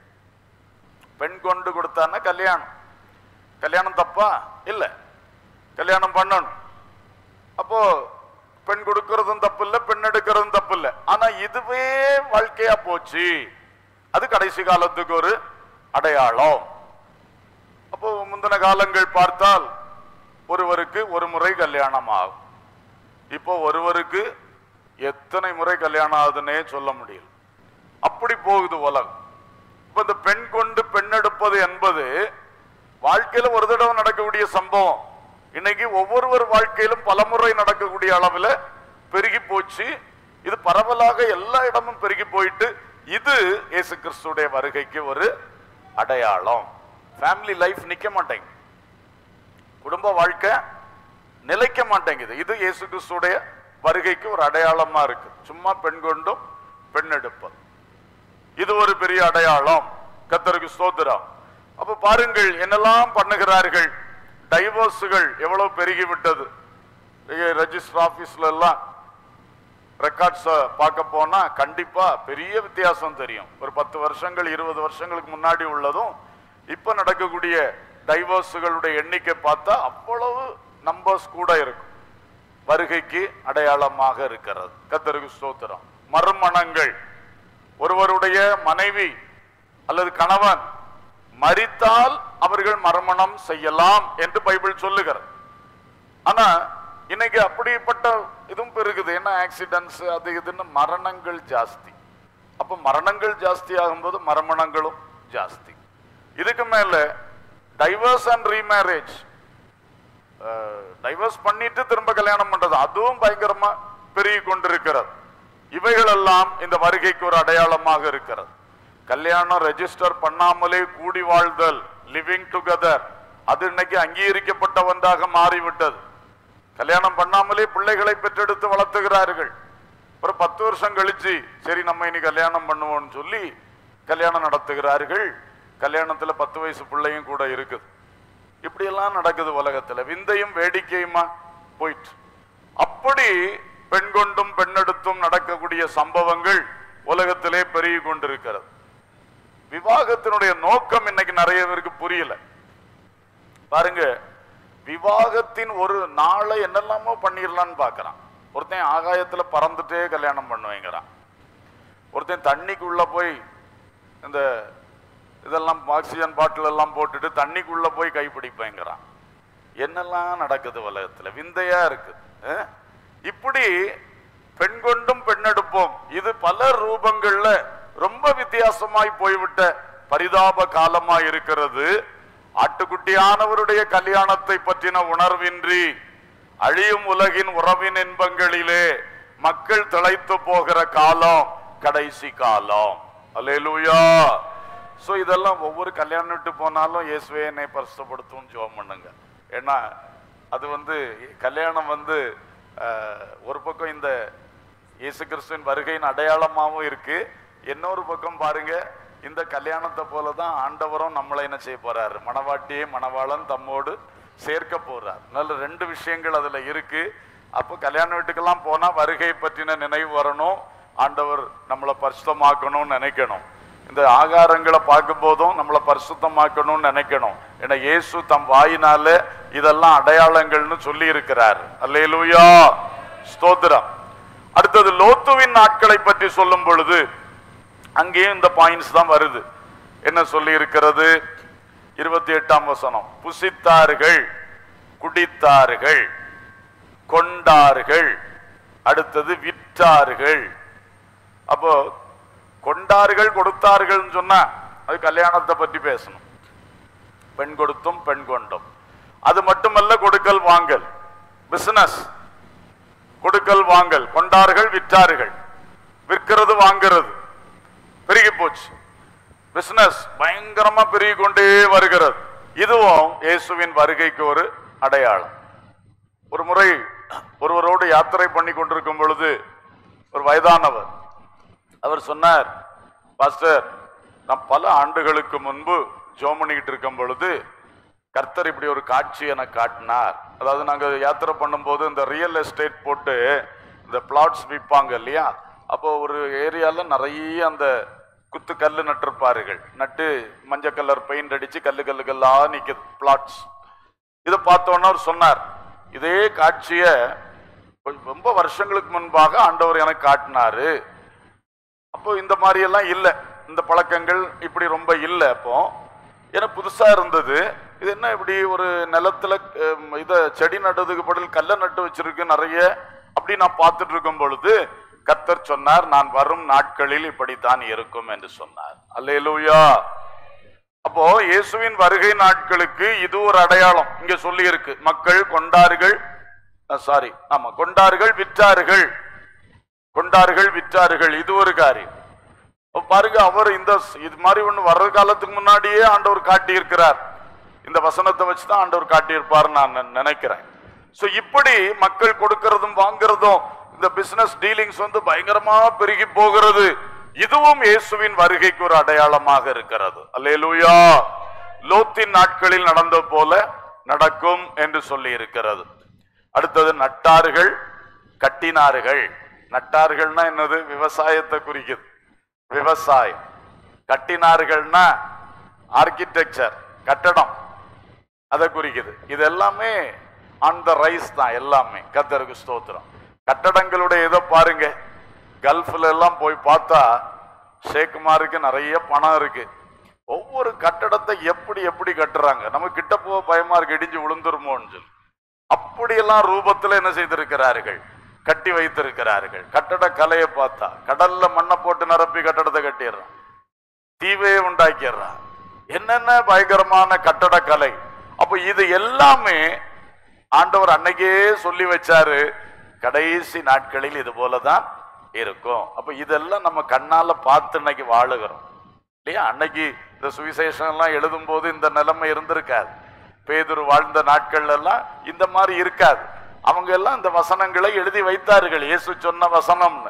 பெண் கொண்டு கொடுத்தான்னா கல்யாணம். கல்யாணம் தப்பா? இல்ல, கல்யாணம் பண்ணணும். அப்போ பெண் கொடுக்கறதும் தப்பு இல்லை, பெண் எடுக்கிறதும் தப்பு இல்லை. ஆனா இதுவே வாழ்க்கையா போச்சு. அது கடைசி காலத்துக்கு ஒரு அடையாளம். அப்போ முந்தின காலங்கள் பார்த்தால் ஒருவருக்கு ஒரு முறை கல்யாணம் ஆகும். இப்போ ஒருவருக்கு எத்தனை முறை கல்யாணம் ஆகுதுன்னே சொல்ல முடியல. அப்படி போகுது உலகம். இப்ப இந்த பெண் கொண்டு பெண் எடுப்பது என்பது வாழ்க்கையில ஒரு தடவை நடக்கக்கூடிய சம்பவம். இன்னைக்கு ஒவ்வொருவர் வாழ்க்கையிலும் பலமுறை நடக்கக்கூடிய அளவில் பெருகி போச்சு. இது பரவலாக எல்லா இடமும் பெருகி போயிட்டு இது இயேசு கிறிஸ்துடைய வருகைக்கு ஒரு அடையாளம். ஃபேமிலி லைஃப் நிக்க மாட்டேங்குது, குடும்ப வாழ்க்கை நிலைக்க மாட்டேங்குது. இது இயேசு கிறிஸ்துடைய வருகைக்கு ஒரு அடையாளமா இருக்கு. சும்மா பெண் கொண்டும் பெண் எடுப்பது இது ஒரு பெரிய அடையாளம். கர்த்தருக்கு ஸ்தோத்திரம். அப்ப பாருங்கள் என்னெல்லாம் பண்ணுகிறார்கள். டைவோர்ஸுகள் எவ்வளவு பெருகி விட்டது. ரெஜிஸ்டர் ஆபீஸ்ல எல்லாம் ரெக்கார்ட்ஸ் பார்க்க போனா கண்டிப்பா பெரிய வித்தியாசம் தெரியும். ஒரு 10 வருஷங்கள் 20 வருஷங்களுக்கு முன்னாடி உள்ளதும் இப்ப நடக்கக்கூடிய டைவோர்ஸுகளுடைய எண்ணிக்கை பார்த்தா அவ்வளவு நம்பர்ஸ் கூட இருக்கும். வருகைக்கு அடையாளமாக இருக்கிறது. கர்த்தருக்கு ஸ்தோத்திரம். மறுமணங்கள், ஒருவருடைய மனைவி அல்லது கணவன் மரித்தால் அவர்கள் மறுமணம் செய்யலாம் என்று பைபிள் சொல்லுகிறது. ஆனா இன்னைக்கு அப்படிப்பட்ட இதுவும் பெருகுது. என்ன ஆக்சிடென்ட்ஸ் அது இதுன்னு மரணங்கள் ஜாஸ்தி. அப்ப மரணங்கள் ஜாஸ்தி ஆகும்போது மறுமணங்களும் ஜாஸ்தி. இதுக்கு மேல டைவர்ஸ் அண்ட் ரீமேரேஜ், டைவர்ஸ் பண்ணிட்டு திரும்ப கல்யாணம் பண்றது, அதுவும் பயங்கரமா பெருகி கொண்டிருக்கிறது. இவைகள் எல்லாம் இந்த வருகைக்கு ஒரு அடையாளமாக இருக்கிறது. கல்யாணம் ரெஜிஸ்டர் பண்ணாமலே கூடி வாழ்தல், லிவிங் டுகெதர், அது இன்னைக்கு அங்கீகரிக்கப்பட்ட ஒன்றாக மாறிவிட்டது. கல்யாணம் பண்ணாமலே பிள்ளைகளை பெற்றெடுத்து வளர்த்துகிறார்கள். ஒரு 10 வருஷம் கழிச்சு சரி நம்ம இனி கல்யாணம் பண்ணுவோம்னு சொல்லி கல்யாணம் நடத்துகிறார்கள். கல்யாணத்துல 10 வயசு பிள்ளையும் கூட இருக்குது. இப்படி எல்லாம் நடக்குது உலகத்துல. விந்தையும் வேடிக்கையுமா போயிட்டு. அப்படி பெண் கொண்டும் பெண்ணெடுத்தும் நடக்கக்கூடிய சம்பவங்கள் உலகத்திலே பெருகி கொண்டிருக்கிறது. விவாகத்தினுடைய நோக்கம் இன்னைக்கு நிறைய பேருக்கு புரியல. பாருங்க, விவாகத்தின் ஒரு நாளை என்னெல்லாமோ பண்ணிடலான்னு பாக்குறான். ஒருத்தன் ஆகாயத்துல பறந்துட்டே கல்யாணம் பண்ணுவேங்கிறான். ஒருத்தன் தண்ணிக்குள்ள போய் இந்த இதெல்லாம் ஆக்சிஜன் பாட்டில் எல்லாம் போட்டுட்டு தண்ணிக்குள்ள போய் கைப்பிடிப்பேங்கிறான். என்னெல்லாம் நடக்குது உலகத்துல, விந்தையா இருக்குது. இப்படி பெண் கொண்டும் பெண்ணெடுப்போம், இது பல ரூபங்கள்ல ரொம்ப வித்தியாசமாய் போய்விட்ட பரிதாப காலமா இருக்கிறது. ஆட்டுக்குட்டியானவருடைய கல்யாணத்தை பற்றின உணர்வின்றி அழியும் உலகின் உறவின் இன்பங்களிலே மக்கள் திளைத்து போகிற காலம் கடைசி காலம். அல்லேலூயா. சோ இதெல்லாம் ஒவ்வொரு கல்யாணம் விட்டு போனாலும் இயேசுவே என்னை பரிசுத்தப்படுத்தும் ஜெபம் பண்ணுங்க. ஏன்னா அது கல்யாணம் ஒரு பக்கம் இந்த இயேசு கிறிஸ்துவின் வருகையின் அடையாளமாகவும் இருக்கு. இன்னொரு பக்கம் பாருங்க, இந்த கல்யாணத்தை போலதான் ஆண்டவரும் நம்மளை என்ன செய்ய போறாரு, மணவாட்டியே மணவாளன் தம்மோடு சேர்க்க போறார். நல்ல 2 விஷயங்கள் அதுல இருக்கு. அப்போ கல்யாண வீட்டுக்கெல்லாம் போனா வருகை பற்றின நினைவு வரணும், ஆண்டவர் நம்மளை பரிசுத்தமாக்கணும்னு நினைக்கணும். இந்த ஆகாரங்களை பார்க்கும் போதும் நம்மளை பரிசுத்தமாக்கணும்னு நினைக்கணும். ஏன்னா இயேசு தம் வாயினால இதெல்லாம் அடையாளங்கள்னு சொல்லி இருக்கிறார். அல்லேலூயா, ஸ்தோத்திரம். அடுத்தது லோத்துவின் நாட்களை பற்றி சொல்லும் பொழுது அங்கேயும் இந்த பாயிண்ட்ஸ் தான் வருது. என்ன சொல்லி இருக்கிறது? 28ஆம் வசனம், புசித்தார்கள், குடித்தார்கள், கொண்டார்கள், அடுத்தது விற்றார்கள். அப்போ கொண்டார்கள் கொடுத்தார்கள் சொன்னா அது கல்யாணத்தை பற்றி பேசணும். பெண் கொடுத்தும் பெண் கொண்டும். அது மட்டுமல்ல, கொடுக்கல் வாங்கல், பிசினஸ், கொடுக்கல் வாங்கல், கொண்டார்கள் விற்றார்கள், விற்கிறது வாங்கிறது பெருகி போச்சு. பிசினஸ் பயங்கரமா பெருகி கொண்டே வருகிறது. இதுவும் இயேசுவின் வருகைக்கு ஒரு அடையாளம். ஒரு முறை ஒருவரோடு யாத்திரை பண்ணி கொண்டிருக்கும் பொழுது ஒரு வயதானவர் அவர் சொன்னார், பாஸ்டர், நான் பல ஆண்டுகளுக்கு முன்பு ஜெபம் பண்ணிக்கிட்டு இருக்கும் பொழுது கர்த்தர் இப்படி ஒரு காட்சி எனக்கு காட்டினார். அதாவது நாங்க யாத்திரை பண்ணும்போது இந்த ரியல் எஸ்டேட் போட்டு இந்த பிளாட்ஸ் விற்பாங்க இல்லையா, அப்போ ஒரு ஏரியால நிறைய அந்த குத்து கல்லு நட்டிருப்பார்கள். நட்டு மஞ்சள் கலர் பெயிண்ட் அடிச்சு கல்லா நிக்குது பிளாட்ஸ். இதை பார்த்தோன்னா அவர் சொன்னார், இதே காட்சிய ரொம்ப வருஷங்களுக்கு முன்பாக ஆண்டவர் எனக்கு காட்டினாரு. அப்போ இந்த மாதிரி எல்லாம் இல்லை, இந்த பழக்கங்கள் இப்படி ரொம்ப இல்லை. அப்போ எனக்கு புதுசா இருந்தது, இது என்ன இப்படி ஒரு நிலத்துல இத செடி நடுறதுக்கு பதில் கல்லை நட்டு வச்சிருக்கு நிறைய. அப்படி நான் பார்த்துட்டு இருக்கும் பொழுது கர்த்தர் சொன்னார், நான் வரும் நாட்களில் இப்படித்தான் இருக்கும் என்று சொன்னார். அல்லேலூயா. அப்போ இயேசுவின் வருகை நாட்களுக்கு இது ஒரு அடையாளம் இங்க சொல்லி இருக்கு. மக்கள் கொண்டார்கள், கொண்டார்கள் விற்றார்கள், கொண்டார்கள் விற்றார்கள், இது ஒரு காரியம். பாருங்க, அவர் இது மாதிரி ஒண்ணு வர்ற காலத்துக்கு முன்னாடியே ஆண்டவர் காட்டி இருக்கிறார். இந்த வசனத்தை வச்சுதான் ஆண்டவர் காட்டியிருப்பார் நான் நினைக்கிறேன். சோ இப்படி மக்கள் கொடுக்கிறதும் வாங்குறதும், இந்த பிசினஸ் டீலிங்ஸ் பயங்கரமா பெருகி போகிறது. இதுவும் இயேசுவின் வருகைக்கு ஒரு அடையாளமாக இருக்கிறது. அல்லேலூயா. லோத்தின் நாட்களில் நடந்த போல நடக்கும் என்று சொல்லி இருக்கிறது. அடுத்தது நட்டார்கள், கட்டினார்கள். நட்டார்கள்னா என்னது? விவசாயத்தை குறிக்குது, விவசாயம். கட்டினார்கள்னா ஆர்கிடெக்சர், கட்டடம், அதை குறிக்குது. இது எல்லாமே ஆன் த ரைஸ் தான் எல்லாமே. கர்த்தருக்கு ஸ்தோத்திரம். கட்டடங்களுடைய இதை பாருங்க, கல்ஃப்ல எல்லாம் போய் பார்த்தா ஷேக்குமாருக்கு நிறைய பணம் இருக்கு. ஒவ்வொரு கட்டடத்தை எப்படி எப்படி கட்டுறாங்க, நம்ம கிட்ட போக பயமா இருக்கு, இடிஞ்சு விழுந்துருமோன்னு சொல்லி. அப்படியெல்லாம் ரூபத்துல என்ன செய்திருக்கிறார்கள், கட்டி வைத்திருக்கிறார்கள். கட்டட கலையை பார்த்தா கடல்ல மண்ணை போட்டு நிரப்பி கட்டடத்தை கட்டிடுறான், தீவையை உண்டாக்கிடுறான். என்னென்ன பயங்கரமான கட்டட கலை. அப்ப இது எல்லாமே ஆண்டவர் அன்னைக்கே சொல்லி வச்சாரு, கடைசி நாட்களில் இது போலதான் இருக்கும். அப்ப இதெல்லாம் நம்ம கண்ணால பார்த்து இன்னைக்கு வாழுகிறோம் இல்லையா? அன்னைக்கு இந்த சுவிசேஷம் எல்லாம் எழுதும் போது இந்த நிலைமை இருந்திருக்காது. பேதுரு வாழ்ந்த நாட்கள் எல்லாம் இந்த மாதிரி இருக்காது. அவங்க எல்லாம் இந்த வசனங்களை எழுதி வைத்தார்கள், இயேசு சொன்ன வசனம்னு.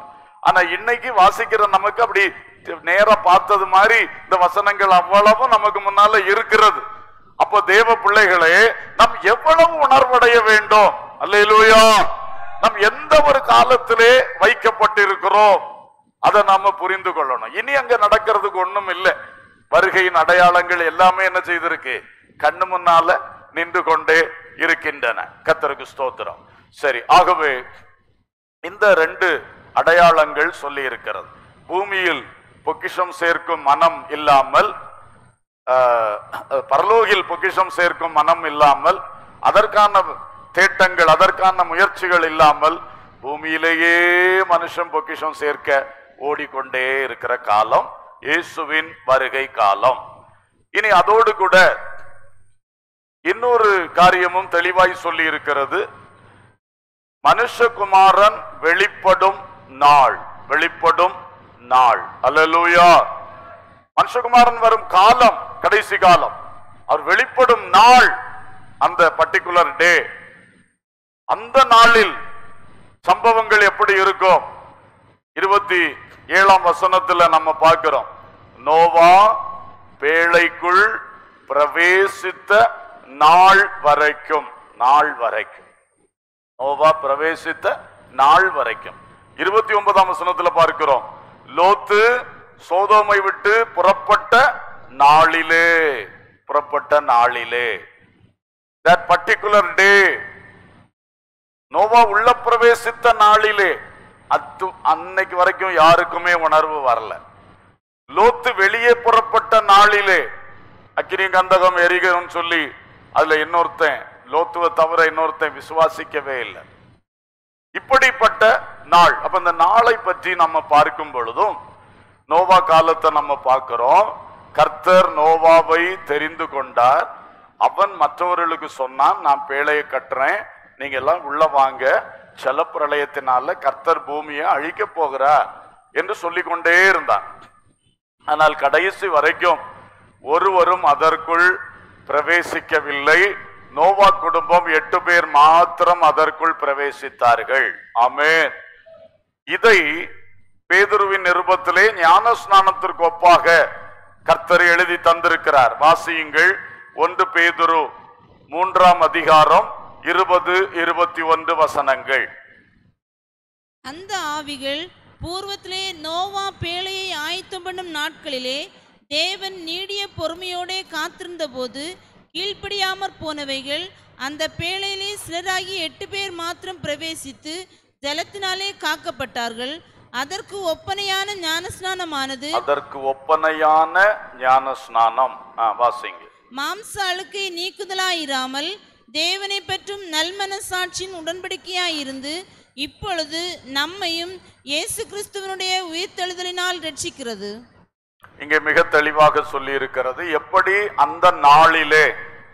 ஆனா இன்னைக்கு வாசிக்கிற நமக்கு அப்படி நேரா பார்த்தது மாதிரி இந்த வசனங்கள் அவ்வளவு நமக்கு முன்னால இருக்கிறது. அப்போ தேவ பிள்ளைகளே, நாம் எவ்வளவு உணர்வடைய வேண்டும். அல்லேலூயா. நாம் எந்த ஒரு காலத்திலே வைக்கப்பட்டிருக்கிறோம் அதை நாம புரிந்து கொள்ளணும். இனி அங்க நடக்கிறதுக்கு ஒண்ணும் இல்லை. வருகையின் அடையாளங்கள் எல்லாமே என்ன செய்திருக்கு? கண்ணு முன்னால நின்று கொண்டே இருக்கின்றன. கர்த்தருக்கு ஸ்தோத்திரம். சரி, ஆகவே இந்த 2 அடையாளங்கள் சொல்லி இருக்கிறது. பூமியில் பொக்கிஷம் சேர்க்கும் மனம் இல்லாமல், பரலோகில் பொக்கிஷம் சேர்க்கும் மனம் இல்லாமல், அதற்கான தேட்டங்கள், அதற்கான முயற்சிகள் இல்லாமல் பூமியிலேயே மனுஷன் பொக்கிஷம் சேர்க்க ஓடிக்கொண்டே இருக்கிற காலம் இயேசுவின் வருகை காலம். இனி அதோடு கூட இன்னொரு காரியமும் தெளிவாய் சொல்லி இருக்கிறது. மனுஷகுமாரன் வெளிப்படும் நாள், வெளிப்படும் நாள். அல்லேலூயா. மனுஷகுமாரன் வரும் காலம் கடைசி காலம். அவர் வெளிப்படும் நாள், அந்த பர்டிகுலர் டே, அந்த நாளில் சம்பவங்கள் எப்படி இருக்கும்? 27ஆம் வசனத்துல நம்ம பார்க்கிறோம். நோவா பேழைக்குள் பிரவேசித்த நாள் வரைக்கும், நாள் வரைக்கும், நோவா பிரவேசித்த நாள் வரைக்கும். 29ஆம் வசனத்துல பார்க்கிறோம். லோத்து சோதோமை விட்டு புறப்பட்ட நாளிலே, புறப்பட்ட நாளிலே, that particular day, நோவா உள்ள பிரவேசித்த நாளிலே, அன்னைக்கு வரைக்கும் யாருக்குமே உணர்வு வரல. லோத்து வெளியே புறப்பட்ட நாளிலே அக்கினி கந்தகம் எரிகிறோம் சொல்லி அதுல இன்னொருத்தன், லோத்துவை தவிர இன்னொருத்தன் விசுவாசிக்கவே இல்லை. இப்படிப்பட்ட நாள். அப்ப இந்த நாளை பற்றி நம்ம பார்க்கும் பொழுதும் நோவா காலத்தை நம்ம பார்க்கிறோம். கர்த்தர் நோவாவை தெரிந்து கொண்டார். அவன் மற்றவர்களுக்கு சொன்னான், நான் பேழையை கட்டுறேன், நீங்க எல்லாம் உள்ள வாங்க, ஜலப்பிரளயத்தினால கர்த்தர் பூமியை அழிக்க போகிறார் என்று சொல்லிக்கொண்டே இருந்தான். ஆனால் கடைசி வரைக்கும் ஒருவரும் அதற்குள் பிரவேசிக்கவில்லை. நோவா குடும்பம் 8 பேர் மாத்திரம் அதற்குள் பிரவேசித்தார்கள். ஆமென். இதை பேதுருவின் நிருபத்திலே ஞான ஸ்நானத்திற்கு ஒப்பாக கர்த்தர் எழுதி தந்திருக்கிறார். வாசியுங்கள். 1 பேதுரு 3ஆம் அதிகாரம் 20-21 வசனங்கள். அந்த ஆவிகள் பூர்வத்திலே நோவா பேழையை ஆயத்தம் பண்ணும் நாட்களிலே தேவன் நீடிய பொறுமையோடே காத்திருந்த போது கீழ்ப்படியாமற் போனவைகள் அந்த பேழையிலே சிலராகி 8 பேர் மாத்திரம் பிரவேசித்து ஜலத்தினாலே காக்கப்பட்டார்கள். அதற்கு ஒப்பனையான ஞானஸ்நானமானது, அதற்கு ஒப்பனையான ஞானஸ்நானம் வாசிங்க. மாம்ச அழுக்கை நீக்குதலாயிராமல் தேவனை பற்றும் நல்மனசாட்சியின் உடன்படிக்கையாயிருந்து இப்பொழுது நம்மையும் இயேசு கிறிஸ்துவனுடைய உயிர்த்தெழுதலினால் ரட்சிக்கிறது. இங்கே மிக தெளிவாக சொல்லி இருக்கிறது. எப்படி அந்த நாளிலே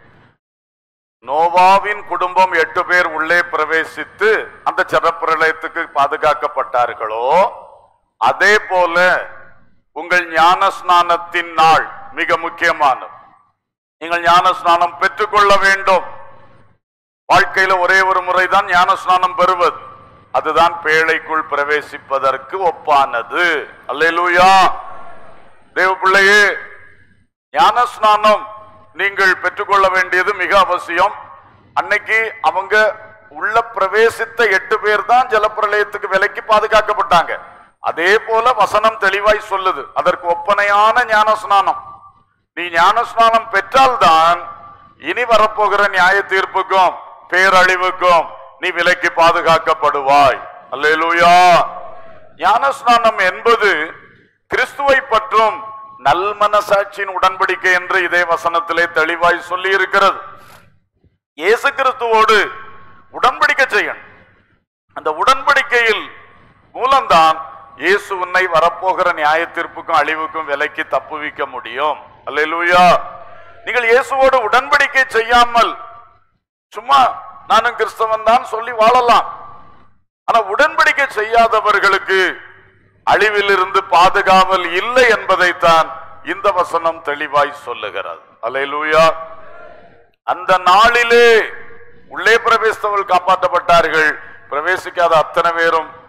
நோவாவின் குடும்பம் 8 பேர் உள்ளே பிரவேசித்து அந்த ஜலப்பிரளயத்துக்கு பாதுகாக்கப்பட்டார்களோ, அதே போல உங்கள் ஞான ஸ்நானத்தின் நாள் மிக முக்கியமானது. நீங்கள் ஞான ஸ்நானம் பெற்றுக்கொள்ள வேண்டும். வாழ்க்கையில ஒரே ஒரு முறைதான் ஞான ஸ்நானம் பெறுவது. அதுதான் பேழைக்குள் பிரவேசிப்பதற்கு ஒப்பானது. அல்லேலூயா. தேவ பிள்ளையே, ஞான ஸ்நானம் நீங்கள் பெற்றுக்கொள்ள வேண்டியது மிக அவசியம். அன்னைக்கு அவங்க உள்ள பிரவேசித்த 8 பேர் தான் ஜலப்பிரளயத்துக்கு விலக்கி பாதுகாக்கப்பட்டாங்க. அதே போல வசனம் தெளிவாய் சொல்லுது, அதற்கு ஒப்பனையான ஞான ஸ்நானம். நீ ஞான ஸ்நானம் பெற்றால்தான் இனி வரப்போகிற நியாய தீர்ப்புக்கும் பேரழிவுக்கும் நீ விலக்கி பாதுகாக்கப்படுவாய். அல்லேலூயா. ஞான ஸ்நானம் என்பது கிறிஸ்துவை பற்றும் நல்மனசாட்சியின் உடன்படிக்கை என்று இதே வசனத்திலே தெளிவாய் சொல்லி இருக்கிறது. இயேசு கிறிஸ்துவோடு உடன்படிக்கை செய்யணும். அந்த உடன்படிக்கையில் மூலம்தான் இயேசு உன்னை வரப்போகிற நியாய தீர்ப்புக்கும் அழிவுக்கும் விலக்கி தப்புவிக்க முடியும். அல்லேலூயா. நீங்கள் இயேசுவோடு உடன்படிக்கை செய்யாமல் சும்மா நானும் கிறிஸ்தவன் தான் சொல்லி வாழலாம். ஆனா உடன்படிக்கை செய்யாதவர்களுக்கு அழிவிலிருந்து பாதுகாவல் இல்லை என்பதைத்தான் இந்த வசனம் தெளிவாய் சொல்லுகிறது. அல்லேலூயா. அந்த நாளிலே உள்ளே பிரவேசித்தவர்கள் காப்பாற்றப்பட்டார்கள், பிரவேசிக்காத அத்தனை பேரும்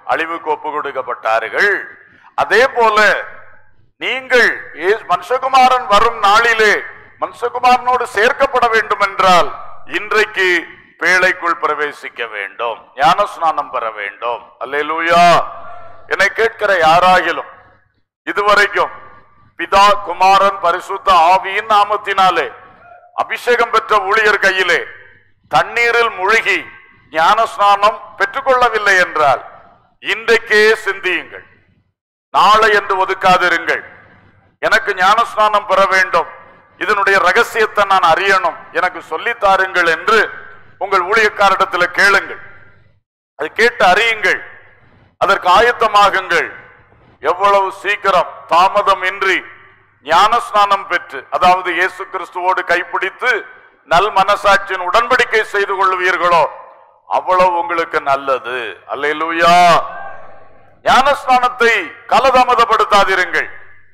அழிவுக்கு ஒப்பு கொடுக்கப்பட்டார்கள். அதே போல நீங்கள் மனுஷகுமாரன் வரும் நாளிலே மனுஷகுமாரனோடு சேர்க்கப்பட வேண்டும் என்றால் இன்றைக்கு பேழைக்குள் பிரவேசிக்க வேண்டும், ஞானஸ்நானம் பெற வேண்டும். அல்லேலூயா. என்னை கேட்கிற யாராகிலும் இதுவரைக்கும் பிதா குமாரன் பரிசுத்த ஆவியின் நாமத்தினாலே அபிஷேகம் பெற்ற ஊழியர் கையிலே தண்ணீரில் முழுகி ஞானஸ்நானம் பெற்றுக்கொள்ளவில்லை என்றால் இன்றைக்கே சிந்தியுங்கள். நாளை என்று ஒதுக்காதிருங்கள். எனக்கு ஞானஸ்நானம் பெற வேண்டும், இதனுடைய ரகசியத்தை நான் அறியணும், எனக்கு சொல்லித்தாருங்கள் என்று உங்கள் ஊழியக்காரிடத்தில் கேளுங்கள். அதை கேட்டு அறியுங்கள், அதற்கு ஆயத்தமாகுங்கள். எவ்வளவு சீக்கிரம் தாமதம் இன்றி ஞானஸ்நானம் பெற்று, அதாவது இயேசு கிறிஸ்துவோடு கைப்பிடித்து நல் மனசாட்சியின் உடன்படிக்கை செய்து கொள்வீர்களோ அவ்வளவு உங்களுக்கு நல்லது. அல்லேலூயா. ஞானஸ்நானத்தை காலதாமதப்படுத்தாதிருங்கள்.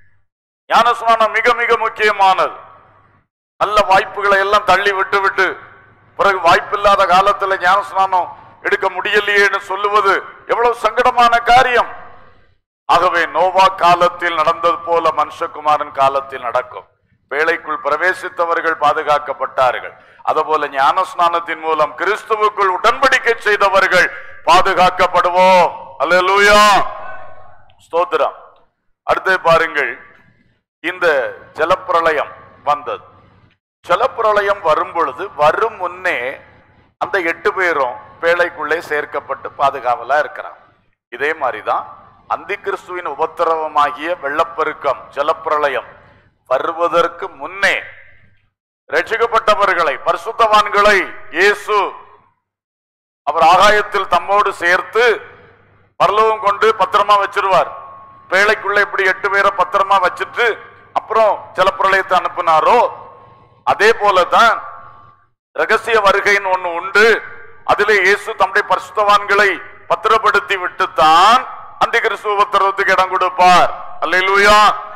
ஞானஸ்நானம் மிக மிக முக்கியமானது. நல்ல வாய்ப்புகளை எல்லாம் தள்ளி விட்டு பிறகு வாய்ப்பில்லாத காலத்துல ஞானஸ்நானம் எடுக்க முடியலையேன்னு சொல்லுவது எவ்வளவு சங்கடமான காரியம். ஆகவே நோவா காலத்தில் நடந்தது போல மனுஷகுமாரன் காலத்தில் நடக்கும். பேழைக்குள் பிரவேசித்தவர்கள் பாதுகாக்கப்பட்டார்கள். அதுபோல ஞானஸ்நானத்தின் மூலம் கிறிஸ்துவுக்குள் உடன்படிக்கை செய்தவர்கள் பாதுகாக்கப்படுவோம். அல்லேலூயா. ஸ்தோத்திரம். அடுத்து பாருங்கள், இந்த ஜலப்பிரளயம் வந்தது. ஜலப்பிரளயம் வரும் பொழுது வரும் முன்னே அந்த 8 பேரும் பேழைக்குள்ளே சேர்க்கப்பட்டு பாதுகாவலா இருக்கிறான். இதே மாதிரிதான் அந்தி கிறிஸ்துவின் உபத்திரவமாகிய வெள்ளப்பெருக்கம் ஜலப்பிரளயம் வருவதற்கு முன்னே ரட்சிக்கப்பட்டவர்களை பரிசுத்தவான்களை இயேசு அவர் ஆகாயத்தில் தம்மோடு சேர்த்து பரலோகம் கொண்டு பத்திரமா வச்சிருவார். பேழைக்குள்ள இப்படி 8 பேரை பத்திரமா வச்சுட்டு அப்புறம் ஜலப்பிரளயத்தை அனுப்பினாரோ அதே போலதான் ரகசிய வருகைன்னு ஒண்ணு உண்டு. அதிலே இயேசு தம்முடைய பரிசுத்தவான்களை பத்திரப்படுத்தி விட்டுத்தான் அந்தி கிறிஸ்து உபத்திரவத்துக்கு இடம் கொடுப்பார். அல்லேலூயா.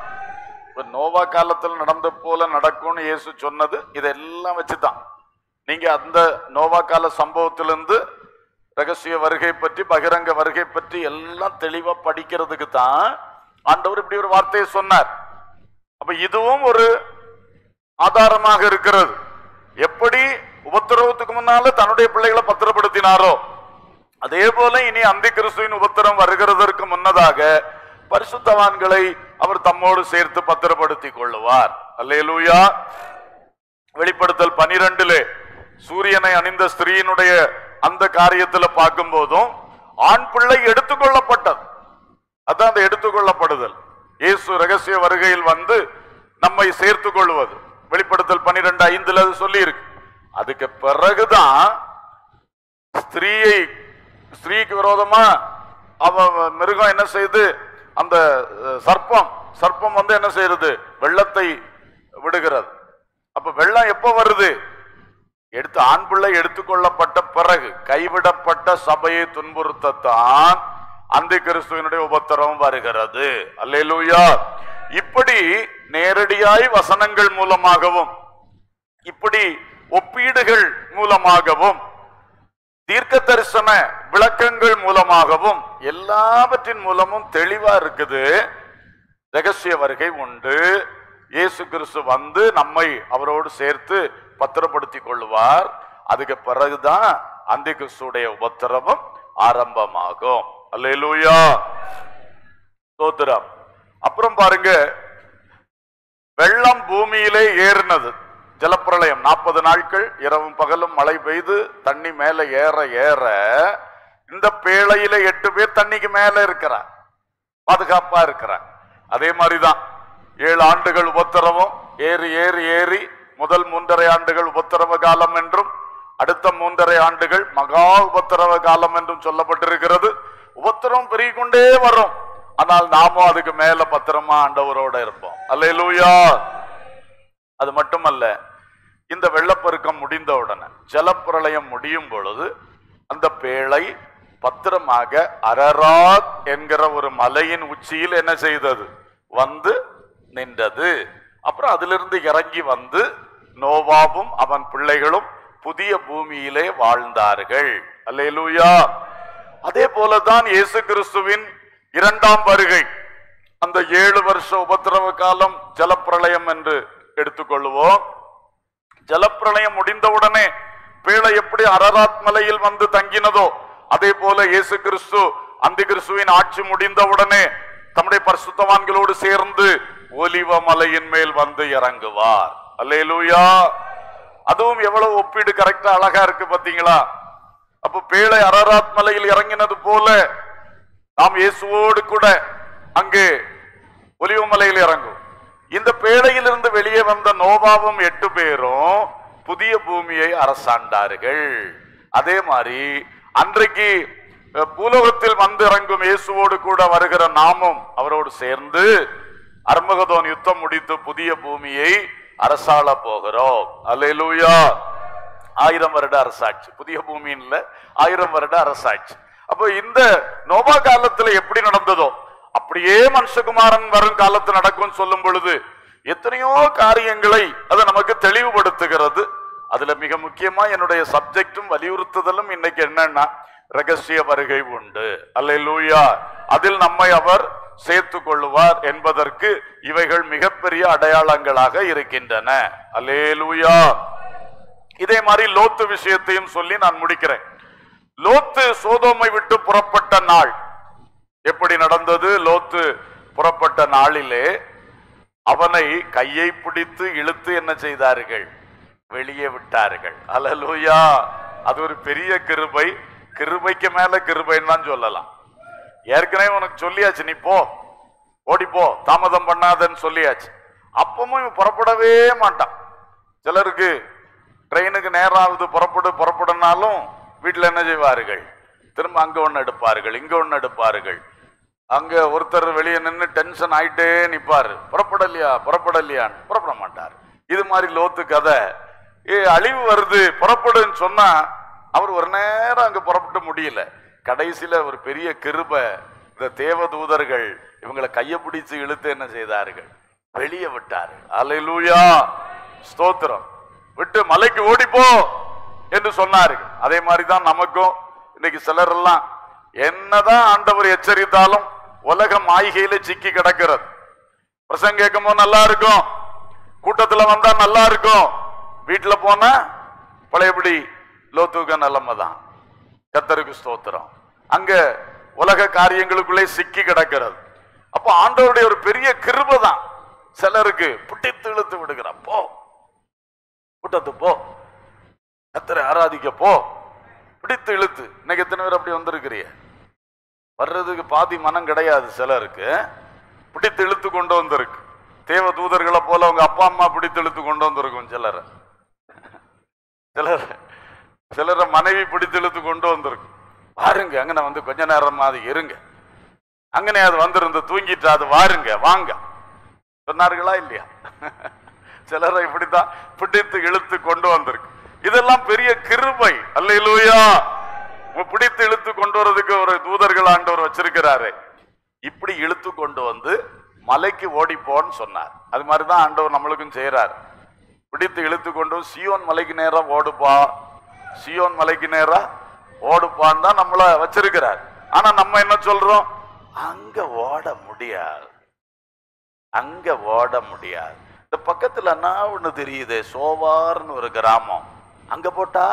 நோவா காலத்தில் நடந்த போல நடக்கும்னு இயேசு சொன்னது இதெல்லாம் வச்சுதான். நீங்க அந்த நோவா கால சம்பவத்திலிருந்து ரகசிய வருகை பற்றி பகிரங்க வருகை பற்றி எல்லாம் தெளிவா படிக்கிறதுக்கு தான் ஆண்டவர் இப்படி ஒரு வார்த்தையை சொன்னார். அப்ப இதுவும் ஒரு ஆதாரமாக இருக்கிறது. எப்படி உபத்திரவத்துக்கு முன்னால தன்னுடைய பிள்ளைகளை பத்திரப்படுத்தினாரோ அதே போல இனி அந்தி கிறிஸ்துவின் உபத்திரம் வருகிறதற்கு முன்னதாக பரிசுத்தவான்களை அவர் தம்மோடு சேர்த்து பத்திரப்படுத்திக் கொள்ளுவார். அல்லேலூயா. வெளிப்படுத்தல் 12 சூரியனை அணிந்த ஸ்திரீயினுடைய அந்த காரியத்தில் பார்க்கும் போதும் ஆண் பிள்ளை எடுத்துக்கொள்ளப்பட்டது. அதான் அந்த எடுத்துக்கொள்ளப்படுதல். இயேசு ரகசிய வருகையில் வந்து நம்மை சேர்த்து கொள்வது. வெளிப்படுத்தல் 12:5 அது சொல்லி இருக்கு. அதுக்கு பிறகுதான் ஸ்திரீக்கு விரோதமா மிருகம் என்ன செய்து அந்த சர்ப்பம் வந்து என்ன செய்யறது, வெள்ளத்தை விடுகிறது. அப்ப வெள்ளம் எப்ப வருது? ஆண் பிள்ளை எடுத்துக்கொள்ளப்பட்ட பிறகு கைவிடப்பட்ட சபையை துன்புறுத்தத்தான் அந்தி கிறிஸ்துவினுடைய உபத்திரவம் வருகிறது. அல்லேலூயா. இப்படி நேரடியாய் வசனங்கள் மூலமாகவும் இப்படி ஒப்பீடுகள் மூலமாகவும் தீர்க்க தரிசன விளக்கங்கள் மூலமாகவும் எல்லாவற்றின் மூலமும் தெளிவா இருக்குது. ரகசிய வருகை உண்டு. இயேசு கிறிஸ்து வந்து நம்மை அவரோடு சேர்த்து பத்திரப்படுத்தி கொள்வார். அதுக்கு பிறகுதான் அந்தி கிறிஸ்துடைய உபத்திரவம் ஆரம்பமாகும். அல்லேலூயா. ஸ்தோத்திரம். அப்புறம் பாருங்க, வெள்ளம் பூமியிலே ஏறினது. ஜலப்பிரளயம் 40 நாட்கள் இரவும் பகலும் மழை பெய்து தண்ணி மேல ஏற ஏற இந்த பேழையில 8 பேர் தண்ணிக்கு மேல இருக்கிறார், பாதுகாப்பா இருக்கிறார். அதே மாதிரிதான் 7 ஆண்டுகள் உபத்திரவம் ஏறி ஏறி ஏறி முதல் 3.5 ஆண்டுகள் உபத்திரவ காலம் என்றும் அடுத்த 3.5 ஆண்டுகள் மகா உபத்திரவ காலம் என்றும் சொல்லப்பட்டிருக்கிறது. உபத்திரவம் பெருகிக்கொண்டே வரும். ஆனால் நாமும் அதுக்கு மேல பத்திரமா ஆண்டவரோட இருப்போம். அல்லேலூயா. அது மட்டுமல்ல, இந்த வெள்ளப்பெருக்கம் முடிந்தவுடனே ஜலப்பிரளயம் முடியும் பொழுது அந்த பேழை பத்திரமாக அரராத் என்கிற ஒரு மலையின் உச்சியில் என்ன செய்தது, வந்து நின்றது. அப்புறம் அதிலிருந்து இறங்கி வந்து நோவாவும் அவன் பிள்ளைகளும் புதிய பூமியிலே வாழ்ந்தார்கள். அல்லேலூயா. அதே போலதான் இயேசு கிறிஸ்துவின் இரண்டாம் வருகை. அந்த 7 வருஷ உபத்திரவ காலம் ஜலப்பிரளயம் என்று எடுத்துக்கொள்வோம். ஜலப்பிரளயம் முடிந்தவுடனே பேழை எப்படி அரராத் மலையில் வந்து தங்கினதோ அதே போல இயேசு கிறிஸ்து அந்தி கிறிஸ்துவின் ஆட்சி முடிந்தவுடனே தம்முடைய பரிசுத்தவான்களோடு சேர்ந்து ஒலிவ மலையின் மேல் வந்து இறங்குவார். அல்லேலூயா. அதுவும் எவ்வளவு ஒப்பீடு கரெக்டா அழகா இருக்கு பாத்தீங்களா? அப்ப பேழை அரராத் மலையில் இறங்கினது போல நாம் இயேசுவோடு கூட அங்கே ஒலிவ மலையில் இறங்கும். இந்த பேழையிலிருந்து வெளியே வந்த நோவாவும் 8 பேரும் புதிய பூமியை அரசாண்டார்கள். அதே மாதிரி அன்றைக்கு பூலோகத்தில் வந்து இறங்கும் இயேசுவோடு கூட வருகிற நாமும் அவரோடு சேர்ந்து அர்மகதோன் யுத்தம் முடித்து புதிய பூமியை அரசாள போகிறோம். அல்லேலூயா. 1000 வருட அரசாட்சி, புதிய பூமியில 1000 வருட அரசாட்சி. அப்போ இந்த நோவா காலத்துல எப்படி நடந்ததோ அப்படியே மனுஷகுமாரன் வரும் காலத்து நடக்கும் சொல்லும் பொழுது எத்தனையோ காரியங்களை அது நமக்கு தெளிவுபடுத்துகிறது. அதுல மிக முக்கியமா என்னுடைய சப்ஜெக்டும் வலியுறுத்துதலும் இன்னைக்கு என்னன்னா ரகசிய வருகை உண்டு. அல்லேலூயா. அதில் நம்மை அவர் சேர்த்து கொள்ளுவார் என்பதற்கு இவைகள் மிகப்பெரிய அடையாளங்களாக இருக்கின்றன. அல்லேலூயா. இதே மாதிரி லோத்து விஷயத்தையும் சொல்லி நான் முடிக்கிறேன். லோத்து சோதோமை விட்டு புறப்பட்ட நாள் எப்படி நடந்தது? லோத்து புறப்பட்ட நாளிலே அவனை கையை பிடித்து இழுத்து என்ன செய்தார்கள்? வெளியே விட்டார்கள். அல்லேலூயா. அது ஒரு பெரிய கிருபை. கிருபைக்கு மேல கிருபைன்னு தான் சொல்லலாம். ஏற்கனவே உனக்கு சொல்லியாச்சு, நீ போ, ஓடிப்போ, தாமதம் பண்ணாதன்னு சொல்லியாச்சு. அப்பவும் புறப்படவே மாட்டான். சிலருக்கு ட்ரெயினுக்கு நேரம் ஆகுது, புறப்படுனாலும் வீட்டில் என்ன செய்வார்கள்? திரும்ப அங்க ஒன்று எடுப்பார்கள், இங்க ஒன்று எடுப்பார்கள். அங்க ஒருத்தர் வெளியே நின்று டென்ஷன் ஆயிட்டே நிற்பாரு, புறப்படலையான்னு புறப்பட மாட்டார். இது மாதிரி லோத்து கதை. அழிவு வருது புறப்படுன்னு சொன்னா அவர் ஒரு நேரம் அங்க புறப்பட்டு முடியல. கடைசியில ஒரு பெரிய கிருபை, இந்த தேவதூதர்கள் இவங்களை கையை பிடிச்சு இழுத்து என்ன செய்தார்கள்? வெளியே விட்டார்கள். அல்லேலூயா. ஸ்தோத்திரம். விட்டு மலைக்கு ஓடிப்போ என்று சொன்னார்கள். அதே மாதிரிதான் நமக்கும் இன்னைக்கு சிலர் எல்லாம் என்னதான் ஆண்டவர் எச்சரித்தாலும் உலக மாய்கையில சிக்கி கிடக்கிறது. பிரசங்க கேட்கும் போது நல்லா இருக்கும், கூட்டத்துல வந்தா நல்லா இருக்கும், வீட்டுல போனா பழையபடி லோத்துக்க நிலைமை தான். கர்த்தருக்கு ஸ்தோத்திரம். அங்க உலக காரியங்களுக்குள்ளே சிக்கி கிடக்கிறது. அப்போ ஆண்டவருடைய ஒரு பெரிய கிருபை தான் சிலருக்கு பிடித்து இழுத்து விடுகிறார். போ, கூட்டத்து போ, கர்த்தரை ஆராதிக்க போ, பிடித்து இழுத்து. இன்னைக்கு எத்தனை பேர் அப்படி வந்திருக்கிறிய? வர்றதுக்கு பாதி மனம் கிடையாது சிலருக்கு. பிடித்து இழுத்து கொண்டு வந்திருக்கு. தேவ தூதர்களை போல அவங்க அப்பா அம்மா பிடித்து இழுத்து கொண்டு வந்திருக்கும். சிலரை மனைவி பிடித்து இழுத்து கொண்டு வந்திருக்கு. பாருங்க, அங்கன வந்து கொஞ்ச நேரம் மாதிரி இருங்க, அங்கனே அது வந்திருந்து தூங்கிட்டு அது வாருங்க வாங்க சொன்னார்களா இல்லையா? சிலரை இப்படித்தான் பிடித்து இழுத்து கொண்டு வந்திருக்கு. இதெல்லாம் பெரிய கிருபை. அல்லேலூயா. பிடித்து இழுத்து கொண்டு வரதுக்கு ஒரு தூதர்கள் ஆண்டவர் வச்சிருக்கிறாரு. இப்படி இழுத்து கொண்டு வந்து மலைக்கு ஓடிப்போன்னு சொன்னார். அது மாதிரிதான் ஆண்டவர் நம்மளுக்கும் செய்யறாரு. பிடித்து இழுத்து கொண்டு சியோன் மலைக்கு நேரா ஓடுப்பா, சியோன் மலைக்கு நேரா ஓடுப்பான்னு தான் நம்மள வச்சிருக்கிறார். ஆனா நம்ம என்ன சொல்றோம்? அங்க ஓட முடியாது, அங்க ஓட முடியாது. இந்த பக்கத்துல நான் ஒண்ணு தெரியுது, சோவார்னு ஒரு கிராமம், அங்க போட்டா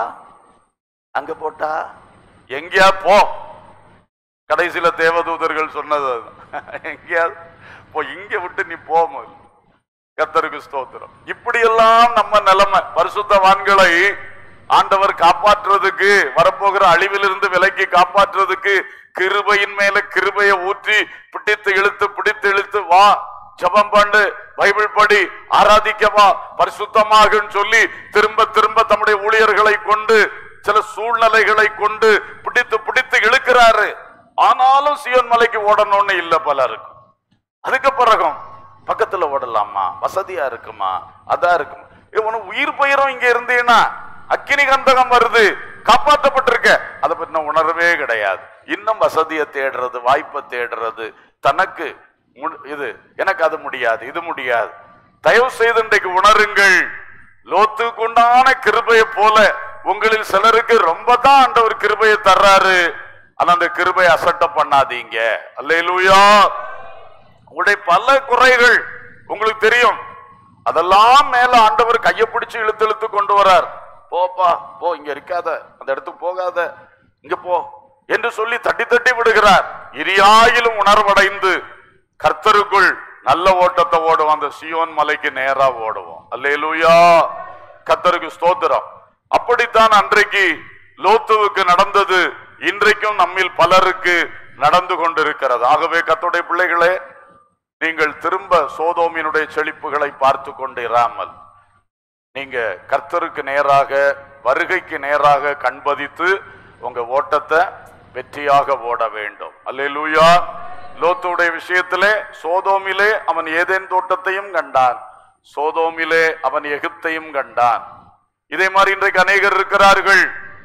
எங்கேயா போ. கடைசியில தேவதூதர்கள் சொன்னது எங்கேயாவது போ, இங்க விட்டு நீ போம. கர்த்தருக்கு ஸ்தோத்திரம். இப்படியெல்லாம் நம்ம நிலைமை. பரிசுத்தவான்களை ஆண்டவர் காப்பாற்றுறதுக்கு, வரப்போகிற அழிவிலிருந்து விலக்கி காப்பாற்றுறதுக்கு கிருபையின் மேல கிருபையை ஊற்றி பிடித்து இழுத்து வா, ஜபம் பண்ணு, பைபிள் படி, ஆராதிக்க வா, பரிசுத்தமாக சொல்லி திரும்ப திரும்ப தம்முடைய ஊழியர்களை கொண்டு சில சூழ்நிலைகளை கொண்டு பிடித்து இழுக்கிறாரு. ஆனாலும் சியோன் மலைக்கு ஓடணும்னு இல்ல பலருக்கும். அதுக்கு பிறகும் பக்கத்துல ஓடலாமா, வசதியா இருக்குமா, அதா இருக்குமா? உனக்கு உயிர் பயிரும் இங்க இருந்தீங்கன்னா அக்கினி கந்தகம் வருது, காப்பாற்றப்பட்டிருக்க, அதை பற்றி நான் உணர்வே கிடையாது. இன்னும் வசதியை தேடுறது, வாய்ப்பை தேடுறது, தனக்கு இது எனக்கு அது முடியாது, இது முடியாது. தயவு செய்து இன்றைக்கு உணருங்கள், லோத்துக்கு உண்டான கிருபையை போல உங்களில் சிலருக்கு ரொம்ப தான் ஆண்டவர் கிருபையை தர்றாரு. ஆனா அந்த கிருபை அசட்ட பண்ணாதீங்க. அல்லேலூயா. உங்களுடைய பல குறைகள் உங்களுக்கு தெரியும், அதெல்லாம் மேல ஆண்டவர் கையை பிடிச்சு இழுத்து இழுத்து கொண்டு வரார். போப்பா போ, இங்க இருக்காத, அந்த இடத்துக்கு போகாத, இங்க போ என்று சொல்லி தட்டி தட்டி விடுகிறார். இரியாயிலும் உணர்வடைந்து கர்த்தருக்குள் நல்ல ஓட்டத்தை ஓடுவோம். அந்த சீயோன் மலைக்கு நேரா ஓடுவோம். அல்லேலூயா. கர்த்தருக்கு ஸ்தோத்திரம். அப்படித்தான் அன்றைக்கு லோத்துவுக்கு நடந்தது, இன்றைக்கும் நம்மில் பலருக்கு நடந்து கொண்டிருக்கிறது. ஆகவே கர்த்தருடைய பிள்ளைகளே, நீங்கள் திரும்ப சோதோமினுடைய செழிப்புகளை பார்த்து கொண்டு இராமல் நீங்க கர்த்தருக்கு நேராக, வருகைக்கு நேராக கண்பதித்து உங்க ஓட்டத்தை வெற்றியாக ஓட வேண்டும். அல்லேலூயா. லோத்துடைய விஷயத்திலே சோதோமிலே அவன் ஏதேன் தோட்டத்தையும் கண்டான், சோதோமிலே அவன் எகிப்தையும் கண்டான். இதே மாதிரி இன்றைக்கு அநேகர் இருக்கிறார்கள்.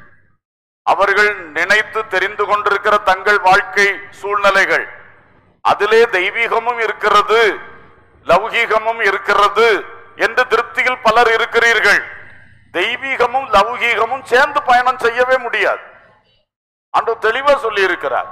அவர்கள் நினைத்து தெரிந்து கொண்டிருக்கிற தங்கள் வாழ்க்கை சூழ்நிலைகள், அதிலே தெய்வீகமும் இருக்கிறது, லௌகீகமும் இருக்கிறது என்று திருப்தியில் பலர் இருக்கிறீர்கள். தெய்வீகமும் லௌகீகமும் சேர்ந்து பயணம் செய்யவே முடியாது. ஆண்டவர் தெளிவா சொல்லி இருக்கிறார்.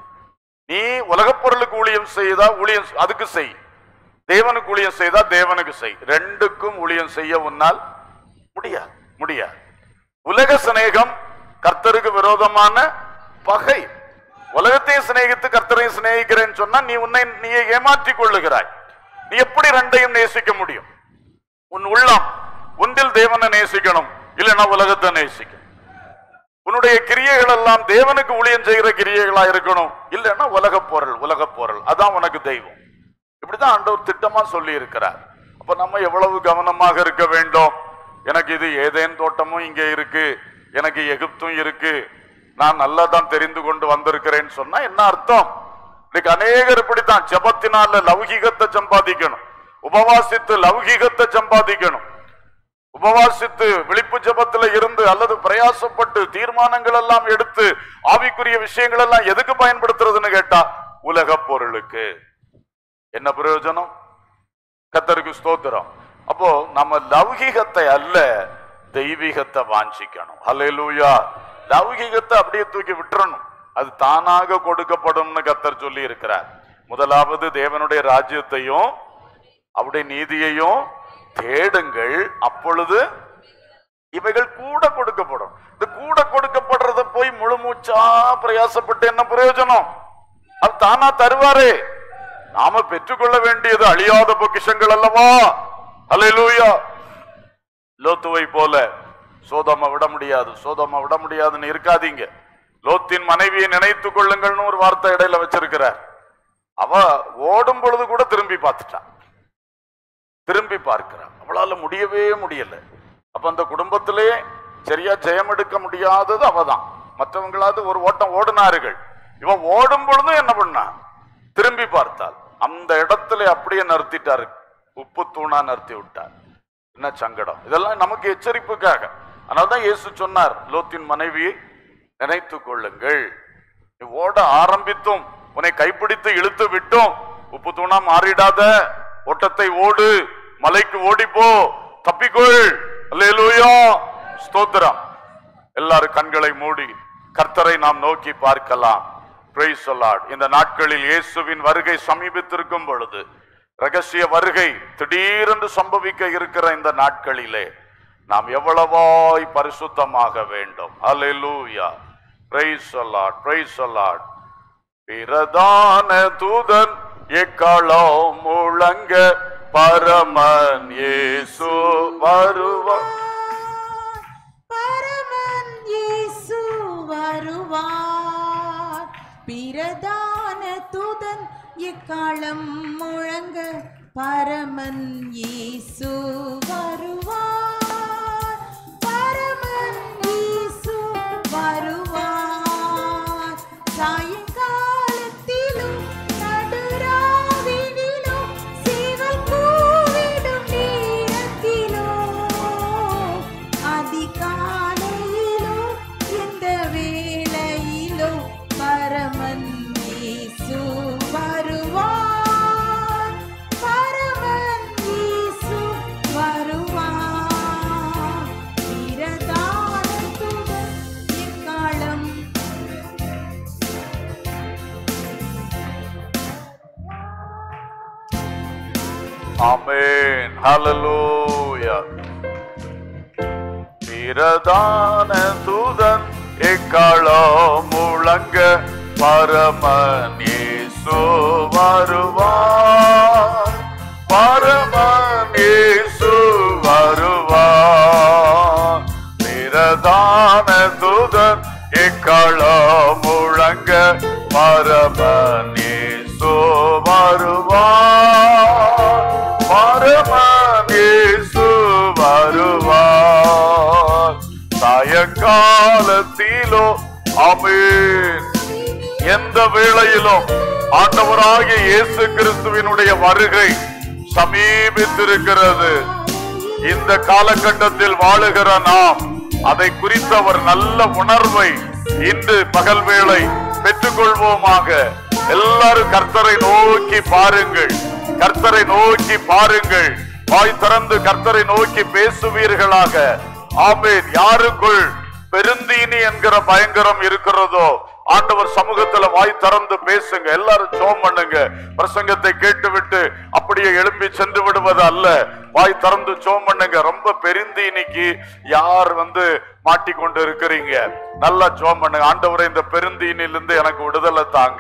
நீ உலகப் பொருளுக்கு ஊழியம் செய்தா ஊழியம் அதுக்கு செய், தேவனுக்கு ஊழியம் செய்தா தேவனுக்கு செய். ரெண்டுக்கும் ஊழியம் செய்ய உன்னால் முடியாது முடியாது. உலக சிநேகம் கர்த்தருக்கு விரோதமான பகை. உலகத்தையும் சிநேகித்து கர்த்தரையும் சிநேகிக்கிறேன்னு சொன்னா நீ உன்னை நீயே ஏமாற்றிக் கொள்ளுகிறாய். நீ எப்படி ரெண்டையும் நேசிக்க முடியும்? உன் உள்ளம் ஒன்றில் தேவனை நேசிக்கணும், இல்லைன்னா உலகத்தை நேசிக்கணும். உன்னுடைய கிரியைகள் எல்லாம் தேவனுக்கு ஊழியம் செய்கிற கிரியைகளா இருக்கணும், இல்லைன்னா உலகப் பொருள் அதான் உனக்கு தெய்வம். இப்படிதான் ஆண்டவர் திட்டமா சொல்லி இருக்கிறார். அப்ப நம்ம எவ்வளவு கவனமாக இருக்க வேண்டும். எனக்கு இது ஏதேன் தோட்டமும் இங்கே இருக்கு, எனக்கு எகிப்தும் இருக்கு, நான் நல்லா தான் தெரிந்து கொண்டு வந்திருக்கிறேன்னு சொன்னா என்ன அர்த்தம்? இன்னைக்கு அநேகர் இப்படித்தான் ஜெபத்தினால லௌகீகத்தை சம்பாதிக்கணும், உபவாசித்து லௌகீகத்தை சம்பாதிக்கணும். உபவாசித்து விழிப்பு ஜெபத்துல இருந்து அல்லது பிரயாசப்பட்டு தீர்மானங்கள் எல்லாம் எடுத்து ஆவிக்குரிய விஷயங்கள் எல்லாம் எதுக்கு பயன்படுத்துறதுன்னு கேட்டா உலக பொருளுக்கு. என்ன பிரயோஜனம்? கர்த்தருக்கு ஸ்தோத்திரம். அப்போ நம்ம லௌகீகத்தை அல்ல தெய்வீகத்தை வாஞ்சிக்கணும். ஹல்லேலூயா. லௌகீகத்தை அப்படியே தூக்கி விட்டுறணும், அது தானாக கொடுக்கப்படும்னு கர்த்தர் சொல்லி இருக்கிறார். முதலாவது தேவனுடைய ராஜ்யத்தையும் அவருடைய நீதியையும் தேடுங்கள், அப்பொழுது இவைகள் கூட கொடுக்கப்படும். இது கூட கொடுக்கப்படுறத போய் முழு மூச்சா பிரயாசப்பட்டு என்ன பிரயோஜனம்? அது தானா தருவாரே. நாம பெற்றுக்கொள்ள வேண்டியது அழியாத பொக்கிஷங்கள் அல்லவா? ஹல்லேலூயா. லோத்துவை போல சோதோமை விட முடியாது, சோதோமை விட முடியாதுன்னு இருக்காதீங்க. லோத்தின் மனைவியை நினைத்துக் கொள்ளுங்கள்னு ஒரு வார்த்தை இடையில வச்சிருக்கிறார். அவ ஓடும் பொழுது கூட திரும்பி பார்த்துட்டான், திரும்பி பார்க்கிறான். அவளால முடியவே முடியல. அப்ப அந்த குடும்பத்திலே சரியா ஜெயம் எடுக்க முடியாதது அவதான். மற்றவங்களாவது ஒரு ஓட்டம் ஓடினார்கள், இவன் ஓடும் பொழுதும் என்ன பண்ணா? திரும்பி பார்த்தாள். அந்த இடத்துல அப்படியே நிறுத்திட்டாரு, உப்பு தூணா நிறுத்தி விட்டார். என்ன சங்கடம்! இதெல்லாம் நமக்கு எச்சரிப்புக்காக. அதனால்தான் இயேசு சொன்னார், லோத்தின் மனைவியை நினைத்துக் கொள்ளுங்கள். நீ ஓட ஆரம்பித்தும் உன்னை கைப்பிடித்து இழுத்து விட்டோம், உப்பு தூணா மாறிடாத, ஓட்டத்தை ஓடு, மலைக்கு ஓடிப்போ, தப்பிக்கொள். அல்லேலூயா. ஸ்தோத்திரம். எல்லாரும் கண்களை மூடி கர்த்தரை நாம் நோக்கி பார்க்கலாம். Praise the Lord. இந்த நாட்களில் இயேசுவின் வருகை சமீபித்திருக்கும் பொழுது, ரகசிய வருகை திடீரென்று சம்பவிக்க இருக்கிற இந்த நாட்களிலே நாம் எவ்வளவாய் பரிசுத்தமாக வேண்டும். அல்லேலூயா. Praise the Lord. Praise the Lord. பிரதான தூதன் எக்காலம் முழங்க பரமன் இயேசு வருவார், பரமன் இயேசு வருவார். பிரதான தூதன் எக்காலம் முழங்க பரமன் இயேசு வருவார், பரமன் இயேசு வருவார். சாயங்காலத்திலும் நடுராவினிலும் சேவல் கூவிடும் நேரத்திலும் அதிகாலையிலும் எந்த வேளையிலும் பரமன் இயேசு வருவார், பரமன் இயேசு ஆமென். ஹல்லேலூயா. பிரதான தூதன் எக்காளம் முழங்க பரமன் இயேசு வருவார். பரமன் இயேசு வருவார். பிரதான தூதன் எக்காளம் முழங்க பரமன் இயேசு வருவார். பரமன் இயேசு வருவார். சாயங்காலத்திலோ ஆமென் எந்த வேளையிலும் ஆண்டவராகிய இயேசு கிறிஸ்துவினுடைய வருகை சமீபித்திருக்கிறது. இந்த காலகட்டத்தில் வாழுகிற நாம் அதை குறித்த ஒரு நல்ல உணர்வை இன்று பகல் வேளை பெற்றுக்கொள்வோமாக. எல்லாரும் கர்த்தரை நோக்கி பாருங்கள், கர்த்தரை நோக்கி பாருங்கள். வாய் திறந்து கர்த்தரை நோக்கி பேசுவீர்களாக. ஆமென். யாருக்குள் பெருந்தீனி என்கிற பயங்கரம் இருக்கிறதோ ஆண்டவர் சமூகத்துல வாய் திறந்து பேசுங்க. எல்லாரும் ஜெபம் பண்ணுங்க. பிரசங்கத்தை கேட்டுவிட்டு அப்படியே எழும்பி சென்று விடுவது அல்ல. வாய் திறந்து ஜெபம் பண்ணுங்க. ரொம்ப பெருந்தீனிக்கு யார் மாட்டிக்கொண்டு இருக்கிறீங்க, நல்லா ஜெபம் பண்ணுங்க. ஆண்டவரே, இந்த பெருந்தீனிலிருந்து எனக்கு விடுதலை தாங்க.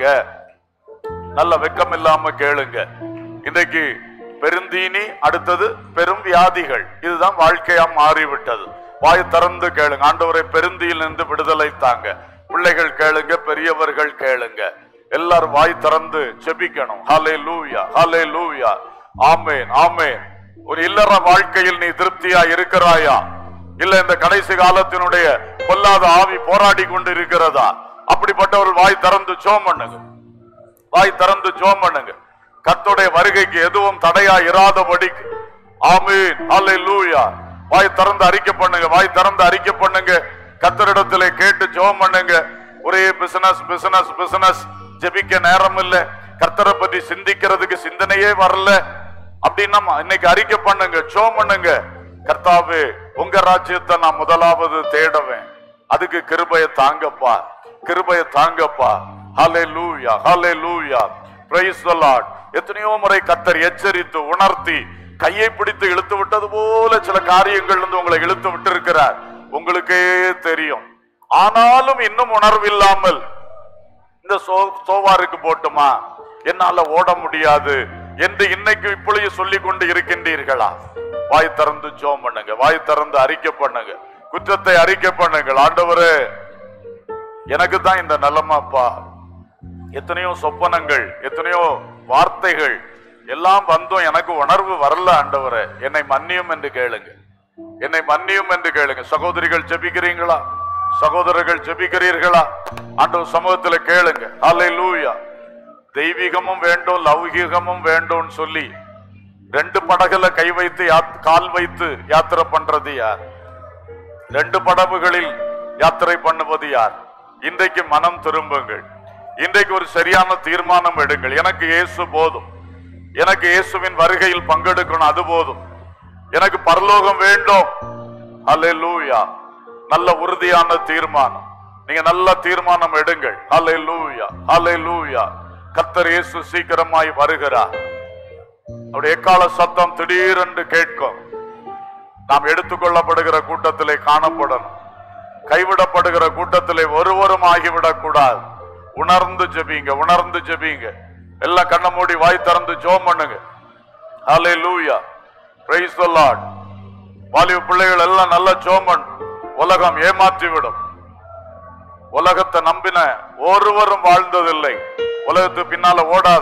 நல்ல வெக்கம் இல்லாம கேளுங்க. இன்றைக்கு பெருந்தீனி, அடுத்தது பெரும் வியாதிகள், இதுதான் வாழ்க்கையா மாறிவிட்டது. வாய் திறந்து கேளுங்க. ஆண்டவரை பெருந்தியிலிருந்து விடுதலை தாங்க. பிள்ளைகள் கேளுங்க, பெரியவர்கள் கேளுங்க. எல்லாரும் வாய் திறந்து ஜெபிக்கணும். ஹல்லேலூயா, ஹல்லேலூயா. ஆமென், ஆமென். ஒரு இல்லற வாழ்க்கையில் நீ திருப்தியா இருக்கிறாயா? இல்ல இந்த கடைசி காலத்தினுடைய பொல்லாத ஆவி போராடி கொண்டு இருக்கிறதா? அப்படிப்பட்டவர்கள் வாய் திறந்து ஜெபம் பண்ணுங்க. வாய் திறந்து ஜெபம் பண்ணுங்க. கர்த்தருடைய வருகைக்கு எதுவும் தடையா இராதபடிக்கு. ஆமென், ஹல்லேலூயா. வாய் திறந்து அறிக்கை பண்ணுங்க. வாய் திறந்து அறிக்கை பண்ணுங்க. கர்த்தரிடத்திலே கேட்டு ஜெபம் பண்ணுங்க. ஒரே பிசினஸ் பிசினஸ் பிசினஸ், ஜெபிக்க நேரம் இல்ல, கர்த்தரை பற்றி சிந்திக்கிறதுக்கு சிந்தனையே வரல அப்படின்னா இன்னைக்கு அறிக்கை பண்ணுங்க, ஜெபம் பண்ணுங்க. கர்த்தாவே, உங்க ராஜ்யத்தை நான் முதலாவது தேடுவேன். அதுக்கு கிருபையை தாங்கப்பா, கிருபையை தாங்கப்பா. ஹல்லேலூயா, ஹல்லேலூயா. Praise the Lord. எத்தனையோ முறை கர்த்தர் எச்சரித்து உணர்த்தி கையை பிடித்து இழுத்து விட்டது போல சில காரியங்கள் உங்களை இழுத்து விட்டு இருக்கிறார். உங்களுக்கே தெரியும். ஆனாலும் இன்னும் உணர்வில்லாமல் இந்த சோவாருக்கு போட்டுமா, என்னால ஓட முடியாது என்று இன்னைக்கு இப்பொழுது சொல்லிக் கொண்டு இருக்கின்றீர்களா? வாய் திறந்து ஜெபம் பண்ணுங்க. வாய் திறந்து அறிக்கை பண்ணுங்க. குற்றத்தை அறிக்கை பண்ணுங்கள். ஆண்டவரே, எனக்கு தான் இந்த நிலைமைப்பா. எத்தனையோ சொப்பனங்கள், எத்தனையோ வார்த்தைகள் எல்லாம் வந்தும் எனக்கு உணர்வு வரல. ஆண்டவரே, என்னை மன்னியும் என்று கேளுங்க. என்னை மன்னியும் என்று கேளுங்க. சகோதரிகள் ஜெபிக்கிறீங்களா? சகோதரர்கள் ஜெபிக்கிறீர்களா? ஆண்டவர் சமூகத்தில் கேளுங்க. ஹல்லேலூயா. தெய்வீகமும் வேண்டும், லௌகீகமும் வேண்டும் சொல்லி ரெண்டு படகுல கை வைத்து கால் வைத்து யாத்திரை பண்றது யார்? ரெண்டு படகுகளில் யாத்திரை பண்ணுவது யார்? இன்றைக்கு மனம் திரும்புங்கள். இன்றைக்கு ஒரு சரியான தீர்மானம் எடுங்கள். எனக்கு இயேசு போதும், எனக்கு இயேசுவின் வருகையில் பங்கெடுக்கணும், அது போதும். எனக்கு பரலோகம் வேண்டும். ஹல்லேலூயா. நல்ல உறுதியான தீர்மானம். நீங்க நல்ல தீர்மானம் எடுங்கள். ஹல்லேலூயா, ஹல்லேலூயா. கர்த்தர் இயேசு சீக்கிரமாய் வருகிறார். அவருடைய எக்கால சத்தம் திடீரென்று கேட்கும். நாம் எடுத்துக்கொள்ளப்படுகிற கூட்டத்திலே காணப்படணும். கைவிடப்படுகிற கூட்டத்திலே ஒருவரும் ஆகிவிடக் கூடாது. உணர்ந்து ஜெபிங்க, உணர்ந்து ஜெபிங்க. எல்லாம் கண்ண மூடி வாய் திறந்து ஜெபம் பண்ணுங்க. ஹல்லேலூயா. Praise the Lord. வாலிப பிள்ளைகள் எல்லாம் நல்ல ஜெபம் பண்ணு. உலகம் ஏமாற்றி விடும். உலகத்தை நம்பின ஒருவரும் வாழ்ந்ததில்லை. உலகத்துக்கு பின்னால ஓடாத.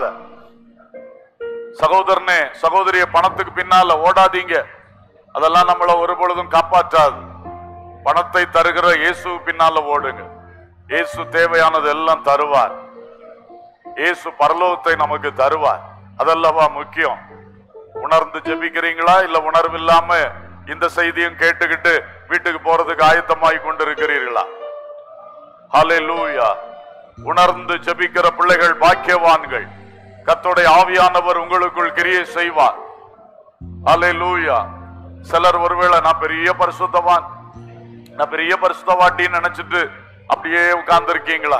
சகோதரனே, சகோதரிய, பணத்துக்கு பின்னால ஓடாதீங்க. அதெல்லாம் நம்மள ஒரு பொழுதும் காப்பாற்றாது. பணத்தை தருகிற இயேசு பின்னால ஓடுங்க. இயேசு தேவையானது எல்லாம் தருவார். இயேசு பரலோகத்தை நமக்கு தருவார். அதல்லவா முக்கியம். உணர்ந்து ஜெபிக்கிறீங்களா? இல்ல உணர்வு இல்லாம இந்த செய்தியும் கேட்டுக்கிட்டு வீட்டுக்கு போறதுக்கு ஆயத்தமாய் கொண்டிருக்கிறீர்களா? ஹல்லேலூயா. உணர்ந்து ஜெபிக்கிற பிள்ளைகள் பாக்கியவான்கள். கர்த்தருடைய ஆவியானவர் உங்களுக்குள் கிரியை செய்வார். ஹல்லேலூயா. சிலர் ஒருவேளை நான் பெரிய பரிசுத்தவான், நான் பெரிய பரிசுத்தவாட்டின்னு நினைச்சிட்டு அப்படியே உட்கார்ந்து இருக்கீங்களா?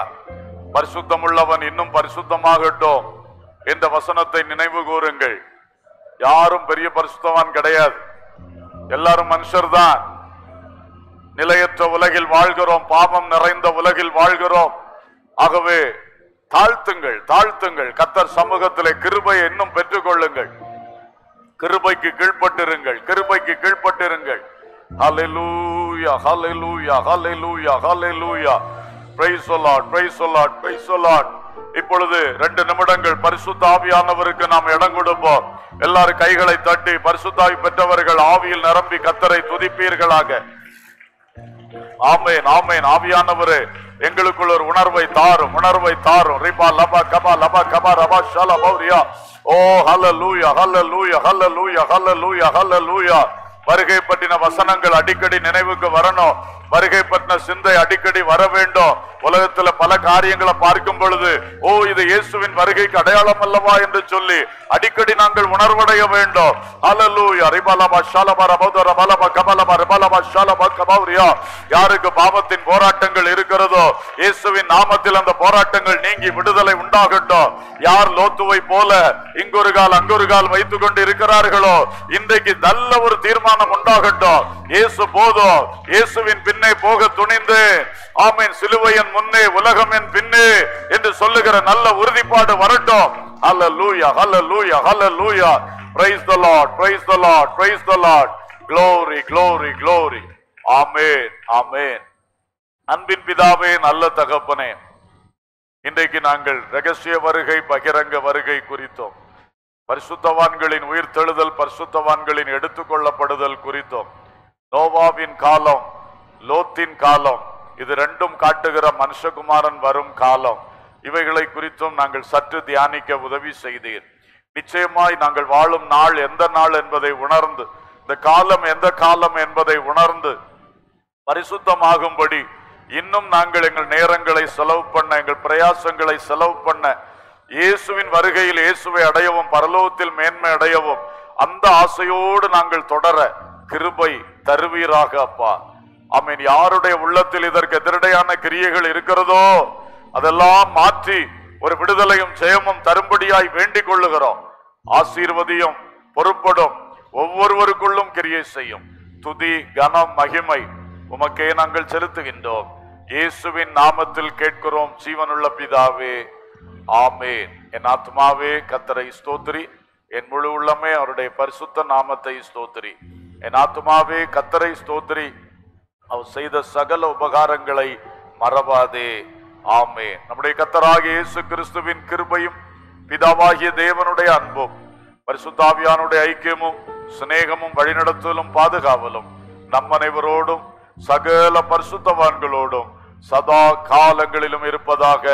பரிசுத்தம் உள்ளவன் இன்னும் பரிசுத்தமாகட்டும் என்ற வசனத்தை நினைவு கூறுங்கள். யாரும் பெரிய பரிசுத்தவான் கிடையாது, எல்லாரும் மனுஷர் தான். நிலையற்ற உலகில் வாழ்கிறோம், பாவம் நிறைந்த உலகில் வாழ்கிறோம். ஆகவே தாழ்த்துங்கள், தாழ்த்துங்கள். கர்த்தர் சமூகத்திலே கிருபை இன்னும் பெற்றுக் கொள்ளுங்கள். கிருபைக்கு கீழ்ப்பட்டிருங்கள், கிருபைக்கு கீழ்ப்பட்டிருங்கள். ஹல்லேலூயா, ஹல்லேலூயா, ஹல்லேலூயா, ஹல்லேலூயா. Praise the Lord, praise the Lord, praise the Lord. இப்பொழுது 2 நிமிடங்கள் பரிசுத்த ஆவியானவருக்கு நாம் இடம் கொடுப்போம். எல்லாரும் கைகளை தட்டி பரிசுத்த ஆவி பெற்றவர்கள் ஆவியில் நிரம்பி கர்த்தரை துதிப்பீர்களாக. ஆமென், ஆமென். ஆவியானவரே, எங்களுக்குள் ஒரு உணர்வை தாரும், உணர்வை தாரும். ரிபா லபா கபா லபா கபா ரபா ஷாலா பௌரியா. ஓ ஹல்லேலூயா, ஹல்லேலூயா, ஹல்லேலூயா, ஹல்லேலூயா, ஹல்லேலூயா. வருகை பற்றின வசனங்கள் அடிக்கடி நினைவுக்கு வரணும். வருகை பற்றின சிந்தை அடிக்கடி வர வேண்டும். உலகத்துல பல காரியங்களை பார்க்கும் பொழுது, ஓ இது இயேசுவின் வருகைக்கு அடையாளம் அல்லவா என்று சொல்லி அடிக்கடி நாங்கள் உணர்வடைய வேண்டும். ஹல்லேலூயா. ரிபலபா ஷாலபா ரபௌதர பலபா கபலபா ரிபலபா ஷாலபா கபௌரியா. யாருக்கு பாவத்தின் போராட்டங்கள் இருக்கிறதோ, இயேசுவின் நாமத்தில் அந்த போராட்டங்கள் நீங்கி விடுதலை உண்டாகட்டும். யார் லோத்துவை போல இங்கொரு கால் அங்கொரு கால் வைத்துக் கொண்டு இருக்கிறார்களோ, இன்றைக்கு நல்ல ஒரு தீர்மானம் உண்டாகட்டும். இயேசு போதும், இயேசுவின் பின்னே போக துணிந்து, ஆமென், சிலுவையின் முன்னே உலகம் என் பின்னே என்று சொல்லுகிற நல்ல உறுதிப்பாடு வரட்டும். ஹல்லேலூயா, ஹல்லேலூயா, ஹல்லேலூயா. Praise the Lord, praise the Lord, praise the Lord. glory, glory, glory. ஆமென், ஆமென். அன்பின் பிதாவே, நல்ல தகப்பனே, இன்றைக்கு நாங்கள் ரகசிய வருகை, பகிரங்க வருகை குறித்தோம், பரிசுத்தவான்களின் உயிர்த்தெழுதல், பரிசுத்தவான்களின் எடுத்துக்கொள்ளப்படுதல் குறித்தோம், நோவாவின் காலம், லோத்தின் காலம், இது ரெண்டும் காட்டுகிற மனுஷகுமாரன் வரும் காலம், இவைகளை குறித்தும் நாங்கள் சற்று தியானிக்க உதவி செய்தீர். நிச்சயமாய் நாங்கள் வாழும் நாள் எந்த நாள் என்பதை உணர்ந்து, இந்த காலம் எந்த காலம் என்பதை உணர்ந்து பரிசுத்தமாகும்படி இன்னும் நாங்கள் எங்கள் நேரங்களை செலவு பண்ண, எங்கள் பிரயாசங்களை செலவு பண்ண, இயேசுவின் வருகையில் இயேசுவை அடையவும், பரலோகத்தில் மேன்மை அடையவும் அந்த ஆசையோடு நாங்கள் தொடர கிருபை தருவீராக அப்பா. ஆமென். யாருடைய உள்ளத்தில் இதற்கு எதிரடையான கிரியைகள் இருக்கிறதோ அதெல்லாம் மாற்றி ஒரு விடுதலையும் ஜெயமும் தரும்படியாய் வேண்டிக் கொள்ளுகிறோம். ஆசீர்வதியும், பொறுப்படும், ஒவ்வொருவருக்குள்ளும் கிரியை செய்யும். துதி, கனம், மகிமை உமக்கே நாங்கள் செலுத்துகின்றோம். இயேசுவின் நாமத்தில் கேட்கிறோம் ஜீவனுள்ள பிதாவே, ஆமென். என் ஆத்மாவே கர்த்தரை ஸ்தோத்திரி, என் முழு உள்ளமே அவருடைய பரிசுத்த நாமத்தை ஸ்தோத்திரி. என் ஆத்மாவே கர்த்தரை ஸ்தோத்திரி, அவர் செய்த சகல உபகாரங்களை மறவாதே. ஆமென். நம்முடைய கர்த்தராகிய இயேசு கிறிஸ்துவின் கிருபையும், பிதாவாகிய தேவனுடைய அன்பும், பரிசுத்த ஆவியானுடைய ஐக்கியமும், சிநேகமும், வழிநடத்தலும், பாதுகாவலும் நம் அனைவரோடும் சகல பரிசுத்தவான்களோடும் சதா காலங்களிலும் இருப்பதாக.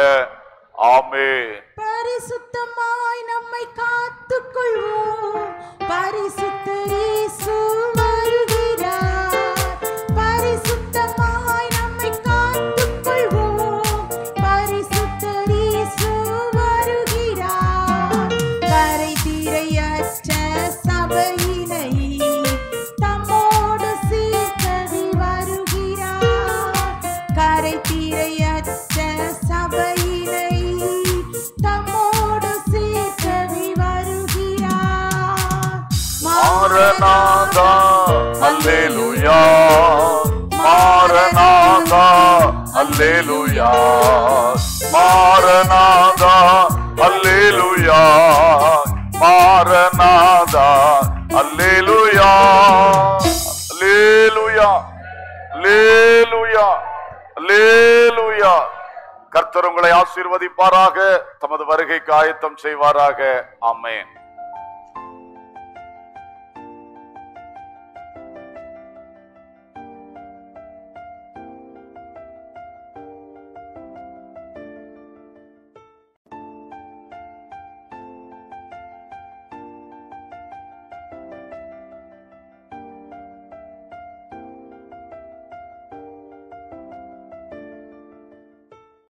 ஆமென். பரிசுத்தமாய் நம்மை காத்துக் கொள்வோம். பரிசுத்த இயேசு வருகிறார். பரிசுத்தமாய் நம்மை காத்துக் கொள்வோம். பரிசுத்த இயேசு வருகிறார். கரை தீரையற்ற சபையினை தம்மோடு சேர்க்கவே வருகிறார். கரை தீரையற்ற சபையினை தம்மோடு சேர்க்கவே வருகிறார். மாரநாதா அல்லேலூயா, மாரநாதா அல்லேலூயா, மாரநாதா அல்லேலூயா, மாரநாதா அல்லேலூயா, அல்லேலூயா, அல்லேலூயா, அல்லேலூயா. கர்த்தர் உங்களை ஆசீர்வதிப்பாராக, தமது வருகைக்கு ஆயத்தம் செய்வாராக. ஆமென்.